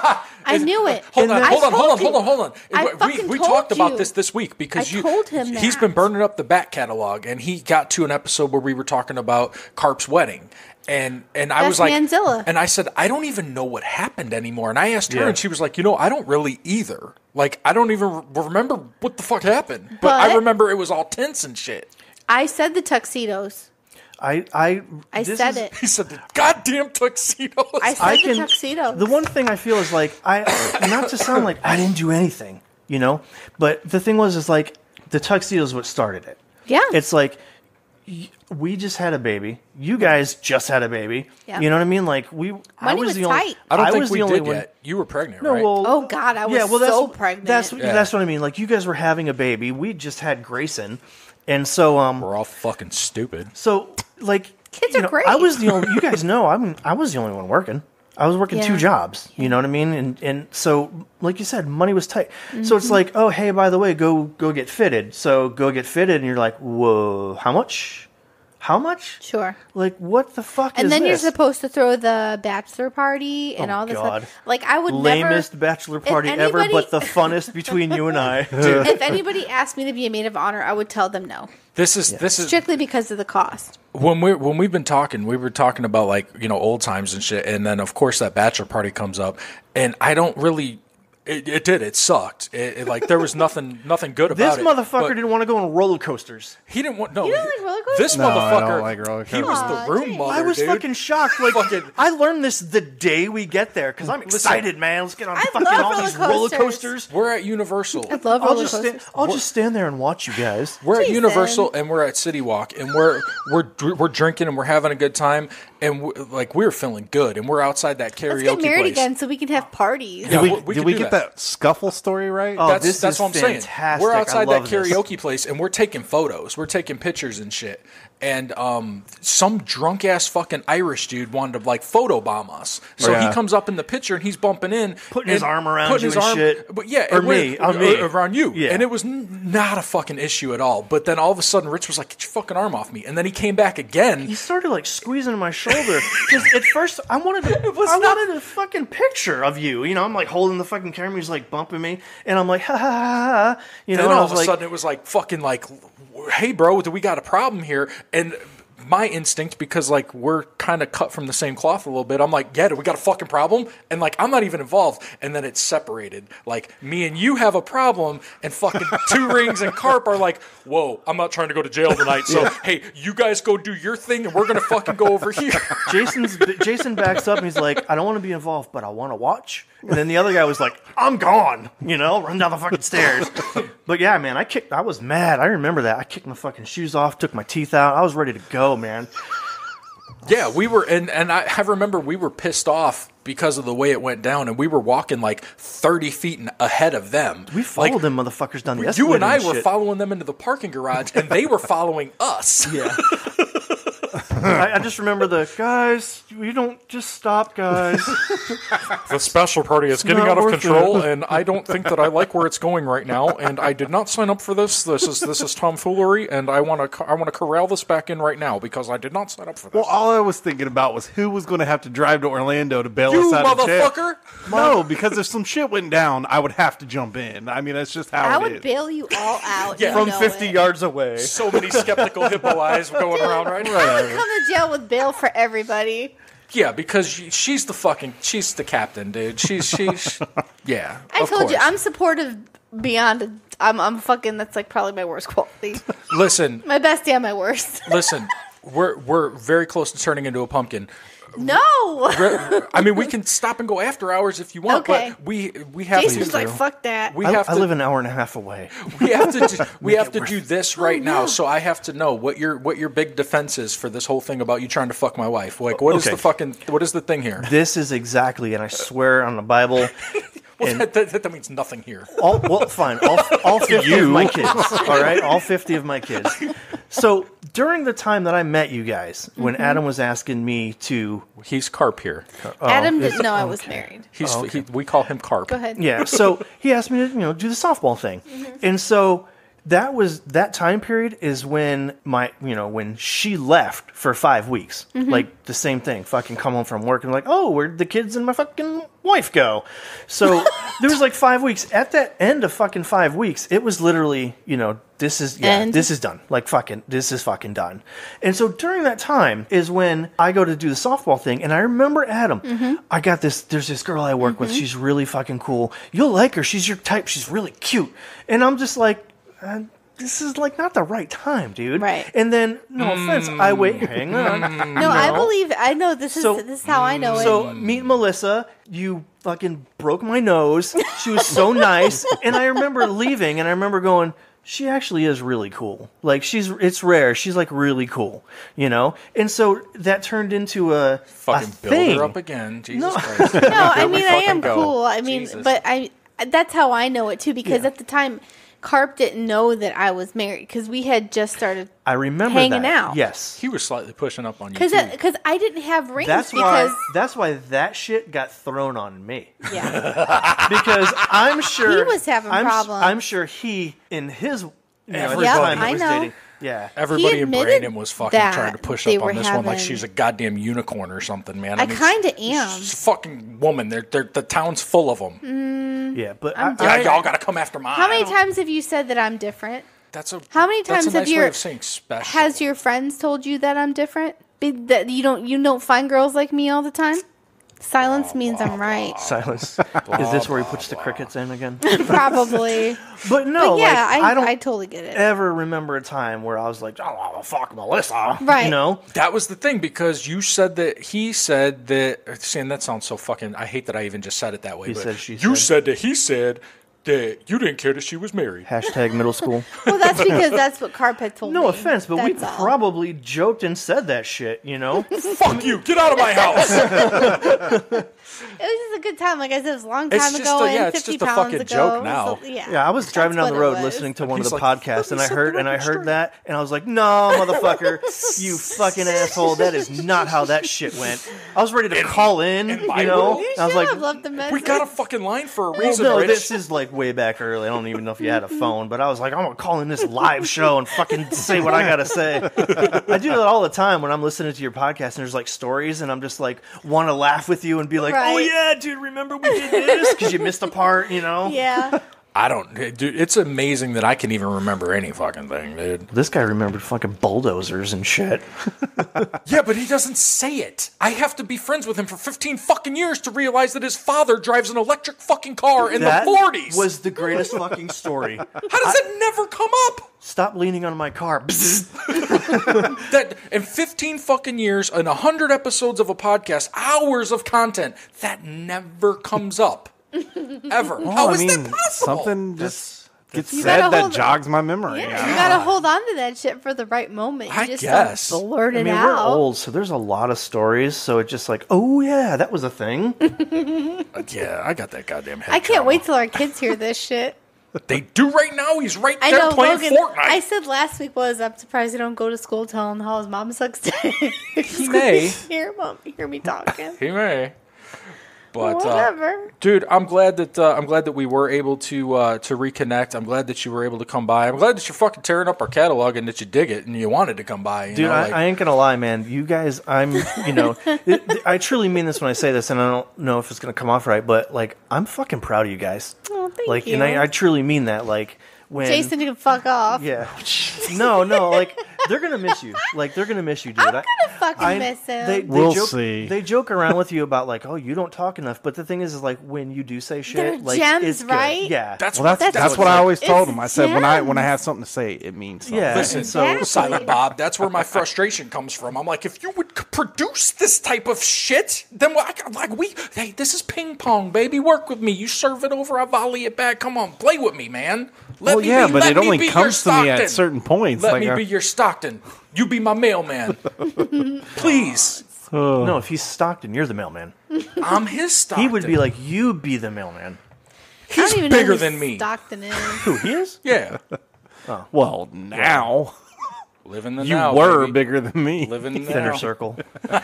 I knew it. Hold on, I hold on, hold on, told hold on, him- hold on. I we fucking we told talked about you. this this week because I you told him he's that. been burning up the back catalog, and he got to an episode where we were talking about Carp's wedding. And and I That's was like, Manzilla. and I said, I don't even know what happened anymore. And I asked her, Yeah. and she was like, you know, I don't really either. Like, I don't even re- remember what the fuck happened. But, But- I remember it was all tense and shit. I said the tuxedos. I I I this said is- it. He said the goddamn tuxedos. I said I the can- tuxedos. The one thing I feel is like I not to sound like I didn't do anything, you know, but the thing was is like the tuxedos what started it. Yeah. It's like y- we just had a baby. You guys just had a baby. Yeah. You know what I mean? Like we. I Money was, was the only. tight. I don't I think was we the only did one. yet. You were pregnant, No, right? well, Oh God, I was yeah, well, that's, so pregnant. That's Yeah. that's what I mean. Like you guys were having a baby. We just had Grayson, and so um, We're all fucking stupid. so like Kids you are know, great. I was the only. You guys know I'm. I was the only one working. I was working two Yeah. jobs. You know what I mean? And and so like you said, money was tight. So Mm-hmm. it's like, oh hey, by the way, go go get fitted. So go get fitted, and you're like, whoa, how much? How much? Sure. Like what the fuck And is then this? you're supposed to throw the bachelor party and Oh, all this God. stuff. Like I would Lamest never. bachelor If party ever, anybody- but the funnest between you and I. If anybody asked me to be a maid of honor, I would tell them no, This is this is strictly because of the cost. when we when we've been talking, we were talking about like you know old times and shit, and then of course that bachelor party comes up, and I don't really. It, it did. It sucked. It, it, like there was nothing nothing good This about it. motherfucker but didn't want to go on roller coasters. He didn't want. No, You don't like roller coasters? this No, I motherfucker. don't like roller He was coasters. the room mother. I was dude. fucking shocked. Like I learned this the day we get there because I'm excited, man. Let's get on I fucking love all roller these roller coasters. coasters. We're at Universal. I love I'll roller just coasters. stand, I'll just stand there and watch you guys. We're at Jason. Universal and we're at City Walk and we're we're we're drinking and we're having a good time and we like we're feeling good and we're outside that karaoke Let's get married place. again so we can have parties. Yeah, Did we, we- we did could we do get that. that. scuffle story right? Oh, That's this that's is what I'm saying. fantastic. We're I outside that love this. karaoke place and we're taking photos. We're taking pictures and shit. And um, some drunk ass fucking Irish dude wanted to like photobomb us. So Yeah. he comes up in the picture and he's bumping in, Putting his and arm around putting you his and shit. But yeah, Or and me, we're- on me. uh, around you. Yeah. And it was n- not a fucking issue at all. But then all of a sudden, Rich was like, "Get your fucking arm off me!" And then he came back again. He started like squeezing my shoulder because at first I wanted to, I wanted a fucking picture of you. You know, I'm like holding the fucking camera. He's like bumping me, and I'm like ha ha ha ha. You know, then and I all was of a like, sudden it was like fucking like, "Hey, bro, do we got a problem here?" And my instinct, because like we're kind of cut from the same cloth a little bit, I'm like, yeah, do we got a fucking problem? And like I'm not even involved, and then it's separated. Like me and you have a problem, and fucking Two Rings and Carp are like, whoa, I'm not trying to go to jail tonight, so Yeah. hey, you guys go do your thing, and we're gonna fucking go over here. Jason's Jason backs up and he's like, I don't want to be involved, but I want to watch. And then the other guy was like, I'm gone, you know, run down the fucking stairs. But yeah, man, I kicked. I was mad. I remember that. I kicked my fucking shoes off, took my teeth out. I was ready to go, man. Yeah, we were, and, and I, I remember we were pissed off because of the way it went down, and we were walking like thirty feet ahead of them. We followed like, them motherfuckers down the You escalator. and I were shit. following them into the parking garage, and they were following us. Yeah. I, I just remember the guys. You don't just stop, guys. The special party is It's getting not out of worth control, it. and I don't think that I like where it's going right now. And I did not sign up for this. This is this is tomfoolery, and I want to I want to corral this back in right now because I did not sign up for this. Well, all I was thinking about was who was going to have to drive to Orlando to bail You us out of jail. motherfucker! No, because if some shit went down, I would have to jump in. I mean, that's just how I it would is. bail you all out. Yeah. you From know fifty it. yards away. So many skeptical hippo eyes going around right now. I would come to jail with bail for everybody. Yeah, because she, she's the fucking she's the captain, dude. She's she's yeah. I of told you, course. I'm supportive beyond. I'm, I'm fucking. That's like probably my worst quality. Listen, My best and my worst. listen. We're we're very close to turning into a pumpkin. No. I mean, we can stop and go after hours if you want, Okay. but we we have Jason's to. like, fuck that. We I, have I to. live an hour and a half away. We have to. Do, we Make have it to worth do it. this right Oh, now. no. So I have to know what your what your big defense is for this whole thing about you trying to fuck my wife. Like, what is Okay. the fucking what is the thing here? This is exactly, and I swear on the Bible. Well, and- that, that, that means nothing here. All, well, fine. All, all fifty of my kids. All right, all fifty of my kids. So during the time that I met you guys, when Mhm. Adam was asking me to, he's Carp here. Oh, Adam is- didn't know I was married. He's Oh, okay. he, we call him Carp. Go ahead. Yeah. So he asked me to, you know, do the softball thing, and so that was that time period is when my, you know, when she left for five weeks, Mhm. like the same thing. Fucking come home from work and like, oh, where'd the kids and my fucking wife go? So there was like five weeks. At that end of fucking five weeks, it was literally, you know, this is yeah, End. this is done. Like fucking, this is fucking done. And so during that time is when I go to do the softball thing, and I remember Adam. Mhm. I got this. There's this girl I work with. Mhm. She's really fucking cool. You'll like her. She's your type. She's really cute. And I'm just like, uh, this is like not the right time, dude. Right. And then, no offense, I wait. Hang on. No, I believe. I know this is So- this is how I know So it. meet Melissa. You fucking broke my nose. She was so nice, and I remember leaving, and I remember going, she actually is really cool. Like she's, it's rare. She's like really cool, you know. And so that turned into a Fucking a build thing. her up again. Jesus No. Christ. No, I Here we mean I fucking am go. cool. I mean, Jesus. but I that's how I know it too because Yeah. at the time, Carp didn't know that I was married because we had just started I remember hanging that. out. Yes. He was slightly pushing up on you. because too. because I didn't have rings That's because why. That's why that shit got thrown on me. yeah Because I'm sure He was having I'm, problems. I'm sure he in his you know, at the Everybody. time that I was know. dating. Yeah. Everybody He in admitted Brandon was fucking that trying to push they up on were this one like having- she's a goddamn unicorn or something, man. I mean, kind of she's- am. She's a fucking woman. They're, they're, the town's full of them. Mm, Yeah, but I'm I, Yeah, I, different. y'all got to come after mine. How many times have you said that I'm different? That's a. How many that's times a have nice your way of saying special. has your friends told you that I'm different? Be, that you don't you don't find girls like me all the time? Silence means I'm right. silence. Is this where he puts the crickets in again? Probably. But no, But yeah, like, I, I don't I totally get it. ever remember a time where I was like, oh, fuck Melissa. Right. You know? That was the thing because you said that he said that. Saying that sounds so fucking. I hate that I even just said it that way. He but said, she you said. said that he said that you didn't care that she was married. Hashtag middle school. Well, that's because that's what Carp had told me. No offense, but we That's all. probably joked and said that shit, you know? Fuck you! Get out of my house. It was just a good time. Like I said, it was a long time It's just ago. a- yeah, and it's fifty just a pounds fucking ago. joke now. So, yeah. Yeah, I was driving That's down the what it road was. listening to And one of he's the like, podcasts, and "Let me I set heard the and I record heard straight." that, and I was like, "No, motherfucker, you fucking asshole! That is not how that shit went." I was ready to call in, you my know. world? You I was should like, have left the message. We got a fucking line for a Well, reason, no, Rich. this is like way back early. I don't even know if you had a phone, but I was like, I'm gonna call in this live show and fucking say what I gotta say. I do that all the time when I'm listening to your podcast and there's like stories, and I'm just like want to laugh with you and be like, oh Right. yeah, dude, remember we did this because you missed a part, you know? Yeah. I don't, dude. It's amazing that I can even remember any fucking thing, dude. This guy remembered fucking bulldozers and shit. Yeah, but he doesn't say it. I have to be friends with him for fifteen fucking years to realize that his father drives an electric fucking car in that the forties. Was the greatest fucking story. How does that never come up? Stop leaning on my car. That in fifteen fucking years and one hundred episodes of a podcast, hours of content, that never comes up. Ever. Well, How I is mean, that possible? something just gets You said gotta that hold- jogs my memory. Yeah, I you gotta hold on to that shit for the right moment. You I just guess. don't blurt it I mean, out. we're old, so there's a lot of stories. So it's just like, oh yeah, that was a thing. Yeah, I got that goddamn head. I can't wait till our kids hear this shit. They do right now. He's right I there know, playing Logan. Fortnite. I said last week was I'm surprised he don't go to school telling him how his mom sucks dick. He may. hear mom, hear me talking. He may. But Whatever. uh, dude, I'm glad that uh, I'm glad that we were able to uh, to reconnect. I'm glad that you were able to come by. I'm glad that you're fucking tearing up our catalog and that you dig it and you wanted to come by. You Dude, know, I, like, I ain't gonna lie, man. You guys, I'm, you know, it, it- I truly mean this when I say this, and I don't know if it's gonna come off right, but like, I'm fucking proud of you guys. Oh, thank like, you. and I, I truly mean that. Like, when Jason, you can fuck off. yeah, no, no, like they're gonna miss you. Like, they're gonna miss you, dude. I'm gonna fucking I, miss him. They, they We'll joke, see. They joke around with you about like, oh, you don't talk enough. But the thing is, is like when you do say shit, They're like gems, it's good. right? Yeah, That's Well, that's That's that's, what what I it's- always told it's him. I said when I when I gems. have something to say, it means something. yeah. Listen, and so Exactly. Silent Bob, that's where my frustration comes from. I'm like, if you would c- produce this type of shit, then what, I, like we, hey, this is ping pong, baby. Work with me. You serve it over, I volley it back. Come on, play with me, man. Let Well, me yeah, be, but let it me only be your comes to me at Stockton. certain points. Let like me I- be your Stockton. You be my mailman, please. no, if he's Stockton, you're the mailman. I'm his Stockton. He would be like, you be the mailman. I He's don't even know bigger who than me. Stockton is. Who he is? Yeah, well, now living the you now. were baby. bigger than me. Living the Thinner now. circle.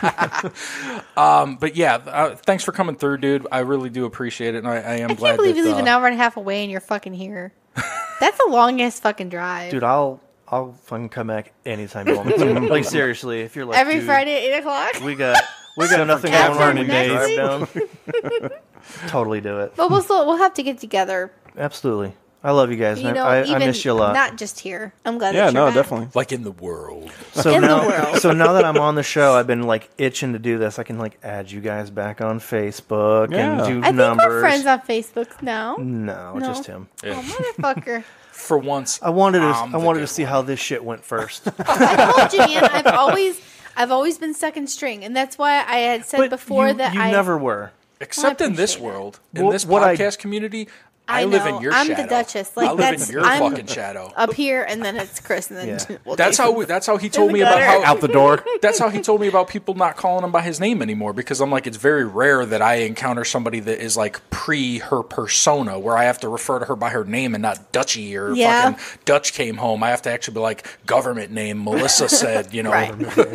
Um, but yeah, uh, thanks for coming through, dude. I really do appreciate it, and I, I am I glad can't believe that, you live uh, an hour and a half away and you're fucking here. That's a long ass fucking drive. Dude, I'll I'll fucking come back anytime you want me to. Like seriously, if you're like Every dude, Friday at eight o'clock. we got we got nothing Except going on. for We can next drive down. Totally do it. But we'll still, we'll have to get together. Absolutely. I love you guys. You and know, I, I, even I miss you a lot. Not just here. I'm glad. Yeah, that you're no, back. definitely. like in the world. So in the now, world. so now that I'm on the show, I've been like itching to do this. I can like add you guys back on Facebook Yeah. and do I think numbers. we're friends on Facebook now. No, No. just him. Oh, motherfucker. For once, I wanted to. I'm I the wanted good to see how this shit went first. I told you, man. I've always, I've always been second string, and that's why I had said But before you, that you I never were. except in this appreciate it. world, in Well, this what I- podcast community, I, I live know. in your I'm shadow. the Duchess. Like I live that's in your I'm fucking shadow. up here, and then it's Chris, and then Yeah. well, That's Jason. how. That's how he told the me about gutter. how Out the door. That's how he told me about people not calling him by his name anymore, because I'm like, it's very rare that I encounter somebody that is like pre her persona, where I have to refer to her by her name and not Dutchy or Yeah. fucking Dutch came home. I have to actually be like government name. Melissa said, you know. Right.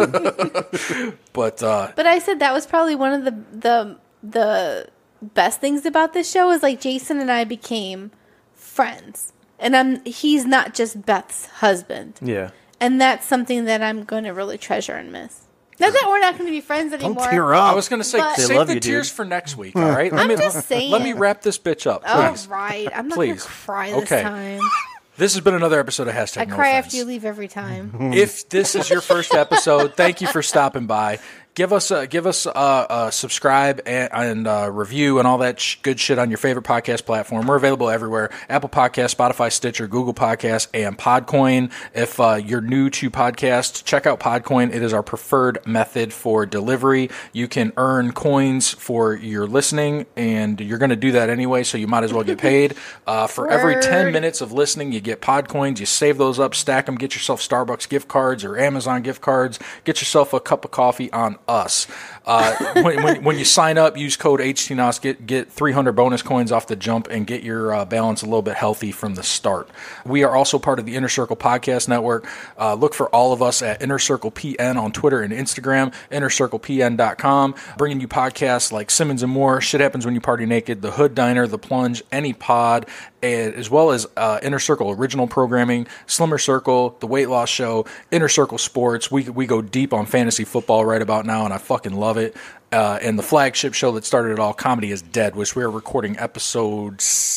But uh, But I said that was probably one of the the the best things about this show is like Jason and I became friends, and I'm he's not just Beth's husband, Yeah. and that's something that I'm going to really treasure and miss. Not that we're not going to be friends anymore. tear I up. was going to say, But- They save love the you, dude. tears for next week. All right. Let I'm me, just saying. Let me wrap this bitch up, All please. right, I'm not going to Please. cry this Okay. time. This has been another episode of Hashtag I No cry Offense. after you leave every time. If this is your first episode, thank you for stopping by. Give us a, give us a, a subscribe and, and uh, review and all that sh- good shit on your favorite podcast platform. We're available everywhere: Apple Podcasts, Spotify, Stitcher, Google Podcasts, and Podcoin. If uh, you're new to podcasts, check out Podcoin. It is our preferred method for delivery. You can earn coins for your listening, and you're going to do that anyway, so you might as well get paid. Uh, for every ten Word. minutes of listening, you get Podcoins. You save those up, stack them, get yourself Starbucks gift cards or Amazon gift cards. Get yourself a cup of coffee on us. Uh, when, when, when you sign up, use code H T N O S, get get three hundred bonus coins off the jump, and get your uh, balance a little bit healthy from the start. We are also part of the Inner Circle Podcast Network. Uh, look for all of us at Inner Circle P N on Twitter and Instagram, inner circle p n dot com, bringing you podcasts like Simmons and More, Shit Happens When You Party Naked, The Hood Diner, The Plunge, Any Pod, and, as well as uh, Inner Circle original programming, Slimmer Circle, The Weight Loss Show, Inner Circle Sports. We, we go deep on fantasy football right about now, and I fucking love it. Uh, and the flagship show that started it all, Comedy is Dead, which we are recording episode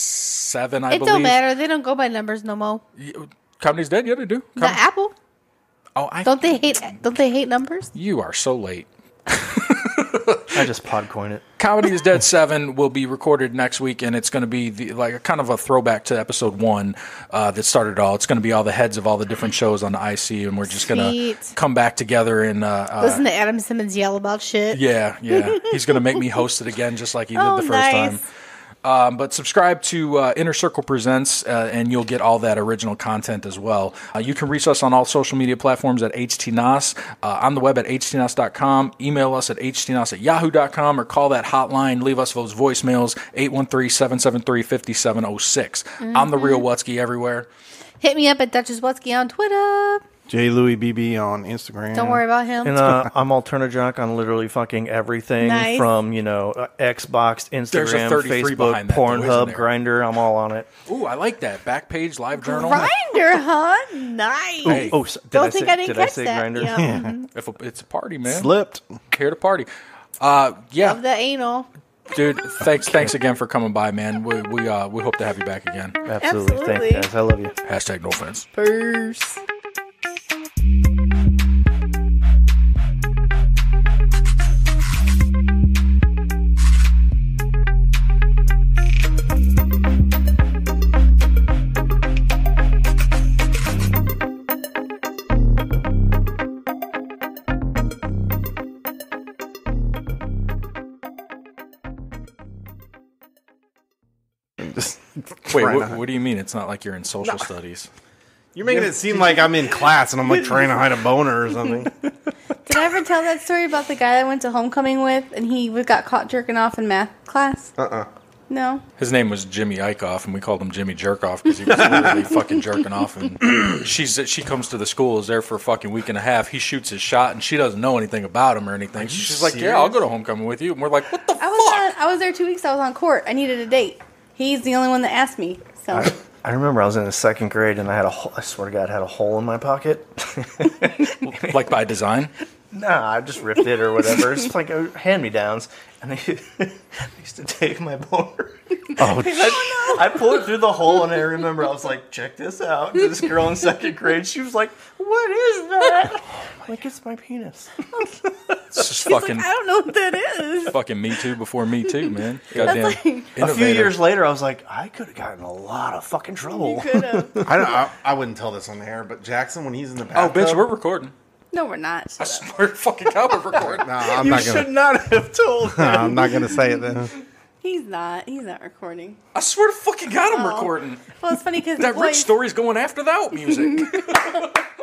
seven, I It believe. don't matter. They don't go by numbers no more. Comedy's Dead? Yeah, they do. The Apple. Oh, I don't they hate? Don't they hate numbers? You are so late. I just podcoin it. Comedy is Dead seven will be recorded next week, and it's going to be the, like a kind of a throwback to episode one uh, that started it all. It's going to be all the heads of all the different shows on the I C, and we're just going to Sweet. come back together and uh, uh, Listen to Adam Simmons yell about shit. yeah, yeah. He's going to make me host it again, just like he did Oh, the first nice. time. Um, but subscribe to uh, Inner Circle Presents, uh, and you'll get all that original content as well. Uh, you can reach us on all social media platforms at H T N O S, uh, on the web at H T N O S dot com, email us at H T N O S at yahoo dot com, or call that hotline, leave us those voicemails, eight one three, seven seven three, five seven zero six. I'm the real Wutsky everywhere. Hit me up at Duchess Wutsky on Twitter. J. Louis B B on Instagram. Don't worry about him. And uh, I'm Alterna Jock on literally fucking everything Nice. from, you know, uh, Xbox, There's a Instagram, thirty-three Facebook, behind that, though, isn't Pornhub, there? Grinder. I'm all on it. Ooh, I like that. Backpage, live journal. Grinder, huh? Nice. Hey. Oh, so- did Don't I think say, I didn't did catch I say that. Grinder? Yeah. Mhm. If a, it's a party, man. Slipped. Here to party. Uh, yeah. Love the anal. Dude, thanks thanks again for coming by, man. We we uh we hope to have you back again. Absolutely. Absolutely. Thanks, guys. I love you. Hashtag no offense. Purse. Just Wait, trying what, to- what do you mean? It's not like you're in social studies. You're making it seem like I'm in class and I'm like trying to hide a boner or something. Did I ever tell that story about the guy I went to homecoming with and he got caught jerking off in math class? Uh-uh. No. His name was Jimmy Eichhoff, and we called him Jimmy Jerkoff because he was literally fucking jerking off. And she's she comes to the school, is there for a fucking week and a half. He shoots his shot, and she doesn't know anything about him or anything. She's like, "Yeah, I'll go to homecoming with you." And we're like, "What the I was on, I was there two weeks. I was on court. I needed a date. He's the only one that asked me. So I, I remember I was in the second grade and I had a hole, I swear to God, I had a hole in my pocket. like by design?" Nah, I just ripped it or whatever. It's like uh, hand-me-downs. And I, I used to take my boner. Oh, I, I pulled it through the hole, and I remember I was like, check this out. And this girl in second grade, she was like, what is that? I'm like, it's my penis. It's just She's fucking like, I don't know what that is. fucking Me Too before Me Too, man. That's Goddamn. like- A few innovator. years later, I was like, I could have gotten a lot of fucking trouble. I, don't, I, I wouldn't tell this on the air, but Jackson, when he's in the Oh, bathtub... bitch, we're recording. No, we're not. I swear to fucking God, we're recording. No, I'm You not should gonna. not have told No, me. I'm not gonna say it then. He's not. He's not recording. I swear to fucking God, I'm Oh. recording. Well, it's funny because That rich story's going after that music.